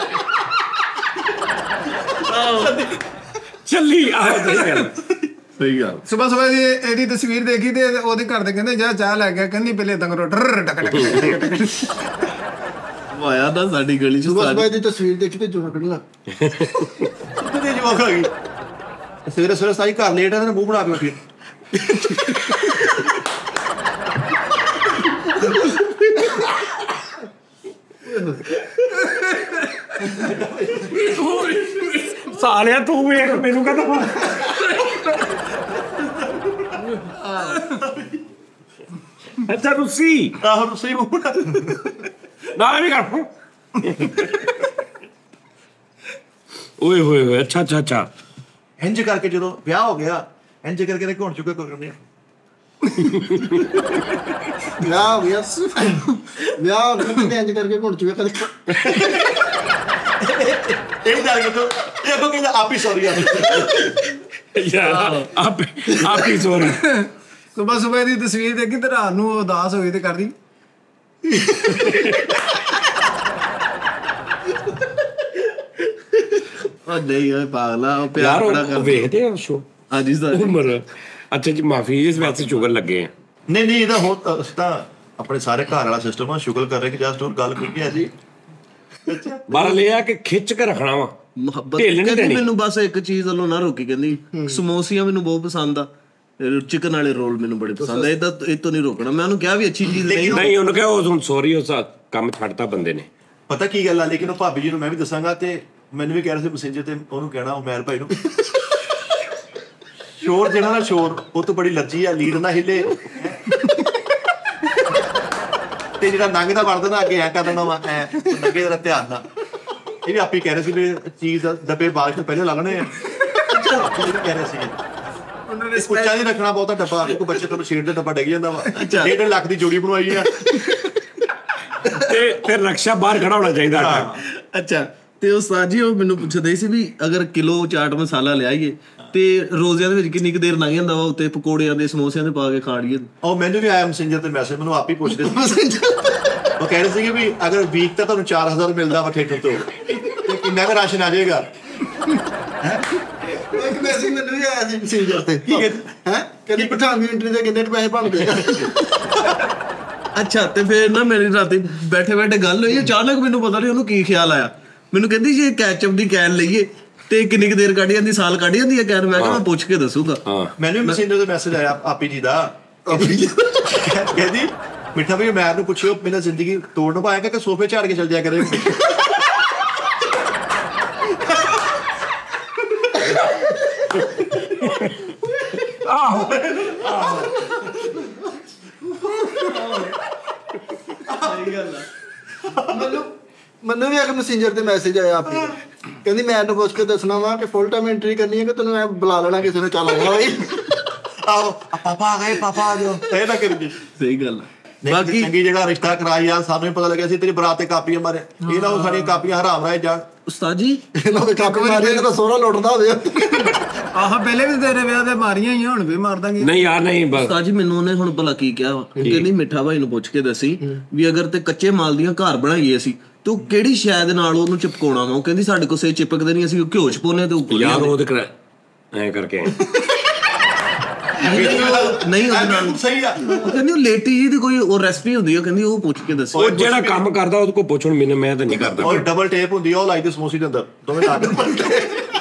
ਚੱਲੀ ਆਹੋ ਸਹੀ ਗੱਲ ਸਹੀ ਗੱਲ। ਸੁਬਾ ਸੁਬਾ ਦੀ ਇਹਦੀ ਤਸਵੀਰ ਦੇਖੀ ਤੇ ਉਹਦੇ ਘਰ ਦੇ ਕਹਿੰਦੇ ਜਾ ਚਾਹ ਲੈ ਗਿਆ। ਕਹਿੰਦੀ ਪਹਿਲੇ ਤੰਗਰੋ ਡਰ ਟਕ ਟਕ ਆਇਆ ਨਾ ਸਾਡੀ ਗਲੀ ਚ ਸੁਬਾਹ ਸਾਡੀ ਸੁਬਾਹ ਦੀ ਤਸਵੀਰ ਦੇਖੀ ਤੇ ਜੋਰ ਕੱਢ ਲਾ। ਕਿਤੇ ਜਵਾਕ ਆ ਗਈ ਸਵੇਰੇ ਸਵੇਰੇ ਸਾਈ ਘਰ ਲੇਟ ਆ ਤੇ ਮੂੰਹ ਬਣਾ ਕੇ ਉੱਠੀ। ਸਾਲਿਆ ਤੂੰ ਵੇਖ ਮੈਨੂੰ ਕਹਦਾ ਅੱਛਾ ਰੁੱਸੀ ਆਹੋ ਰੁੱਸੀ ਮੂੰਹ ਨਾਲ ਨਾ ਵੀ ਕਰ ਓਏ ਹੋਏ ਹੋਏ ਅੱਛਾ ਅੱਛਾ ਅੱਛਾ ਇੰਜ ਕਰਕੇ ਜਦੋਂ ਵਿਆਹ ਹੋ ਗਿਆ ਇੰਜ ਕਰਕੇ ਨੇ ਘੁੰਡ ਚੁੱਕੇ ਕਰਦੇ ਆ ਵਿਆਹ ਹੋ ਗਿਆ ਵਿਆਹ ਹੋ ਗਿਆ ਤੇ ਇੰਜ ਕਰਕੇ ਘੁੰਡ ਚੁੱਕਿਆ ਕਦੇ ਇਹ ਜਾ ਕੇ ਤੋ ਇਹ ਕੋ ਕਹਿੰਦਾ ਆਪ ਹੀ ਸੌਰੀ ਆ ਯਾਰ ਆਪ ਆਪ ਹੀ ਸੋਰੀ ਸੁਬਹ ਸੁਬਹ ਦੀ ਤਸਵੀਰ ਦੇਖੀ ਤੇ ਰਾਤ ਨੂੰ ਉਦਾਸ ਹੋਈ ਤੇ ਕਰਦੀ ਉਹ ਨਹੀਂ ਓਏ ਪਾਗਲਾ ਉਹ ਪਿਆਰ ਯਾਰ ਬੜਾ ਉਹ ਕਰਦਾ ਵੇਖਦੇ ਆ ਸ਼ੋ ਹਾਂਜੀ ਸਰ ਉਮਰ ਅੱਛਾ ਜੀ ਮਾਫੀ ਇਸ ਵੈਸੇ ਚੁਗਣ ਲੱਗੇ ਆ ਨਹੀਂ ਨਹੀਂ ਇਹਦਾ ਹੋ ਅਸੀਂ ਤਾਂ ਆਪਣੇ ਸਾਰੇ ਘਰ ਵਾਲਾ ਸਿਸਟਮ ਆ ਸ਼ੁਗਰ ਕਰ ਰਹੇ ਕਿ ਜਸਟ ਹੋਰ ਗੱਲ ਕੀਤੀ ਐਸੀ ਬਾਹਰ ਲੈ ਆ ਕੇ ਖਿੱਚ ਕੇ ਰੱਖਣਾ ਵਾ ਮੁਹੱਬਤ ਢਿੱਲ ਨੀ ਕਹਿੰਦੀ ਦੇਣੀ। ਮੈਨੂੰ ਬਸ ਇੱਕ ਚੀਜ਼ ਵੱਲੋਂ ਨਾ ਰੋਕੀ ਕਹਿੰਦੀ ਸਮੋਸੀਆਂ ਮੈਨੂੰ ਬਹੁਤ ਪਸੰਦ ਆ ਚਿਕਨ ਵਾਲੇ ਰੋਲ ਮੈਨੂੰ ਬੜੇ ਪਸੰਦ ਆ ਇਹਦਾ ਇਹ ਤੋਂ ਨਹੀਂ ਰੋਕਣਾ ਮੈਂ ਉਹਨੂੰ ਕਿਹਾ ਵੀ ਅੱਛੀ ਚੀਜ਼ ਨਹੀਂ ਨਹੀਂ ਉਹਨੂੰ ਕਿਹਾ ਉਹ ਹੁਣ ਸੌਰੀ ਉਸ ਕੰਮ ਛੱਡਤਾ ਬੰਦੇ ਨੇ ਪਤਾ ਕੀ ਗੱਲ ਆ ਲੇਕਿਨ ਉਹ ਭਾਬੀ ਜੀ ਨੂੰ ਮੈਂ ਵੀ ਦੱਸਾਂਗਾ ਤੇ ਮੈਨੂੰ ਵੀ ਕਹਿ ਰਿਹਾ ਸੀ ਮੈਸੇਂਜਰ ਤੇ ਉਹਨੂੰ ਕਹਿਣਾ ਉਹ ਮੈਰ ਭਾਈ ਨੂੰ ਸ਼ੋਰ ਜਿਹੜਾ ਨਾ ਸ਼ੋਰ ਉਹ ਤੋਂ ਬੜੀ ਲੱਜੀ ਆ ਲੀਡ ਨਾ ਹਿੱਲੇ ਤੇ ਜਿਹੜਾ ਨੰਗ ਦਾ ਵਰਦ ਨਾ ਅੱਗੇ ਐ ਕਰ ਦੇਣਾ ਵਾ ਐ ਨੰਗੇ ਦਾ ਧਿਆਨ ਨਾਲ ਇਹ ਵੀ ਆਪੇ ਕਹਿ ਰਹੇ ਸੀ ਵੀ ਚੀਜ਼ ਦਾ ਡੱਬੇ ਬਾਰਿਸ਼ ਤੋਂ ਪਹਿਲੇ ਲੱਗਣੇ ਆ ਇਹ ਵੀ ਕਹਿ ਰਹੇ ਸੀ ਉਹਨਾਂ ਨੇ ਉੱਚਾ ਨਹੀਂ ਰੱਖਣਾ ਬਹੁਤਾ ਡੱਬਾ ਕੋਈ ਬੱਚੇ ਤੁਹਾਨੂੰ ਸ਼ੇਡ ਦਾ ਡੱਬਾ ਡਿੱਗ ਜਾਂਦਾ ਵਾ ਡੇਢ ਲੱਖ ਦੀ ਜੋੜੀ ਬਣਵਾਈ ਆ ਤੇ ਫਿਰ ਰਕਸ਼ਾ ਬਾਹਰ ਖੜਾ ਹੋਣਾ ਚਾਹੀਦਾ ਅੱਛਾ ਤੇ ਉਸਤਾਦ ਜੀ ਉਹ ਮੈਨੂੰ ਪੁੱਛਦੇ ਸੀ ਵੀ ਅਗਰ ਕਿਲੋ ਚਾਟ ਮਸਾਲਾ ਲਿਆਈਏ ਤੇ ਰੋਜ਼ਿਆਂ ਦੇ ਵਿੱਚ ਕਿੰਨੀ ਕੁ ਦੇਰ ਲੰਘ ਜਾਂਦਾ ਵਾ ਉੱਤੇ ਪਕੌੜਿਆਂ ਦੇ ਸਮੋਸਿਆਂ ਦੇ ਪਾ ਕੇ ਖਾ ਲਈਏ ਉਹ ਮੈਨੂੰ ਵੀ ਆਇਆ ਮੈਸੇਂਜਰ ਤੇ ਮੈਸੇਜ ਮੈਨੂੰ ਆਪ ਹੀ ਪੁੱਛਦੇ ਸੀ ਉਹ ਕਹਿ ਰਹੇ ਸੀ ਕਿ ਵੀ ਅਗਰ ਵੀਕ ਤਾਂ ਤੁਹਾਨੂੰ ਚਾਰ ਹਜ਼ਾਰ ਮਿਲਦਾ ਵਾ ਥੀਏਟਰ ਤੋਂ ਤੇ ਕਿੰਨਾ ਕੁ ਰਾਸ਼ਨ ਆ ਜਾਏਗਾ ਇੱਕ ਮੈਸੇਜ ਮੈਨੂੰ ਵੀ ਆਇਆ ਸੀ ਮੈਸੇਂਜਰ ਤੇ ਕੀ ਹੈ ਕਹਿੰਦੀ ਪਠਾਨਵੀਂ ਐਂਟਰੀ ਦੇ ਕਿੰਨੇ ਪੈਸੇ ਬਣਦੇ ਅੱਛਾ ਤੇ ਫਿਰ ਨਾ ਮੇਰੀ ਰਾਤੀ ਬੈਠੇ ਬੈਠੇ ਗੱਲ ਹੋਈ ਅਚਾਨਕ ਮੈਨੂੰ ਪਤਾ ਨਹੀਂ ਉਹਨੂੰ ਕੀ ਖਿਆਲ ਆਇਆ ਮੈਨੂੰ ਕਹਿੰਦੀ ਜੇ ਕੈਚਅਪ ਦੀ ਕੈਨ ਲਈਏ ਤੇ ਕਿੰਨੀ ਕੁ ਦੇਰ ਕੱਢ ਜਾਂਦੀ ਸਾਲ ਕੱਢ ਜਾਂਦੀ ਹੈ ਕੈਨ ਮੈਂ ਕਿਹਾ ਮੈਂ ਪੁੱਛ ਕੇ ਦੱਸੂਗਾ ਹਾਂ ਮੈਨੂੰ ਵੀ ਮੈਸੇਂਜਰ ਤੇ ਮੈਸੇਜ ਆਇਆ ਆਪੀ ਜੀ ਦਾ ਕਹਿੰਦੀ ਮਿੱਠਾ ਵੀ ਮੈਂ ਨੂੰ ਪੁੱਛਿਓ ਮੇਰਾ ਜ਼ਿੰਦਗੀ ਤੋੜਨ ਪਾਏਗਾ ਕਿ ਸੋਫੇ ਝਾੜ ਕੇ ਚੱਲ ਜਾਇਆ ਕਰੇ ਆਹੋ ਮੈਨੂੰ ਮੈਨੂੰ ਵੀ ਇੱਕ ਮੈਸੇਂਜਰ ਤੇ ਮੈਸੇਜ ਆਇਆ ਆਪੀ ਦਾ ਕਹਿੰਦੀ ਮੈਂ ਇਹਨੂੰ ਪੁੱਛ ਕੇ ਦੱਸਣਾ ਵਾ ਕਿ ਫੁੱਲ ਟਾਈਮ ਐਂਟਰੀ ਕਰਨੀ ਹੈ ਕਿ ਤੈਨੂੰ ਮੈਂ ਬੁਲਾ ਲੈਣਾ ਕਿਸੇ ਨੂੰ ਚੱਲ ਆਇਆ ਬਈ ਆਹੋ ਪਾਪਾ ਆ ਗਏ ਪਾਪਾ ਆ ਜਾਓ ਇਹ ਨਾ ਕਰੀ ਸਹੀ ਗੱਲ ਆ ਬਾਕੀ ਬਾਕੀ ਚੰਗੀ ਜਿਹੜਾ ਰਿਸ਼ਤਾ ਕਰਾਈ ਆ ਸਾਨੂੰ ਵੀ ਪਤਾ ਲੱਗਿਆ ਸੀ ਤੇਰੀ ਬਰਾਤ ਤੇ ਕਾਪੀਆਂ ਮਾਰੇ ਇਹ ਨਾ ਉਹ ਸਾਡੀਆਂ ਕਾਪੀਆਂ ਹਰਾਮ ਰਾਏ ਜਾਣ ਉਸਤਾਦ ਜੀ ਇਹਨਾਂ ਦੇ ਕਾਪੀ ਮਾਰੀ ਤਾਂ ਸੋਹਰਾ ਲੁੱਟਦਾ ਹੋਵੇ ਆਹ ਪਹਿਲੇ ਵੀ ਤੇਰੇ ਵਿਆਹ ਤੇ ਮਾਰੀਆਂ ਹੀ ਆ, ਹੁਣ ਵੀ ਮਾਰ ਦਾਂਗੇ ਨਹੀਂ ਯਾਰ ਨਹੀਂ ਬਸ ਉਸਤਾਦ ਜੀ ਮੈਨੂੰ ਉਹਨੇ ਹੁਣ ਭਲਾ ਕੀ ਕਿਹਾ ਵਾ ਕਹਿੰਦੀ ਮਿੱਠਾ ਭਾਈ ਨੂੰ ਪੁੱਛ ਕੇ ਦੱਸੀ ਵੀ ਅਗਰ ਤੇ ਕੱਚੇ ਮਾਲ ਦੀਆਂ ਘਰ ਬਣਾਈਏ ਅਸੀਂ ਤੂੰ ਕਿਹੜੀ ਸ਼ੈ ਦੇ ਨਾਲ ਉਹਨੂੰ ਚਿਪਕਾਉਣਾ ਵਾ ਉਹ ਕਹਿੰਦੀ ਸਾਡੇ ਕੋਲ ਸੇ ਚਿਪਕਦੇ ਨਹੀਂ ਅਸੀਂ ਘਿਓ ਚ ਪਾਉਂਦੇ ਤੇ ਉਹ ਯਾਰ ਉਹ ਤੇ ਐ ਕਰਕੇ ਨਹੀਂ ਉਹਦੇ ਨਾਲ ਸਹੀ ਆ ਉਹ ਕਹਿੰਦੀ ਉਹ ਲੇਟੀ ਜੀ ਦੀ ਕੋਈ ਉਹ ਰੈਸਪੀ ਹੁੰਦੀ ਉਹ ਕਹਿੰਦੀ ਉਹ ਪੁੱਛ ਕੇ ਦੱਸੋ ਉਹ ਜਿਹੜਾ ਕੰਮ ਕਰਦਾ ਉਹਦੇ ਕੋਲ ਪੁੱਛਣ ਮੈਨੂੰ ਮੈਂ ਤਾਂ ਨਹੀਂ ਕਰਦਾ ਔਰ ਡਬਲ ਟੇਪ ਹੁੰਦੀ ਆ ਉਹ ਲਾਈ ਦੇ ਸਮੋਸੇ ਦੇ ਅੰਦਰ ਦੋਵੇਂ ਲਾ ਕੇ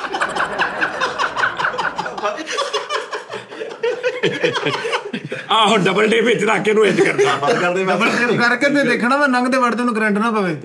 ਆਹੋ ਡਬਲ ਡੇ ਵਿੱਚ ਰੱਖ ਕੇ ਨੂੰ ਇੰਜ ਕਰਦਾ ਬੰਦ ਕਰਦੇ ਮੈਂ ਕਰਕੇ ਤੇ ਦੇਖਣਾ ਵਾ ਨੰਗ ਦੇ ਵੜਦੇ ਨੂੰ ਕਰੰਟ ਨਾ ਪਵੇ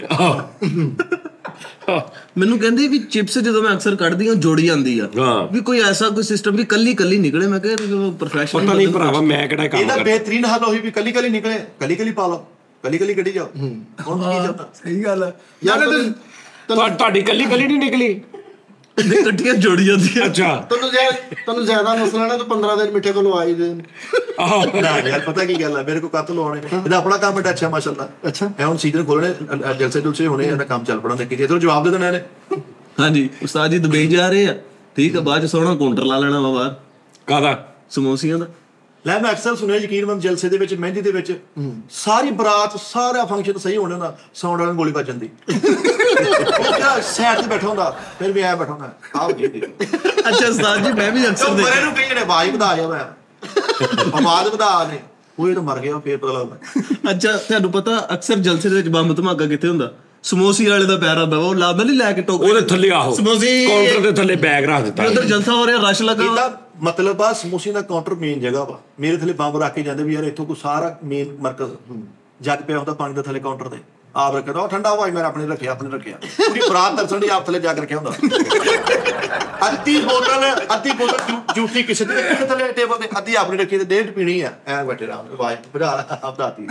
ਮੈਨੂੰ ਕਹਿੰਦੀ ਵੀ ਚਿਪਸ ਜਦੋਂ ਮੈਂ ਅਕਸਰ ਕੱਢਦੀ ਹਾਂ ਜੋੜੀ ਜਾਂਦੀ ਆ ਹਾਂ ਵੀ ਕੋਈ ਐਸਾ ਕੋਈ ਸਿਸਟਮ ਵੀ ਕੱਲੀ ਕੱਲੀ ਨਿਕਲੇ ਮੈਂ ਕਿਹਾ ਪ੍ਰੋਫੈਸ਼ਨਲ ਪਤਾ ਨਹੀਂ ਭਰਾਵਾ ਮੈਂ ਕਿਹੜਾ ਕੰਮ ਇਹਦਾ ਕਰਦਾ ਬਿਹਤਰੀਨ ਹੱਲ ਉਹੀ ਵੀ ਕੱਲੀ ਕੱਲੀ ਨਿਕਲੇ ਕੱਲੀ ਕੱਲੀ ਪਾ ਲਓ ਕੱਲੀ ਕੱਲੀ ਕੱਢੀ ਜਾਓ ਹੁਣ ਕੀ ਜਾਂਦਾ ਸਹੀ ਗੱਲ ਆ ਯਾਰ ਤੁਹਾ- ਤੁਹਾਡੀ ਕੱਲੀ ਕੱਲੀ ਨਹੀਂ ਨਿਕਲੀ ਨਹੀਂ ਕੱਟੀਆਂ ਜੋੜੀ ਜਾਂਦੀਆਂ ਅੱਛਾ ਤੈਨੂੰ ਜ਼ਿਆਦਾ ਤੈਨੂੰ ਜ਼ਿਆਦਾ ਮਸਲਾ ਨਾ ਤੂੰ ਪੰਦਰਾਂ ਦਿਨ ਮਿੱਠੇ ਕੋਲ ਆਈ ਦੇ ਆਹੋ ਨਾ ਯਾਰ ਪਤਾ ਕੀ ਗੱਲ ਆ ਮੇਰੇ ਕੋ ਕੱਤ ਲਵਾਉਣੇ ਇਹਦਾ ਆਪਣਾ ਕੰਮ ਹੈ ਅੱਛਾ ਮਾਸ਼ਾਅੱਲਾ ਅੱਛਾ ਮੈਂ ਹੁਣ ਸੀਜ਼ਨ ਖੋਲਣੇ ਜਲਸੇ ਜੁਲਸੇ ਹੋਣੇ ਇਹਦਾ ਕੰਮ ਚੱਲ ਪੜਾ ਕਿ ਇਧਰੋਂ ਜਵਾਬ ਦੇ ਦੇਣਾ ਇਹਨੇ ਹਾਂਜੀ ਉਸਤਾਦ ਜੀ ਦੁਬਈ ਜਾ ਰਹੇ ਆ ਠੀਕ ਆ ਬਾਅਦ ਚ ਸੋਹਣਾ ਕਾਊਂਟਰ ਲਾ ਲੈਣਾ ਵਾ ਬਾਹਰ ਕਾਦਾ ਸਮੋਸਿਆਂ ਦਾ ਲੈ ਮੈਂ ਅਕਸਰ ਸੁਣਿਆ ਯਕੀਨਮੰਦ ਜਲਸੇ ਦੇ ਵਿੱਚ ਮਹਿੰਦੀ ਦੇ ਵਿੱਚ ਸਾਰੀ ਬਰਾਤ ਸਾਰਾ ਫੰਕਸ਼ਨ ਸਹੀ ਹੋਣੇ ਦਾ ਸਾਊਂਡ ਵਾਲੀ ਗੋਲੀ ਵੱਜ ਜਾਂਦੀ ਸੈਟ ਤੇ ਬੈਠਾ ਹੁੰਦਾ ਫਿਰ ਵੀ ਆਇਆ ਬੈਠਾ ਹੁੰਦਾ ਆਓ ਜੀ ਅੱਛਾ ਉਸਤਾਦ ਜੀ ਮੈਂ ਵੀ ਅਕਸਰ ਉਹ ਦੇਖਿਆ ਮਰੇ ਨੂੰ ਕਹੀ ਨੇ ਆਵਾਜ਼ ਵਧਾ ਜਾ ਮੈਂ ਆਵਾਜ਼ ਵਧਾ ਨੇ ਉਹ ਇਹ ਤਾਂ ਮਰ ਗਿਆ ਫੇਰ ਪਤਾ ਲੱਗਦਾ ਅੱਛਾ ਤੁਹਾਨੂੰ ਪਤਾ ਅਕਸਰ ਜਲਸੇ ਦੇ ਵਿੱਚ ਬੰਬ ਧਮਾਕਾ ਕਿੱਥੇ ਹੁੰਦਾ ਸਮੋਸੀ ਵਾਲੇ ਦਾ ਪੈਰ ਆਉਂਦਾ ਵਾ, ਉਹ ਲਾਦਾ ਨਹੀਂ ਲੈ ਕੇ ਟੋਕ ਉਹਦੇ ਥੱਲੇ ਆਹੋ ਸਮੋਸੇ ਕਾਊਂਟਰ ਦੇ ਥੱਲੇ ਬੈਗ ਰੱਖ ਦਿੱਤਾ ਉਧਰ ਜਲਸਾ ਹੋ ਰਿਹਾ ਰਸ਼ ਲੱਗਾ ਵਾ। ਇਹਦਾ ਮਤਲਬ ਆ ਸਮੋਸੇ ਦਾ ਕਾਊਂਟਰ ਮੇਨ ਜਗ੍ਹਾ ਵਾ ਮੇਰੇ ਥੱਲੇ ਬੰਬ ਰੱਖ ਕੇ ਜਾਂਦੇ ਵੀ ਯਾਰ ਇੱਥੋਂ ਕੋ ਸਾਰਾ ਮੇਨ ਮਰਕਜ਼ ਜੱਗ ਪਿਆ ਹੁੰਦਾ ਪਾਣੀ ਦਾ ਥੱਲੇ ਕਾਊਂਟਰ ਤੇ ਆਪ ਰੱਖਿਆ ਉਹ ਠੰਡਾ ਹਵਾਈ ਮੈਂ ਆਪਣੇ ਰੱਖਿਆ ਆਪਣੇ ਰੱਖਿਆ ਪੂਰੀ ਬਰਾਤ ਦਰਸ਼ਨ ਦੀ ਆਪ ਥੱਲੇ ਜਾ ਕੇ ਰੱਖਿਆ ਹੁੰਦਾ ਅੱਧੀ ਬੋਤਲ ਅੱਧੀ ਬੋਤਲ ਜੂਠੀ ਕਿਸੇ ਦੇ ਕਿਸੇ ਥੱਲੇ ਟੇਬਲ ਤੇ ਅੱਧੀ ਆਪਣੀ ਰੱਖੀ ਤੇ ਡੇਢ ਪੀਣੀ ਆ ਐ ਬੈਠੇ ਰਾਮ ਵਾਈ ਬੜਾ ਆਪ ਦਾਤੀ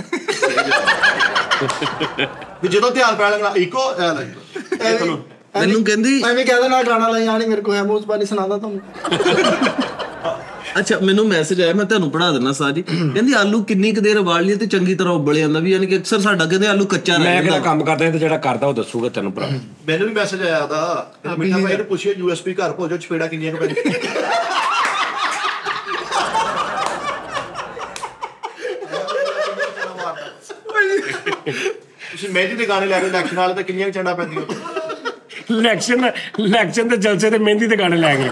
ਵੀ ਜਦੋਂ ਧਿਆਨ ਪੈਣ ਲੱਗਣਾ ਇੱਕੋ ਐ ਲੱਗ ਮੈਨੂੰ ਕਹਿੰਦੀ ਐਵੇਂ ਕਹਿ ਦੇਣਾ ਗਾਣਾ ਲਾਈ ਆਣੀ ਮੇਰੇ ਕੋਲ ਹੈ ਮੂਸ ਬਾਨੀ ਸੁਣਾਦਾ ਤੁਹਾਨੂੰ ਅੱਛਾ ਮੈਨੂੰ ਮੈਸੇਜ ਆਇਆ ਮੈਂ ਤੁਹਾਨੂੰ ਪੜ੍ਹਾ ਦਿੰਦਾ ਸਾਜੀ ਕਹਿੰਦੀ ਆਲੂ ਕਿੰਨੀ ਕੁ ਦੇਰ ਉਬਾਲ ਲਈ ਤੇ ਚੰਗੀ ਤਰ੍ਹਾਂ ਉਬਲ ਜਾਂਦਾ ਵੀ ਯਾਨੀ ਕਿ ਅਕਸਰ ਸਾਡਾ ਕਹਿੰਦੇ ਆਲੂ ਕੱਚਾ ਰਹਿ ਮੈਂ ਜਾਂਦਾ ਕਿਹੜਾ ਕੰਮ ਕਰਦਾ ਤੇ ਜਿਹੜਾ ਕਰਦਾ ਉਹ ਦੱਸੂਗਾ ਤੈਨੂੰ ਭਰਾ ਮੈਨੂੰ ਵੀ ਮੈਸੇਜ ਆਇਆ ਦਾ ਮਿੱਠਾ ਭਾਈ ਨੂੰ ਪੁੱਛਿਓ ਯੂਐਸਪੀ ਘਰ ਭੋਜੋ ਚਪੇੜਾ ਕਿੰਨੀਆਂ ਕੁ ਪੈਂਦੀਆਂ ਤੁਸੀਂ ਮਹਿੰਦੀ ਦੇ ਗਾਣੇ ਲੈ ਕੇ ਇਲੈਕਸ਼ਨ ਵਾਲੇ ਤਾਂ ਕਿੰਨੀਆਂ ਚੰਡਾ ਪੈਂਦੀਆਂ ਇਲੈਕਸ਼ਨ ਇਲੈਕਸ਼ਨ ਦੇ ਜਲਸੇ ਤੇ ਮਹਿੰਦੀ ਦੇ ਗਾਣੇ ਲੈ ਗਏ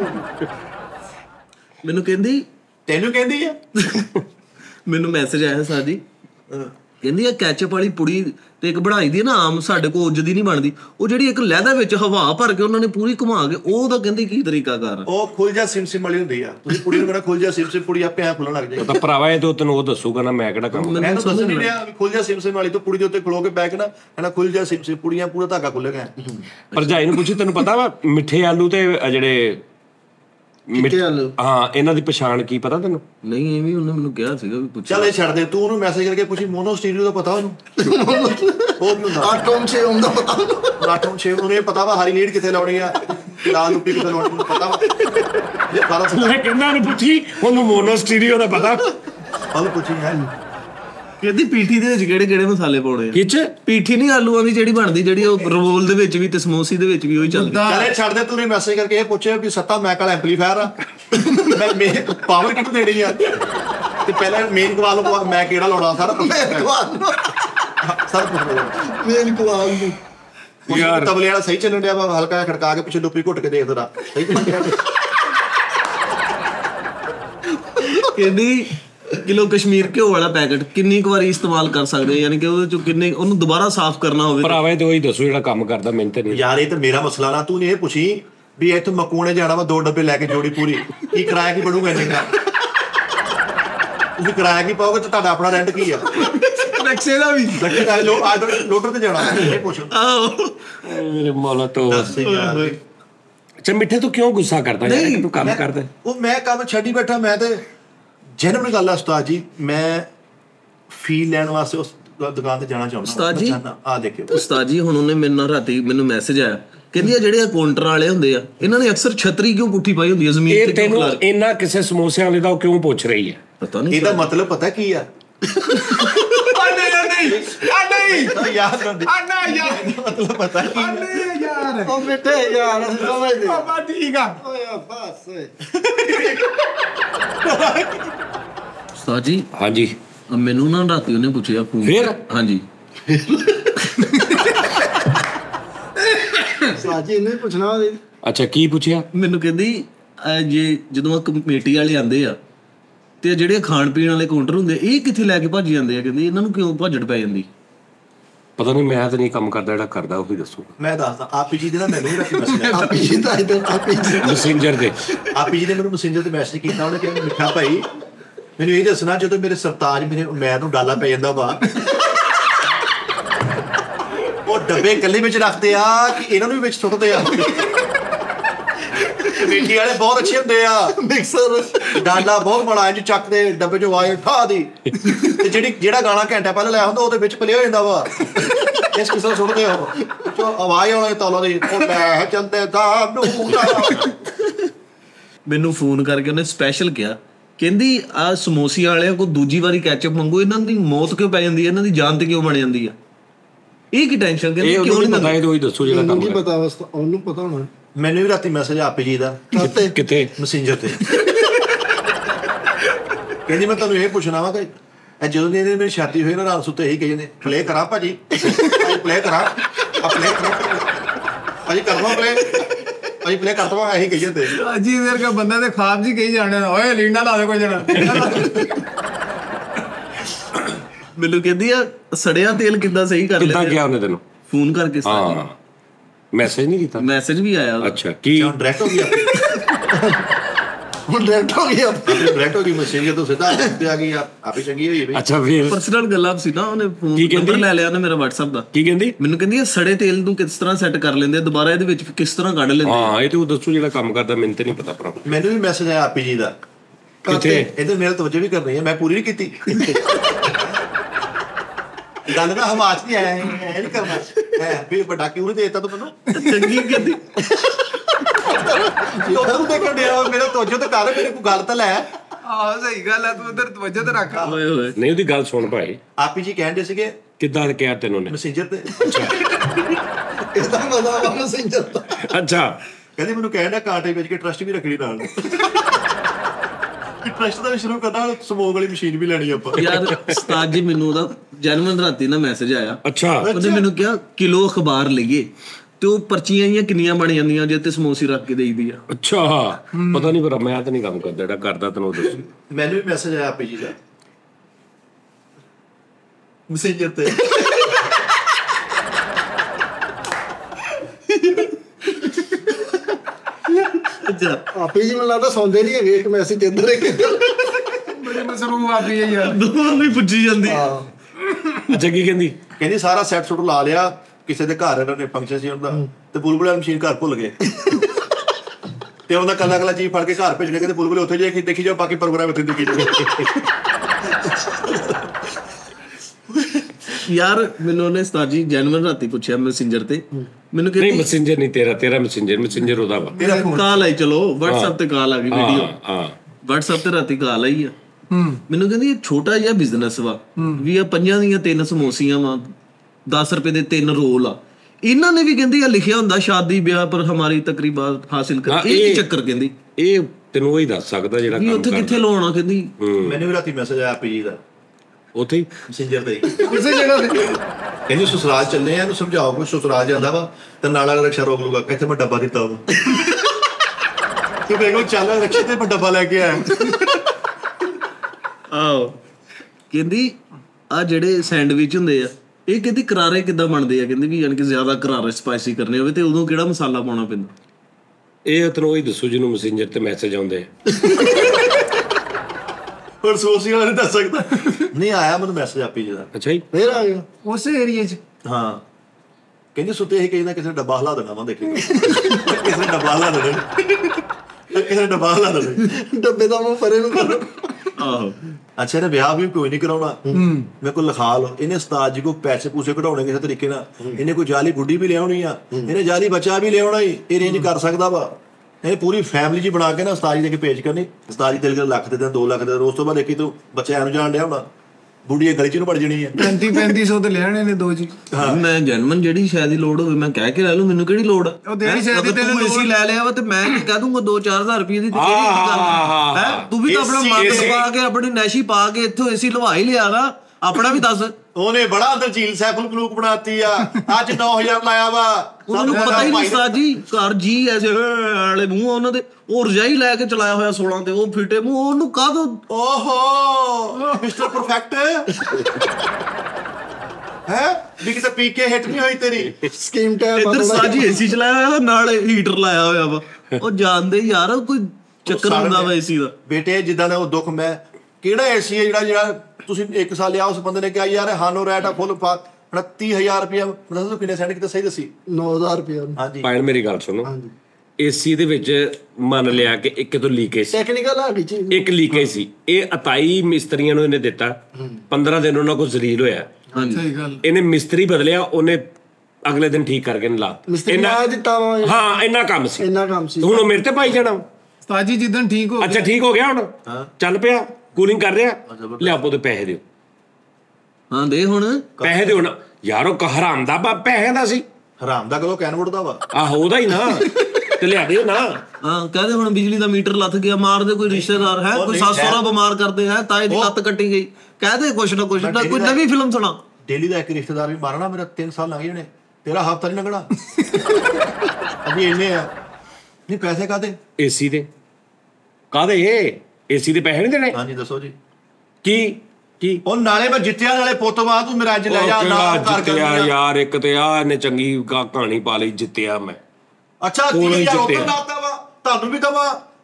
ਮੈਨੂੰ ਕਹਿੰਦੀ ਤੈਨੂੰ ਕਹਿੰਦੀ ਆ ਮੈਨੂੰ ਮੈਸੇਜ ਆਇਆ ਸਾਜੀ ਕਹਿੰਦੀ ਆ ਕੈਚਅਪ ਵਾਲੀ ਪੁੜੀ ਤੇ ਇੱਕ ਬਣਾਈ ਦੀ ਨਾ ਆਮ ਸਾਡੇ ਕੋਲ ਉੱਜਦੀ ਨਹੀਂ ਬਣਦੀ ਉਹ ਜਿਹੜੀ ਇੱਕ ਲਹਿਦਾ ਵਿੱਚ ਹਵਾ ਭਰ ਕੇ ਉਹਨਾਂ ਨੇ ਪੂਰੀ ਘੁਮਾ ਕੇ ਉਹ ਤਾਂ ਕਹਿੰਦੀ ਕੀ ਤਰੀਕਾ ਕਰ ਉਹ ਖੁੱਲ ਜਾ ਸਿਮ ਸਿਮ ਵਾਲੀ ਹੁੰਦੀ ਆ ਤੁਸੀਂ ਕੁੜੀ ਨੂੰ ਕਹਿੰਦਾ ਖੁੱਲ ਜਾ ਸਿਮ ਸਿਮ ਕੁੜੀ ਆਪੇ ਆ ਖੁੱਲਣ ਲੱਗ ਜਾਏਗੀ ਤਾਂ ਭਰਾਵਾ ਇਹ ਤਾਂ ਤੈਨੂੰ ਉਹ ਦੱਸੂਗਾ ਨਾ ਮੈਂ ਕਿਹੜਾ ਕੰਮ ਮੈਂ ਤਾਂ ਦੱਸ ਨਹੀਂ ਰਿਹਾ ਵੀ ਖੁੱਲ ਜਾ ਸਿਮ ਸਿਮ ਵਾਲੀ ਤੋਂ ਕੁੜੀ ਦੇ ਉੱਤੇ ਖਲੋ ਕੇ ਬੈਕ ਨਾ ਕਹਿੰਦਾ ਖੁੱਲ ਜਾ ਸਿਮ ਸਿਮ ਕੁੜੀਆਂ ਪੂਰਾ ਧਾਗਾ ਖੁੱਲੇਗਾ ਭਰਜਾਈ ਨੂੰ ਪੁੱਛੀ ਤੈਨੂੰ ਪਤਾ ਵਾ ਮਿੱਠੇ ਆਲੂ ਤੇ ਜਿਹੜੇ ਚਿੱਟੇ ਆਲੂ ਹਾਂ ਇਹਨਾਂ ਦੀ ਪਛਾਣ ਕੀ ਪਤਾ ਤੈਨੂੰ ਨਹੀਂ ਐਵੇਂ ਉਹਨੇ ਮੈਨੂੰ ਕਿਹਾ ਸੀਗਾ ਵੀ ਪੁੱਛ ਚੱਲ ਇਹ ਛੱਡ ਦੇ ਤੂੰ ਉਹਨੂੰ ਮੈਸੇਜ ਕਰਕੇ ਪੁੱਛੀ ਮੋਨੋ ਸਟੀਰੀਓ ਦਾ ਪਤਾ ਉਹਨੂੰ ਉਹ ਨੂੰ ਆਟੋਮ ਛੇ ਹੁੰਦਾ ਪਤਾ ਆਟੋਮ ਛੇ ਉਹਨੂੰ ਇਹ ਪਤਾ ਵਾ ਹਾਰੀ ਲੀਡ ਕਿੱਥੇ ਲਾਉਣੀ ਆ ਲਾਲ ਉੱਪੀ ਕਿੱਥੇ ਲਾਉਣੀ ਉਹਨੂੰ ਪਤਾ ਵਾ ਇਹ ਸਾਰਾ ਮੈਂ ਕਹਿੰਦਾ ਉਹਨੂੰ ਪੁੱਛੀ ਉਹਨੂੰ ਮੋਨੋ ਸਟੀਰੀਓ ਦਾ ਪਤਾ ਉਹਨੂੰ ਪੁੱਛੀ ਹੈ ਕਹਿੰਦੀ ਪੀਠੀ ਦੇ ਵਿੱਚ ਕਿਹੜੇ ਕਿਹੜੇ ਮਸਾਲੇ ਪਾਉਣੇ ਆ ਕਿਚ ਪੀਠੀ ਨਹੀਂ ਆਲੂਆਂ ਦੀ ਜਿਹੜੀ ਬਣਦੀ ਜਿਹੜੀ ਉਹ ਰੋਲ ਦੇ ਵਿੱਚ ਵੀ ਤੇ ਸਮੋਸੀ ਦੇ ਵਿੱਚ ਵੀ ਉਹੀ ਚੱਲਦੀ ਚੱਲ ਇਹ ਛੱਡ ਦੇ ਤੂੰ ਮੈਸੇਜ ਕਰਕੇ ਇਹ ਪੁੱਛਿਆ ਵੀ ਸੱਤਾ ਮੈਕ ਵਾਲਾ ਐਂਪਲੀਫਾਇਰ ਆ ਮੈਂ ਮੇ ਪਾਵਰ ਕਿੱਥੋਂ ਦੇਣੀ ਆ ਤੇ ਪਹਿਲਾਂ ਮੇਨ ਕਵਾਲ ਨੂੰ ਮੈਂ ਕਿਹੜਾ ਲਾਉਣਾ ਸਾਰਾ ਸਰ ਮੇਨ ਕਵਾਲ ਨੂੰ ਯਾਰ ਤਬਲੇ ਵਾਲਾ ਸਹੀ ਚੱਲਣ ਡਿਆ ਵਾ ਹਲਕਾ ਖੜਕਾ ਕੇ ਪਿੱਛੇ ਡੁੱਪੀ ਘੁੱਟ ਕੇ ਦੇਖਦਾ ਰਾ ਸਹੀ ਚੱਲਣ ਡਿਆ ਕਹਿੰਦੀ ਕਿਲੋ ਕਸ਼ਮੀਰ ਘਿਓ ਵਾਲਾ ਪੈਕਟ ਕਿੰਨੀ ਕੁ ਵਾਰੀ ਇਸਤੇਮਾਲ ਕਰ ਸਕਦੇ ਯਾਨੀ ਕਿ ਉਹਦੇ ਚੋਂ ਕਿੰਨੇ ਉਹਨੂੰ ਦੁਬਾਰਾ ਸਾਫ਼ ਕਰਨਾ ਹੋਵੇ ਭਰਾਵਾ ਤੇ ਉਹੀ ਦੱਸੋ ਜਿਹੜਾ ਕੰਮ ਕਰਦਾ ਮੈਨੂੰ ਤੇ ਨਹੀਂ ਯਾਰ ਇਹ ਤਾਂ ਮੇਰਾ ਮਸਲਾ ਨਾ ਤੂੰ ਇਹ ਪੁੱਛੀ ਵੀ ਇੱਥੇ ਮਕੂਣੇ ਜਾਣਾ ਵਾ ਦੋ ਡੱਬੇ ਲੈ ਕੇ ਜੋੜੀ ਪੂਰੀ ਕੀ ਕਿਰਾਇਆ ਕੀ ਬਣੂਗਾ ਇੰਨੇ ਦਾ ਤੁਸੀਂ ਕਿਰਾਇਆ ਕੀ ਪਾਓਗੇ ਤੇ ਤੁਹਾਡਾ ਆਪਣਾ ਰੈਂਟ ਕੀ ਆ ਰਕਸ਼ੇ ਦਾ ਵੀ ਲੱਗੇ ਲੋ ਆਰਡਰ ਲੋਡਰ ਤੇ ਜਾਣਾ ਇਹ ਪੁੱਛੋ ਮੇਰੇ ਮੌਲਾ ਤੋਂ ਦੱਸ ਯਾਰ ਅੱਛਾ ਮਿੱਠੇ ਤੂੰ ਕਿਉਂ ਗੁੱਸਾ ਕਰਦਾ ਯਾਰ ਕਿ ਤੂੰ ਕੰਮ ਕਰਦਾ ਉਹ ਮੈਂ ਕੰਮ ਛੱਡੀ ਬੈਠਾ ਮੈਂ ਤੇ ਜੈਨੂਇਨ ਗੱਲ ਆ ਉਸਤਾਦ ਜੀ ਮੈਂ ਫੀਲ ਲੈਣ ਵਾਸਤੇ ਉਸ ਦੁਕਾਨ ਤੇ ਜਾਣਾ ਚਾਹੁੰਦਾ ਉਸਤਾਦ ਜੀ ਆ ਦੇਖਿਓ ਉਸਤਾਦ ਜੀ ਹੁਣ ਉਹਨੇ ਮੇਰੇ ਨਾਲ ਰਾਤੀ ਮੈਨੂੰ ਮੈਸੇਜ ਆਇਆ ਕਹਿੰਦੀ ਆ ਜਿਹੜੇ ਕਾਊਂਟਰ ਵਾਲੇ ਹੁੰਦੇ ਆ ਇਹਨਾਂ ਨੇ ਅਕਸਰ ਛਤਰੀ ਕਿਉਂ ਪੁੱਠੀ ਪਾਈ ਹੁੰਦੀ ਹੈ ਜ਼ਮੀਨ ਇਹ ਤੇ ਤੈਨੂੰ ਇੰਨਾ ਕਿਸੇ ਸਮੋਸਿਆਂ ਵਾਲੇ ਦਾ ਉਹ ਕਿਉਂ ਪੁੱਛ ਰਹੀ ਹੈ ਪਤਾ ਨਹੀਂ ਇਹਦਾ ਮਤਲਬ ਪਤਾ ਕੀ ਆ ਨਹੀਂ ਆ ਨਹੀਂ ਯਾਦ ਨਾ ਆ ਨਾ ਯਾਰ ਮਤਲਬ ਪਤਾ ਕੀ ਆ ਨਹੀਂ ਯਾਰ ਉਹ ਬੇਟੇ ਯਾਰ ਅਸੀਂ ਸਮਝਦੇ ਬਾਬਾ ਠੀਕ ਆ ਓਏ ਬਸ ਓਏ ਉਸਤਾਦ ਜੀ ਹਾਂਜੀ ਅਹ ਮੈਨੂੰ ਨਾ ਰਾਤੀ ਉਹਨੇ ਪੁੱਛਿਆ ਫੋਨ ਫਿਰ? ਹਾਂਜੀ ਸਾਜੀ ਇਹਨੂੰ ਹੀ ਪੁੱਛਣਾ ਉਹਦੇ ਅੱਛਾ ਕੀ ਪੁੱਛਿਆ ਮੈਨੂੰ ਕਹਿੰਦੀ ਇਹ ਜੇ ਜਦੋਂ ਆ ਕਮੇਟੀ ਵਾਲੇ ਆਂਦੇ ਆ ਤੇ ਜਿਹੜੇ ਖਾਣ ਪੀਣ ਵਾਲੇ ਕਾਊਂਟਰ ਹੁੰਦੇ ਇਹ ਕਿੱਥੇ ਲੈ ਕੇ ਭੱਜ ਜਾਂਦੇ ਆ ਕਹਿੰਦੀ ਇਹਨਾਂ ਨੂੰ ਕਿਉਂ ਭੱਜੜ ਪੈ ਜਾਂਦੀ ਪਤਾ ਨਹੀਂ ਮੈਂ ਤਾਂ ਨਹੀਂ ਕੰਮ ਕਰਦਾ ਜਿਹੜਾ ਕਰਦਾ ਉਹ ਹੀ ਦੱਸੂਗਾ ਮੈਂ ਦੱਸਦਾ ਆਪੀ ਜੀ ਦੇ ਨਾ ਮੈਨੂੰ ਹੀ ਰੱਖੀ ਮੈਸੇਜ ਆਪੀ ਜੀ ਦਾ ਇਧਰ ਆਪੀ ਜੀ ਮੈਸੇਂਜਰ ਦੇ ਆਪੀ ਜੀ ਨੇ ਮੈਨੂੰ ਮੈਸੇਂਜਰ ਤੇ ਮੈਸੇਜ ਕੀਤਾ ਉਹਨੇ ਕਿਹਾ ਮਿੱਠਾ ਭਾਈ ਮੈਨੂੰ ਇਹ ਦੱਸਣਾ ਜਦੋਂ ਮੇਰੇ ਸਰਤਾਜ ਮੇਰੇ ਮੈਂ ਨੂੰ ਡਾਲਾ ਪੈ ਜਾਂਦਾ ਵਾ ਉਹ ਡੱਬੇ ਇਕੱਲੇ ਵਿੱਚ ਰੱਖਦੇ ਆ ਕਿ ਇਹਨਾਂ ਨੂੰ ਵੀ ਵਿੱਚ ਸੁੱਟਦੇ ਆ ਕਮੇਟੀ ਵਾਲੇ ਬਹੁਤ ਅੱਛੇ ਹੁੰਦੇ ਆ ਮਿਕਸਰ ਡਾਲਾ ਬਹੁਤ ਬੜਾ ਇੰਜ ਚੱਕਦੇ ਡੱਬੇ ਚੋਂ ਆਏ ਠਾ ਦੀ ਤੇ ਜਿਹੜੀ ਜਿਹੜਾ ਗਾਣਾ ਘੰਟਾ ਪਹਿਲਾਂ ਲਿਆ ਹੁੰਦਾ ਉਹਦੇ ਵਿੱਚ ਪਲੇ ਹੋ ਜਾਂਦਾ ਵਾ ਇਸ ਕਿਸਮ ਸੁਣਦੇ ਹੋ ਚੋ ਆਵਾਜ਼ ਆਉਣੀ ਤੌਲਾ ਦੀ ਉਹ ਲੈ ਚੰਦੇ ਦਾ ਨੂੰ ਮੈਨੂੰ ਫੋਨ ਕਰਕੇ ਉਹਨੇ ਸਪੈਸ਼ਲ ਕਿਹਾ ਕਹਿੰਦੀ ਆ ਸਮੋਸੀਆਂ ਵਾਲਿਆਂ ਕੋ ਦੂਜੀ ਵਾਰੀ ਕੈਚਅਪ ਮੰਗੋ ਇਹਨਾਂ ਦੀ ਮੌਤ ਕਿਉਂ ਪੈ ਜਾਂਦੀ ਹੈ ਇਹਨਾਂ ਦੀ ਜਾਨ ਤੇ ਕਿਉਂ ਬਣ ਜਾਂਦੀ ਆ ਇਹ ਕੀ ਟੈਨਸ਼ਨ ਕਹਿੰਦੀ ਇਹ ਕਿਉਂ ਉਹਨੂੰ ਨਹੀਂ ਪਤਾ ਇਹ ਤਾਂ ਉਹੀ ਦੱਸੋ ਜਿਹੜਾ ਉਹਨੂੰ ਕੰਮ ਕੀ ਕਰਦਾ ਪਤਾ ਵਸਤਾ ਉਹਨੂੰ ਪਤਾ ਹੋਣਾ ਮੈਨੂੰ ਵੀ ਰਾਤੀ ਮੈਸੇਜ ਆਪੀ ਜੀ ਦਾ ਕਿੱਥੇ ਮੈਸੇਂਜਰ ਤੇ ਕਹਿੰਦੀ ਮੈਂ ਤੁਹਾਨੂੰ ਇਹ ਪੁੱਛਣਾ ਵਾ ਕਿ ਇਹ ਜਦੋਂ ਦੀ ਇਹਨੇ ਮੇਰੀ ਛਾਤੀ ਹੋਈ ਨਾ ਰਾਤ ਸੁੱਤੇ ਇਹੀ ਕਹੀ ਜਾਂਦੇ ਪਲੇ ਕਰਾਂ ਭਾਜੀ ਭਾਜੀ ਪਲੇ ਕਰਾਂ ਆ ਪਲੇ ਕਰਾਂ ਭਾਜੀ ਕਰ ਲਓ ਪਲੇ ਭਾਜੀ ਪਲੇ ਕਰ ਦਵਾਂ ਇਹੀ ਕਹੀ ਜਾਂਦੇ ਅਜੀ ਵੀਰ ਕਾ ਬੰਦਾ ਤੇ ਖਾਬ ਜੀ ਕਹੀ ਜਾਣੇ ਓਏ ਲੀਨਾ ਲਾ ਦੇ ਕੋਈ ਜਣਾ ਮੈਨੂੰ ਕਹਿੰਦੀ ਆ ਸੜਿਆ ਤੇਲ ਕਿੱਦਾਂ ਸਹੀ ਕਰ ਕਿੱਦਾਂ ਲਿਆ ਗਿਆ ਉਹਨੇ ਤੈਨੂੰ ਫੋਨ ਕਰਕੇ ਹਾਂ ਮੈਸੇਜ ਨਹੀਂ ਕੀਤਾ ਮੈਸੇਜ ਵੀ ਆਇਆ ਉਹਦਾ। ਅੱਛਾ ਕੀ ਹੁਣ ਡਾਇਰੈਕਟ ਹੋ ਗਿਆ ਹੁਣ ਡਾਇਰੈਕਟ ਹੋ ਗਿਆ ਡਾਇਰੈਕਟ ਹੋ ਗਈ ਮੈਸੇਂਜਰ ਤੋਂ ਸਿੱਧਾ ਤੇ ਆ ਗਈ ਆਪੇ ਚੰਗੀ ਹੋਈ ਬਈ। ਅੱਛਾ ਫਿਰ ਪਰਸਨਲ ਗੱਲਾਂ ਸੀ ਨਾ, ਉਹਨੇ ਫੋਨ ਕੀ ਕਹਿੰਦੀ? ਨੰਬਰ ਲੈ ਲਿਆ ਉਹਨੇ ਮੇਰਾ WhatsApp ਦਾ। ਕੀ ਕਹਿੰਦੀ? ਮੈਨੂੰ ਕਹਿੰਦੀ ਇਹ ਸੜੇ ਤੇਲ ਨੂੰ ਕਿਸ ਤਰ੍ਹਾਂ ਸੈੱਟ ਕਰ ਲੈਂਦੇ ਆ, ਦੁਬਾਰਾ ਇਹਦੇ ਵਿੱਚ ਕਿਸ ਤਰ੍ਹਾਂ ਕੱਢ ਲੈਂਦੇ ਆ। ਹਾਂ ਇਹ ਤੇ ਉਹ ਦੱਸੋ ਜਿਹੜਾ ਕੰਮ ਕਰਦਾ, ਮੈਨੂੰ ਤੇ ਨਹੀਂ ਪਤਾ ਭਰਾ। ਮੈਨੂੰ ਵੀ ਮੈਸੇਜ ਆਇਆ ਆਪੀ ਜੀ ਦਾ। ਕਿੱਥੇ? ਇਹਦੇ ਮੇਰੇ ਤਵੱਜੋ ਵੀ ਕਰਨੀ ਹੈ, ਮੈਂ ਪੂਰੀ ਨਹੀਂ ਕੀਤੀ। ਗੱਲ ਨਾ ਹਮਾਚ ਨਹੀਂ ਆਇਆ, ਇਹ ਨਹੀਂ ਕਰਨਾ ਹੈ ਵੀ ਵੱਡਾ ਕਿਉਂ ਨਹੀਂ ਦੇਤਾ ਤੂੰ ਮੈਨੂੰ। ਚੰਗੀ ਕਹਿੰਦੀ ਤੂੰ ਦੇਖਣ ਡਿਆ ਮੇਰਾ ਤਵੱਜੋ ਤੇ ਕਰ, ਮੇਰੇ ਕੋਈ ਗੱਲ ਤਾਂ ਲੈ। ਆਹ ਸਹੀ ਗੱਲ ਹੈ, ਤੂੰ ਉਧਰ ਤਵੱਜੋ ਤੇ ਰੱਖ। ਓਏ ਹੋਏ। ਨਹੀਂ ਉਹਦੀ ਗੱਲ ਸੁਣ ਭਾਈ। ਆਪੀ ਜੀ ਕਹਿੰਦੇ ਸੀਗੇ ਕਿੱਦਾਂ ਕਿਹਾ ਤੈਨੂੰ ਨੇ? ਮੈਸੇਂਜਰ ਤੇ ਇਹਦਾ ਮਜ਼ਾ ਆ ਮੈਸੇਂਜਰ ਦਾ। ਅੱਛਾ ਕਹਿੰਦੇ ਮੈਨੂੰ ਕਹਿਣ ਡਿਆ ਕਾਂਟੇ ਵਿੱਚ ਕੇ ਟਰਸਟ ਵੀ ਰੱਖਣੀ ਨਾਲ। ਟਰਸਟ ਦਾ ਵੀ ਸ਼ੁਰੂ ਕਰਨਾ, ਸਮੋਕ ਵਾਲੀ ਮਸ਼ੀਨ ਵੀ ਲੈਣੀ ਆਪਾਂ। ਯਾਰ ਉਸਤਾਦ ਜੀ ਮੈਨੂੰ ਉਹਦਾ ਜਨਮਨ ਰਾਤੀ ਨਾ ਮੈਸੇਜ ਆਇਆ। ਅੱਛਾ ਉਹਨੇ ਮੈਨੂੰ ਕਿਹਾ ਕਿਲੋ ਅਖਬਾਰ ਲਈਏ ਤੇ ਉਹ ਪਰਚੀਆਂ ਜੀਆਂ ਕਿੰਨੀਆਂ ਬਣ ਜਾਂਦੀਆਂ ਜੇ ਤੇ ਸਮੋਸੇ ਰੱਖ ਕੇ ਦੇਈਦੀ ਆ। ਅੱਛਾ ਪਤਾ ਨਹੀਂ ਪਰ ਮੈਂ ਤਾਂ ਨਹੀਂ ਕੰਮ ਕਰਦਾ, ਜਿਹੜਾ ਕਰਦਾ ਤੈਨੂੰ ਦੱਸ। ਮੈਨੂੰ ਵੀ ਮੈਸੇਜ ਆਇਆ ਆਪੀ ਜੀ ਦਾ ਮੈਸੇਂਜਰ ਤੇ। ਅੱਛਾ ਆਪੇ ਜੀ ਮੈਨੂੰ ਲੱਗਦਾ ਸੌਂਦੇ ਨਹੀਂ ਹੈਗੇ, ਇੱਕ ਮੈਸੇਜ ਇੱਧਰ ਇੱਕ ਇੱਧਰ। ਬੜੀ ਮਸਰੂਫ ਆਪੀ ਹੈ ਯਾਰ। ਦੋਵਾਂ ਨੂੰ ਹੀ ਪੁੱਛੀ ਜਾਂਦੀ। ਅੱਛਾ ਕੀ ਕਹਿੰਦੀ? ਕਹਿੰਦੀ ਸਾਰਾ ਸੈੱਟ ਸੁੱਟ ਲਾ ਲਿਆ, ਕਿਸੇ ਦੇ ਘਰ ਇਹਨਾਂ ਨੇ ਫੰਕਸ਼ਨ ਸੀ ਉਹਦਾ, ਤੇ ਬੁਲਬੁਲ ਮਸ਼ੀਨ ਘਰ ਭੁੱਲ ਗਏ। ਤੇ ਉਹਦਾ ਕੱਲਾ ਕੱਲਾ ਚੀਜ਼ ਫੜ ਕੇ ਘਰ ਭੇਜਣੇ, ਕਹਿੰਦੇ ਬੁਲਬੁਲ ਉੱਥੇ ਜਾ ਕੇ ਦੇਖੀ ਜਾਓ, ਬਾਕੀ ਪ੍ਰੋਗਰਾਮ ਉੱਥੇ ਦੇਖੀ ਜਾਓ। ਯਾਰ ਮੈਨੂੰ ਉਹਨੇ ਉਸਤਾਦ ਜੀ ਜਨਮਨ ਰਾਤੀ ਪੁੱਛਿਆ ਮੈਸੇਂਜਰ ਤੇ, ਮੈਨੂੰ ਨਹੀਂ ਕਹਿੰਦੀ ਮੈਸੇਂਜਰ ਨਹੀਂ ਤੇਰਾ, ਤੇਰਾ ਮੈਸੇਂਜਰ ਮੈਸੇਂਜਰ ਉਹਦਾ ਵਾ। ਤੇਰਾ ਫੋਨ ਕਾਲ ਆਈ, ਚਲੋ WhatsApp ਤੇ ਕਾਲ ਆ ਗਈ ਵੀਡੀਓ। ਹਾਂ ਹਾਂ WhatsApp ਤੇ ਰਾਤੀ ਕਾਲ ਆਈ ਆ। ਮੈਨੂੰ ਕਹਿੰਦੀ ਇਹ ਛੋਟਾ ਜਿਹਾ ਬਿਜ਼ਨਸ ਵਾ ਵੀ ਆ ਪੰਜਾਂ ਦੀਆਂ ਤਿੰਨ ਸਮੋਸੀਆਂ ਵਾ, ਦਸ ਰੁਪਏ ਦੇ ਤਿੰਨ ਰੋਲ ਆ। ਇਹਨਾਂ ਨੇ ਵੀ ਕਹਿੰਦੀ ਆ ਲਿਖਿਆ ਹੁੰਦਾ ਸ਼ਾਦੀ ਵਿਆਹ ਪਰ ਹਮਾਰੀ ਤਕਰੀਬਾਤ ਹਾਸਿਲ ਕਰ। ਇਹ ਕੀ ਚੱਕਰ ਕਹਿੰਦੀ? ਇਹ ਤੈਨੂੰ ਉਹੀ ਦੱਸ ਸਕਦਾ ਜਿਹੜਾ ਵੀ ਕੰਮ ਉੱਥੇ ਕਰਦਾ। ਕਿੱਥੇ ਲਾਉਣਾ ਕਹਿੰਦੀ। ਮੈਨੂੰ ਵੀ ਰਾਤੀ ਮੈਸੇਜ ਆਇਆ ਆਪੀ ਜੀ ਦਾ ਉੱਥੇ ਹੀ ਮੈਸੇਂਜਰ ਤੇ। ਉਸੇ ਜਗ੍ਹਾ ਤੇ ਕਹਿੰਦੇ ਸਸੁਰਾਲ ਚੱਲੇ ਆ, ਇਹਨੂੰ ਸਮਝਾਓ ਕੋਈ ਸਸੁਰਾਲ ਜਾਂਦਾ ਵਾ ਤੇ ਨਾਲ ਵਾਲਾ ਰਕਸ਼ਾ ਰੋਕ ਲੂਗਾ, ਇੱਥੇ ਮੈਂ ਡੱਬਾ ਦਿੱਤਾ ਵਾ। ਤੇ ਮੇਰੇ ਕੋਲ ਚੱਲ ਰਕਸ਼ੇ ਤੇ ਮੈਂ ਡੱਬਾ ਲੈ ਕੇ ਆਇਆ। ਆਹੋ ਕਹਿੰਦੀ ਆ ਜਿਹੜੇ ਸੈਂਡਵਿਚ ਹੁੰਦੇ ਆ ਇਹ ਕਹਿੰਦੀ ਕਰਾਰੇ ਕਿੱਦਾਂ ਬਣਦੇ ਆ, ਕਹਿੰਦੀ ਵੀ ਯਾਨੀ ਕਿ ਜ਼ਿਆਦਾ ਕਰਾਰੇ ਸਪਾਈਸੀ ਕਰਨੇ ਹੋਵੇ ਤੇ ਉਦੋਂ ਕਿਹੜਾ ਮਸਾਲਾ ਪਾਉਣਾ ਪੈਂਦਾ। ਇਹ ਤੈਨੂੰ ਉਹੀ ਦੱਸੋ ਜਿਹਨੂੰ ਮੈਸੇਂਜਰ ਤੇ ਮੈਸੇਜ ਆਉਂਦੇ ਆ। ਹੋਰ ਸੋਸੀ ਵਾਲਾ ਨਹੀਂ ਦੱਸ ਸਕਦਾ। ਨਹੀਂ ਆਇਆ ਮੈਨੂੰ ਮੈਸੇਜ ਆਪੀ ਜੀ ਦਾ। ਅੱਛਾ ਜੀ ਫੇਰ ਆ ਗਿਆ ਉਸੇ ਏਰੀਏ 'ਚ। ਹਾਂ ਕਹਿੰਦੇ ਸੁੱਤੇ ਹੀ ਕਹੀ ਨਾ ਕਿਸੇ ਨੇ ਡੱਬਾ ਹਿਲਾ ਦੇਣਾ ਵਾ, ਦੇਖੀ ਕਿਸੇ ਨੇ ਡੱਬਾ ਹਿਲਾ ਦੇਣਾ, ਕਿਸੇ ਨੇ ਡੱਬਾ ਹਿਲਾ ਦੇਣਾ। ਡੱਬੇ ਦਾ ਮੂੰਹ ਪਰੇ ਨੂੰ ਕਰੋ। ਆਹੋ ਅੱਛਾ ਇਹਨੇ ਵਿਆਹ ਵੀ ਕੋਈ ਨਹੀਂ ਕਰਾਉਣਾ, ਮੇਰੇ ਕੋਲ ਲਿਖਾ ਲਓ। ਇਹਨੇ ਉਸਤਾਦ ਜੀ ਕੋ ਪੈਸੇ ਪੂਸੇ ਕਢਾਉਣੇ ਕਿਸੇ ਤਰੀਕੇ ਨਾਲ, ਇਹਨੇ ਕੋਈ ਜਾਲੀ ਗੁੱਡੀ ਵੀ ਲਿਆਉਣੀ ਆ, ਇਹਨੇ ਜਾਲੀ ਬੱਚਾ ਵੀ ਲਿਆਉਣਾ ਹੀ, ਇਹ ਰੇਂਜ ਕਰ ਸਕਦਾ ਵਾ। ਇਹ ਪੂਰੀ ਫੈਮਿਲੀ ਜੀ ਬਣਾ ਕੇ ਨਾ ਉਸਤਾਦ ਜੀ ਦੇ ਕੇ ਪੇਜ ਕਰਨੀ, ਉਸਤਾਦ ਜੀ ਤੇਰੇ ਕੋਲ ਲੱਖ ਦੇ ਦੇਣ, ਦੋ ਲੱਖ ਦੇ ਦੇਣ, ਉਸ ਤੋਂ ਬਾਅਦ ਦੇਖੀ ਤੂੰ ਬੱਚਾ ਐਨੂੰ ਜਾਣ ਡਿਆ ਹੋਣਾ, ਬੁੱਢੀ ਗਲੀ ਚ ਨੂੰ ਵੜ ਜਾਣੀ ਆ। ਪੈਂਤੀ ਪੈਂਤੀ ਸੌ ਤੇ ਲੈਣੇ ਨੇ ਦੋ ਜੀ। ਮੈਂ ਜਨਮਨ ਜਿਹੜੀ ਸ਼ਾਇਦ ਦੀ ਲੋੜ ਹੋਵੇ ਮੈਂ ਕਹਿ ਕੇ ਲੈ ਲੂ, ਮੈਨੂੰ ਕਿਹੜੀ ਲੋੜ ਆ? ਉਹ ਤੇਰੀ ਸ਼ਾਇਦ ਦੀ ਤੈਨੂੰ ਤੂੰ ਏਸੀ ਲੈ ਲਿਆ ਵਾ ਤੇ ਮੈਂ ਕੀ ਕਹਿ ਦੂੰਗਾ ਦੋ ਚਾਰ ਹਜ਼ਾਰ ਰੁਪਏ ਦੀ ਤੇ ਕਿਹੜੀ ਗੱਲ ਹੈ? ਤੂੰ ਵੀ ਤਾਂ ਆਪਣਾ ਮਨ ਪਾ ਕੇ ਆਪਣੀ ਨੈਸ਼ੀ ਪਾ ਕੇ ਇੱਥੋਂ ਏਸੀ ਲਵਾ ਹੀ ਲਿਆ ਨਾ, ਆਪਣਾ ਵੀ ਦੱਸ। ਉਹਨੇ ਬੜਾ ਅੰਦਰ ਝੀਲ ਸੈਫਲ ਬਲੂਕ ਬਣਾਤੀ ਆ, ਅੱਜ ਨੌ ਹਜ਼ਾਰ ਲਾਇਆ ਵਾ। ਉਹਨੂੰ ਪਤਾ ਹੀ ਨਹੀਂ ਉਸਤਾਦ ਜੀ ਘਰ ਜੀ ਐਸੇ ਵਾਲੇ ਮੂੰਹ ਉਹਨਾਂ ਦੇ, ਉਹ ਰਜਾਈ ਲੈ ਕੇ ਚਲਾਇਆ ਹੋਇਆ ਸੋਲਾਂ ਤੇ, ਉਹ ਫਿੱਟੇ ਮੂੰਹ, ਉਹਨੂੰ ਕਾਹਦੋਂ? ਓਹੋ ਮਿਸਟਰ ਪਰਫੈਕਟ ਹੈ ਵੀ ਕਿਤੇ ਪੀ ਕੇ ਹਿੱਟ ਨਹੀਂ ਹੋਈ ਤੇਰੀ। ਸਕੀਮ ਟੈਪ ਇੱਧਰ ਉਸਤਾਦ ਜੀ ਏਸੀ ਚਲਾਇਆ ਹੋਇਆ ਨਾਲ ਹੀਟਰ ਲਾਇਆ ਹੋਇਆ ਵਾ। ਉਹ ਜਾਣਦੇ ਯਾਰ ਕੋਈ ਚੱਕਰ ਹੁੰਦਾ ਵਾ ਏਸੀ ਦਾ। ਬੇਟੇ ਜਿੱਦਾਂ ਦਾ ਉਹ ਦੁੱਖ, ਮੈਂ ਕਿਹੜਾ ਏਸੀ ਹੈ ਜਿਹੜਾ ਜਿਹੜਾ ਤੁਸੀਂ ਇੱਕ ਸਾਲ ਲਿਆ, ਉਸ ਬੰਦੇ ਨੇ ਕਿਹਾ ਯਾਰ ਹਾਨੋ ਰੈਟ ਆ ਫੁੱਲ ਉਨੱਤੀ ਹਜ਼ਾਰ ਰੁਪਇਆ, ਦੱਸੋ ਕਿੰਨੇ ਸੈਂਟ ਕਿਤੇ ਸਹੀ ਦੱਸੀ। ਨੌ ਹਜ਼ਾਰ ਰੁਪਇਆ। ਹਾਂਜੀ ਪਾਇਣ ਮੇਰੀ ਗੱਲ ਸੁਣੋ, ਏਸੀ ਦੇ ਵਿੱਚ ਮੰਨ ਲਿਆ ਕਿ ਇੱਕ ਤੋਂ ਲੀਕੇਜ ਸੀ, ਟੈਕਨੀਕਲ ਆ ਗਈ ਚੀਜ਼। ਇੱਕ ਲੀਕੇਜ ਸੀ, ਇਹ ਅਤਾਈ ਮਿਸਤਰੀਆਂ ਨੂੰ ਇਹਨੇ ਦਿੱਤਾ, ਪੰਦਰਾਂ ਦਿਨ ਉਹਨਾਂ ਕੋਲ ਜ਼ਲੀਲ ਹੋਇਆ। ਸਹੀ ਗੱਲ। ਇਹਨੇ ਮਿਸਤਰੀ ਬਦਲਿਆ, ਉਹਨੇ ਅਗਲੇ ਦਿਨ ਠੀਕ ਕਰਕੇ ਲਾ ਮਿਸਤਰੀ ਨੇ ਦਿੱਤਾ ਵਾ। ਹਾਂ ਇੰਨਾ ਕੰਮ ਸੀ, ਇੰਨਾ ਕੰਮ ਸੀ। ਹੁਣ ਉਹ ਮੇਰੇ ਤੇ ਪਾਈ ਜਾਣਾ। ਉਸਤਾਦ ਜੀ ਜਿੱਦਣ ਠੀਕ ਹੋ ਅੱਛਾ ਠੀਕ ਹੋ ਗਿਆ, ਹੁਣ ਚੱਲ ਪਿਆ, ਕੂਲਿੰਗ ਕਰ ਰਿਹਾ, ਲਿਆਪੋ ਤੇ ਪੈਸੇ ਦਿਓ, ਹਾਂ ਦੇ ਹੁਣ ਪੈਸੇ ਦਿਓ ਨਾ ਯਾਰ। ਉਹ ਹਰਾਮ ਦਾ ਬਾ ਪੈਸੇ ਦਾ ਸੀ, ਹਰਾਮ ਦਾ ਕਦੋਂ ਕੈਨਵੁੱਡ ਦਾ ਵਾ। ਆਹੋ ਉਹਦਾ ਹੀ ਨਾ, ਤੇ ਲਿਆ ਦਿਓ ਨਾ। ਹਾਂ ਕਹਦੇ ਹੁਣ ਬਿਜਲੀ ਦਾ ਮੀਟਰ ਲੱਥ ਗਿਆ, ਮਾਰਦੇ ਕੋਈ ਰਿਸ਼ਤੇਦਾਰ ਹੈ, ਕੋਈ ਸੱਸ ਸਹੁਰਾ ਬਿਮਾਰ ਕਰਦੇ ਹੈ, ਤਾਏ ਦੀ ਲੱਤ ਕੱਟੀ ਗਈ, ਕਹਦੇ ਕੁਛ ਨਾ ਕੁਛ ਨਾ, ਕੋਈ ਨਵੀਂ ਫਿਲਮ ਸੁਣਾ। ਡੇਲੀ ਦਾ ਇੱਕ ਰਿਸ਼ਤੇਦਾਰ ਵੀ ਮਾਰਨਾ, ਮੇਰਾ ਤਿੰਨ ਸਾਲ ਲੰਘ ਜਾਣੇ, ਤੇਰਾ ਹਫ਼ਤਾ ਨਹੀਂ ਲੰਘਣਾ। ਅਭੀ ਇੰਨੇ ਆ ਨਹੀਂ ਪੈਸੇ ਕਾਹਦੇ? ਏਸੀ ਦੇ ਕਾਹਦੇ? ਏਸੀ ਦੇ ਪੈਸੇ ਨਹੀਂ ਦੇਣੇ? ਹਾਂਜੀ ਦੱਸੋ ਜੀ। ਕੀ ਕੀ ਉਹ ਨਾਲੇ ਮੈਂ ਜਿੱਤਿਆ, ਨਾਲੇ ਪੁੱਤ ਮਾਂ ਤੂੰ ਮੇਰਾ ਅੱਜ ਲੈ ਜਾ ਨਾ ਕਰ ਜਿੱਤਿਆ ਯਾਰ। ਇੱਕ ਤੇ ਆ ਇਹਨੇ ਚੰਗੀ ਕਹਾਣੀ ਪਾ ਲਈ, ਜਿੱਤਿਆ ਮੈਂ। ਅੱਛਾ ਕੋਲੋਂ ਹੀ ਤੀਹ ਹਜ਼ਾਰ ਜਿੱਤਿਆ। ਉੱਧਰ ਲਾਤਾ ਵਾ, ਤੁਹਾਨੂੰ ਵੀ ਦਵਾ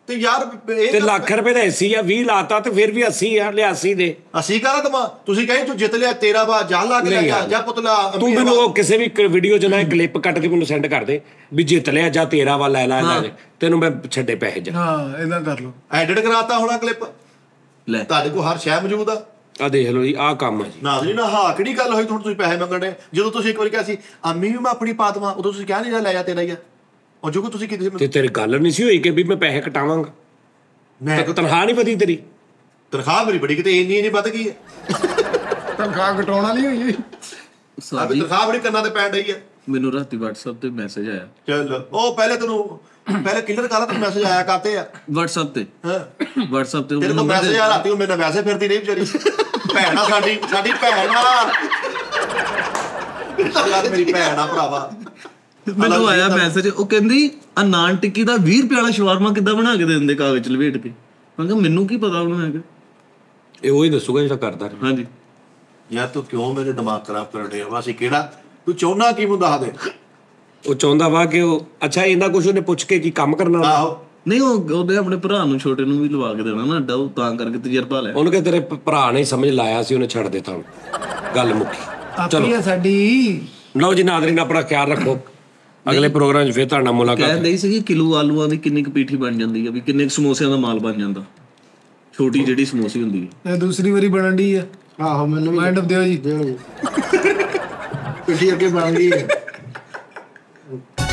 ਤੇ ਯਾਰ ਇਹ ਤੇ ਲੱਖ ਰੁਪਏ ਦਾ ਏਸੀ ਆ ਵੀਹ ਲਾਤਾ ਤੇ ਫਿਰ ਵੀ ਅੱਸੀ ਆ ਲਿਆ ਅੱਸੀ ਦੇ ਅਸੀਂ ਕਾਹਦਾ ਦਮਾ ਤੁਸੀਂ ਕਹੇ ਤੂੰ ਜਿੱਤ ਲਿਆ ਤੇਰਾ ਵਾ ਜਾ ਲਾ ਕੇ ਲੈ ਨਹੀਂ ਜਾ ਯਾਰ। ਜਾਂ ਪੁੱਤਲਾ ਤੂੰ ਮੈਨੂੰ ਉਹ ਕਿਸੇ ਵੀ ਵੀਡੀਓ 'ਚ ਨਾ ਕਲਿੱਪ ਕੱਟ ਕੇ ਮੈਨੂੰ ਸੈਂਡ ਕਰ ਦੇ ਵੀ ਜਿੱਤ ਲਿਆ ਜਾਂ ਤੇਰਾ ਵਾ ਲੈ ਲੈ ਲੈ ਜਾ। ਤੈਨੂੰ ਮੈਂ ਛੱਡੇ ਪੈਸੇ ਜਾ ਹਾਂ ਇਦਾਂ ਕਰ ਲਓ ਐਡਿਟ ਕਰਾਤਾ ਹੋਣਾ ਕਲਿੱਪ ਲੈ ਤੁਹਾਡੇ ਕੋਲ ਹਰ ਸ਼ੈ ਮੌਜੂਦ ਆ ਆ ਦੇਖ ਲਓ ਜੀ ਆਹ ਕੰਮ ਆ ਜੀ ਨਾ ਜੀ ਨਾ ਹਾਂ ਕਿਹੜੀ ਗੱਲ ਹੋਈ ਤੁਹਾਨੂੰ ਤੁਸੀਂ ਪੈਸੇ ਮੰਗਣ ਦੇ ਜਦੋਂ ਤੁਸੀਂ ਇੱਕ ਵਾਰੀ ਕਿਹਾ ਸੀ ਅੰਮੀ ਵੀ ਮੈਂ ਆਪਣੀ ਪਾਤਮਾ ਉਦੋਂ ਤੁਸੀਂ ਕਿਹਾ ਨਹੀਂ ਲੈ ਜਾ ਤੇਰਾ ਹੀ ਆ ਉਹ ਜੋ ਤੁਸੀਂ ਕੀਤੀ ਤੇ ਤੇਰੀ ਗੱਲ ਨਹੀਂ ਸੀ ਹੋਈ ਕਿ ਵੀ ਮੈਂ ਪੈਸੇ ਕਟਾਵਾਂਗਾ ਮੈਂ ਤੇ ਤਨਖਾਹ ਨਹੀਂ ਵਧੀ ਤੇਰੀ ਤਨਖਾਹ ਮੇਰੀ ਬੜੀ ਕਿਤੇ ਇੰਨੀ ਨਹੀਂ ਵੱਧ ਗਈ ਹੈ ਤਨਖਾਹ ਘਟਾਉਣ ਵਾਲੀ ਹੋਈ ਹੈ ਉਸਤਾਦ ਆਪੇ ਜੀ ਤਨਖਾਹ ਬੜੀ ਕੰਨਾਂ ਤੇ ਪੈਣ ਡਈ ਹੈ ਮੈਨੂੰ ਰਾਤੀ WhatsApp ਤੇ ਮੈਸੇਜ ਆਇਆ ਚੱਲ ਉਹ ਪਹਿਲੇ ਤੈਨੂੰ ਪਹਿਲੇ ਕਿਲਰ ਕਾਲਾ ਤੈਨੂੰ ਮੈਸੇਜ ਆਇਆ ਕਾਤੇ ਆ WhatsApp ਤੇ ਹਾਂ WhatsApp ਤੇ ਤੇਰੇ ਕੋਲ ਉਹਨੂੰ ਮੈਸੇਜ ਆ ਰਾਤੀ ਉਹ ਮੇਰੇ ਨਾਲ ਵੈਸੇ ਫਿਰਦੀ ਨਹੀਂ ਵਿਚਾਰੀ ਭੈਣ ਆ ਸਾਡੀ ਸਾਡੀ ਭੈਣ ਆ ਯਾਰ ਮੇਰੀ ਭੈਣ ਆ ਭਰਾਵਾ ਮੈਨੂੰ ਆਇਆ ਮੈਸੇਜ ਉਹ ਕਹਿੰਦੀ ਆ ਨਾਨ ਟਿੱਕੀ ਦਾ ਵੀਹ ਰੁਪਏ ਵਾਲਾ ਸ਼ਵਾਰਮਾ ਕਿੱਦਾਂ ਬਣਾ ਕੇ ਦੇ ਦਿੰਦੇ ਕਾਗਜ਼ ਚ ਲਪੇਟ ਕੇ ਮੈਂ ਕਿਹਾ ਮੈਨੂੰ ਕੀ ਪਤਾ ਉਹਨੂੰ ਹੈਗਾ ਇਹ ਉਹੀ ਦੱਸੂਗਾ ਜਿਹੜਾ ਕਰਦਾ ਰਿਹਾ। ਹਾਂਜੀ ਯਾਰ ਤੂੰ ਕਿਉਂ ਮੇਰੇ ਦਿਮਾਗ ਖਰਾਬ ਕਰ ਰਿਹਾ ਵਾ ਅਸੀਂ ਕਿਹੜਾ ਤੂੰ ਚਾਹੁੰਦਾ ਕੀ ਮੈਨੂੰ ਦੱਸ ਦੇ ਉਹ ਚਾਹੁੰਦਾ ਵਾ ਕਿ ਉਹ ਅੱਛਾ ਇਹਨਾਂ ਕੁਝ ਉਹਨੇ ਪੁੱਛ ਕੇ ਕੀ ਕੰਮ ਕਰਨਾ ਵਾ? ਆਹੋ ਨਹੀਂ ਉਹ ਉਹਦੇ ਆਪਣੇ ਭਰਾ ਨੂੰ ਛੋਟੇ ਨੂੰ ਵੀ ਲਵਾ ਕੇ ਦੇਣਾ ਨਾ ਅੱਡਾ ਉਹ ਤਾਂ ਕਰਕੇ ਤਜਰਬਾ ਲਿਆ ਉਹਨੂੰ ਕਿ ਤੇਰੇ ਭ- ਭਰਾ ਨੇ ਸਮਝ ਲਾਇਆ ਸੀ ਉਹਨੇ ਛੱਡ ਦਿੱਤਾ ਗੱਲ ਮੁੱਕੀ ਆਪੀ ਆ ਸਾਡੀ ਲਓ ਜੀ ਨਾਜ਼ਰੀਨ ਆਪਣਾ ਖਿਆਲ ਰੱਖੋ ਅਗਲੇ ਪ੍ਰੋਗਰਾਮ 'ਚ ਫਿਰ ਤੁਹਾਡਾ ਮੁਲਾਕਾਤ ਕਹਿੰਦੇ ਹੀ ਸੀ ਕਿਲੋ ਆਲੂਆਂ ਦੀ ਕਿੰਨੀ ਕੁ ਪੀਠੀ ਬਣ ਜਾਂਦੀ ਆ ਵੀ ਕਿੰਨੇ ਕੁ ਸਮੋਸਿਆਂ ਦਾ ਮਾਲ ਬਣ ਜਾਂਦਾ ਛੋਟੀ ਜਿਹੜੀ ਸਮੋਸੀ ਹੁੰਦੀ ਹੈ ਇਹ ਦੂਸਰੀ ਵਾਰੀ ਬਣਨ ਦੀ ਆ ਆਹੋ ਮੈਨੂੰ ਵੀ ਮਾਈਂਡ ਆਫ ਦਿਓ ਜੀ ਦਿਓ ਜੀ ਪਿੱਠੀ ਅੱਗੇ ਬਣ ਗਈ ਹੈ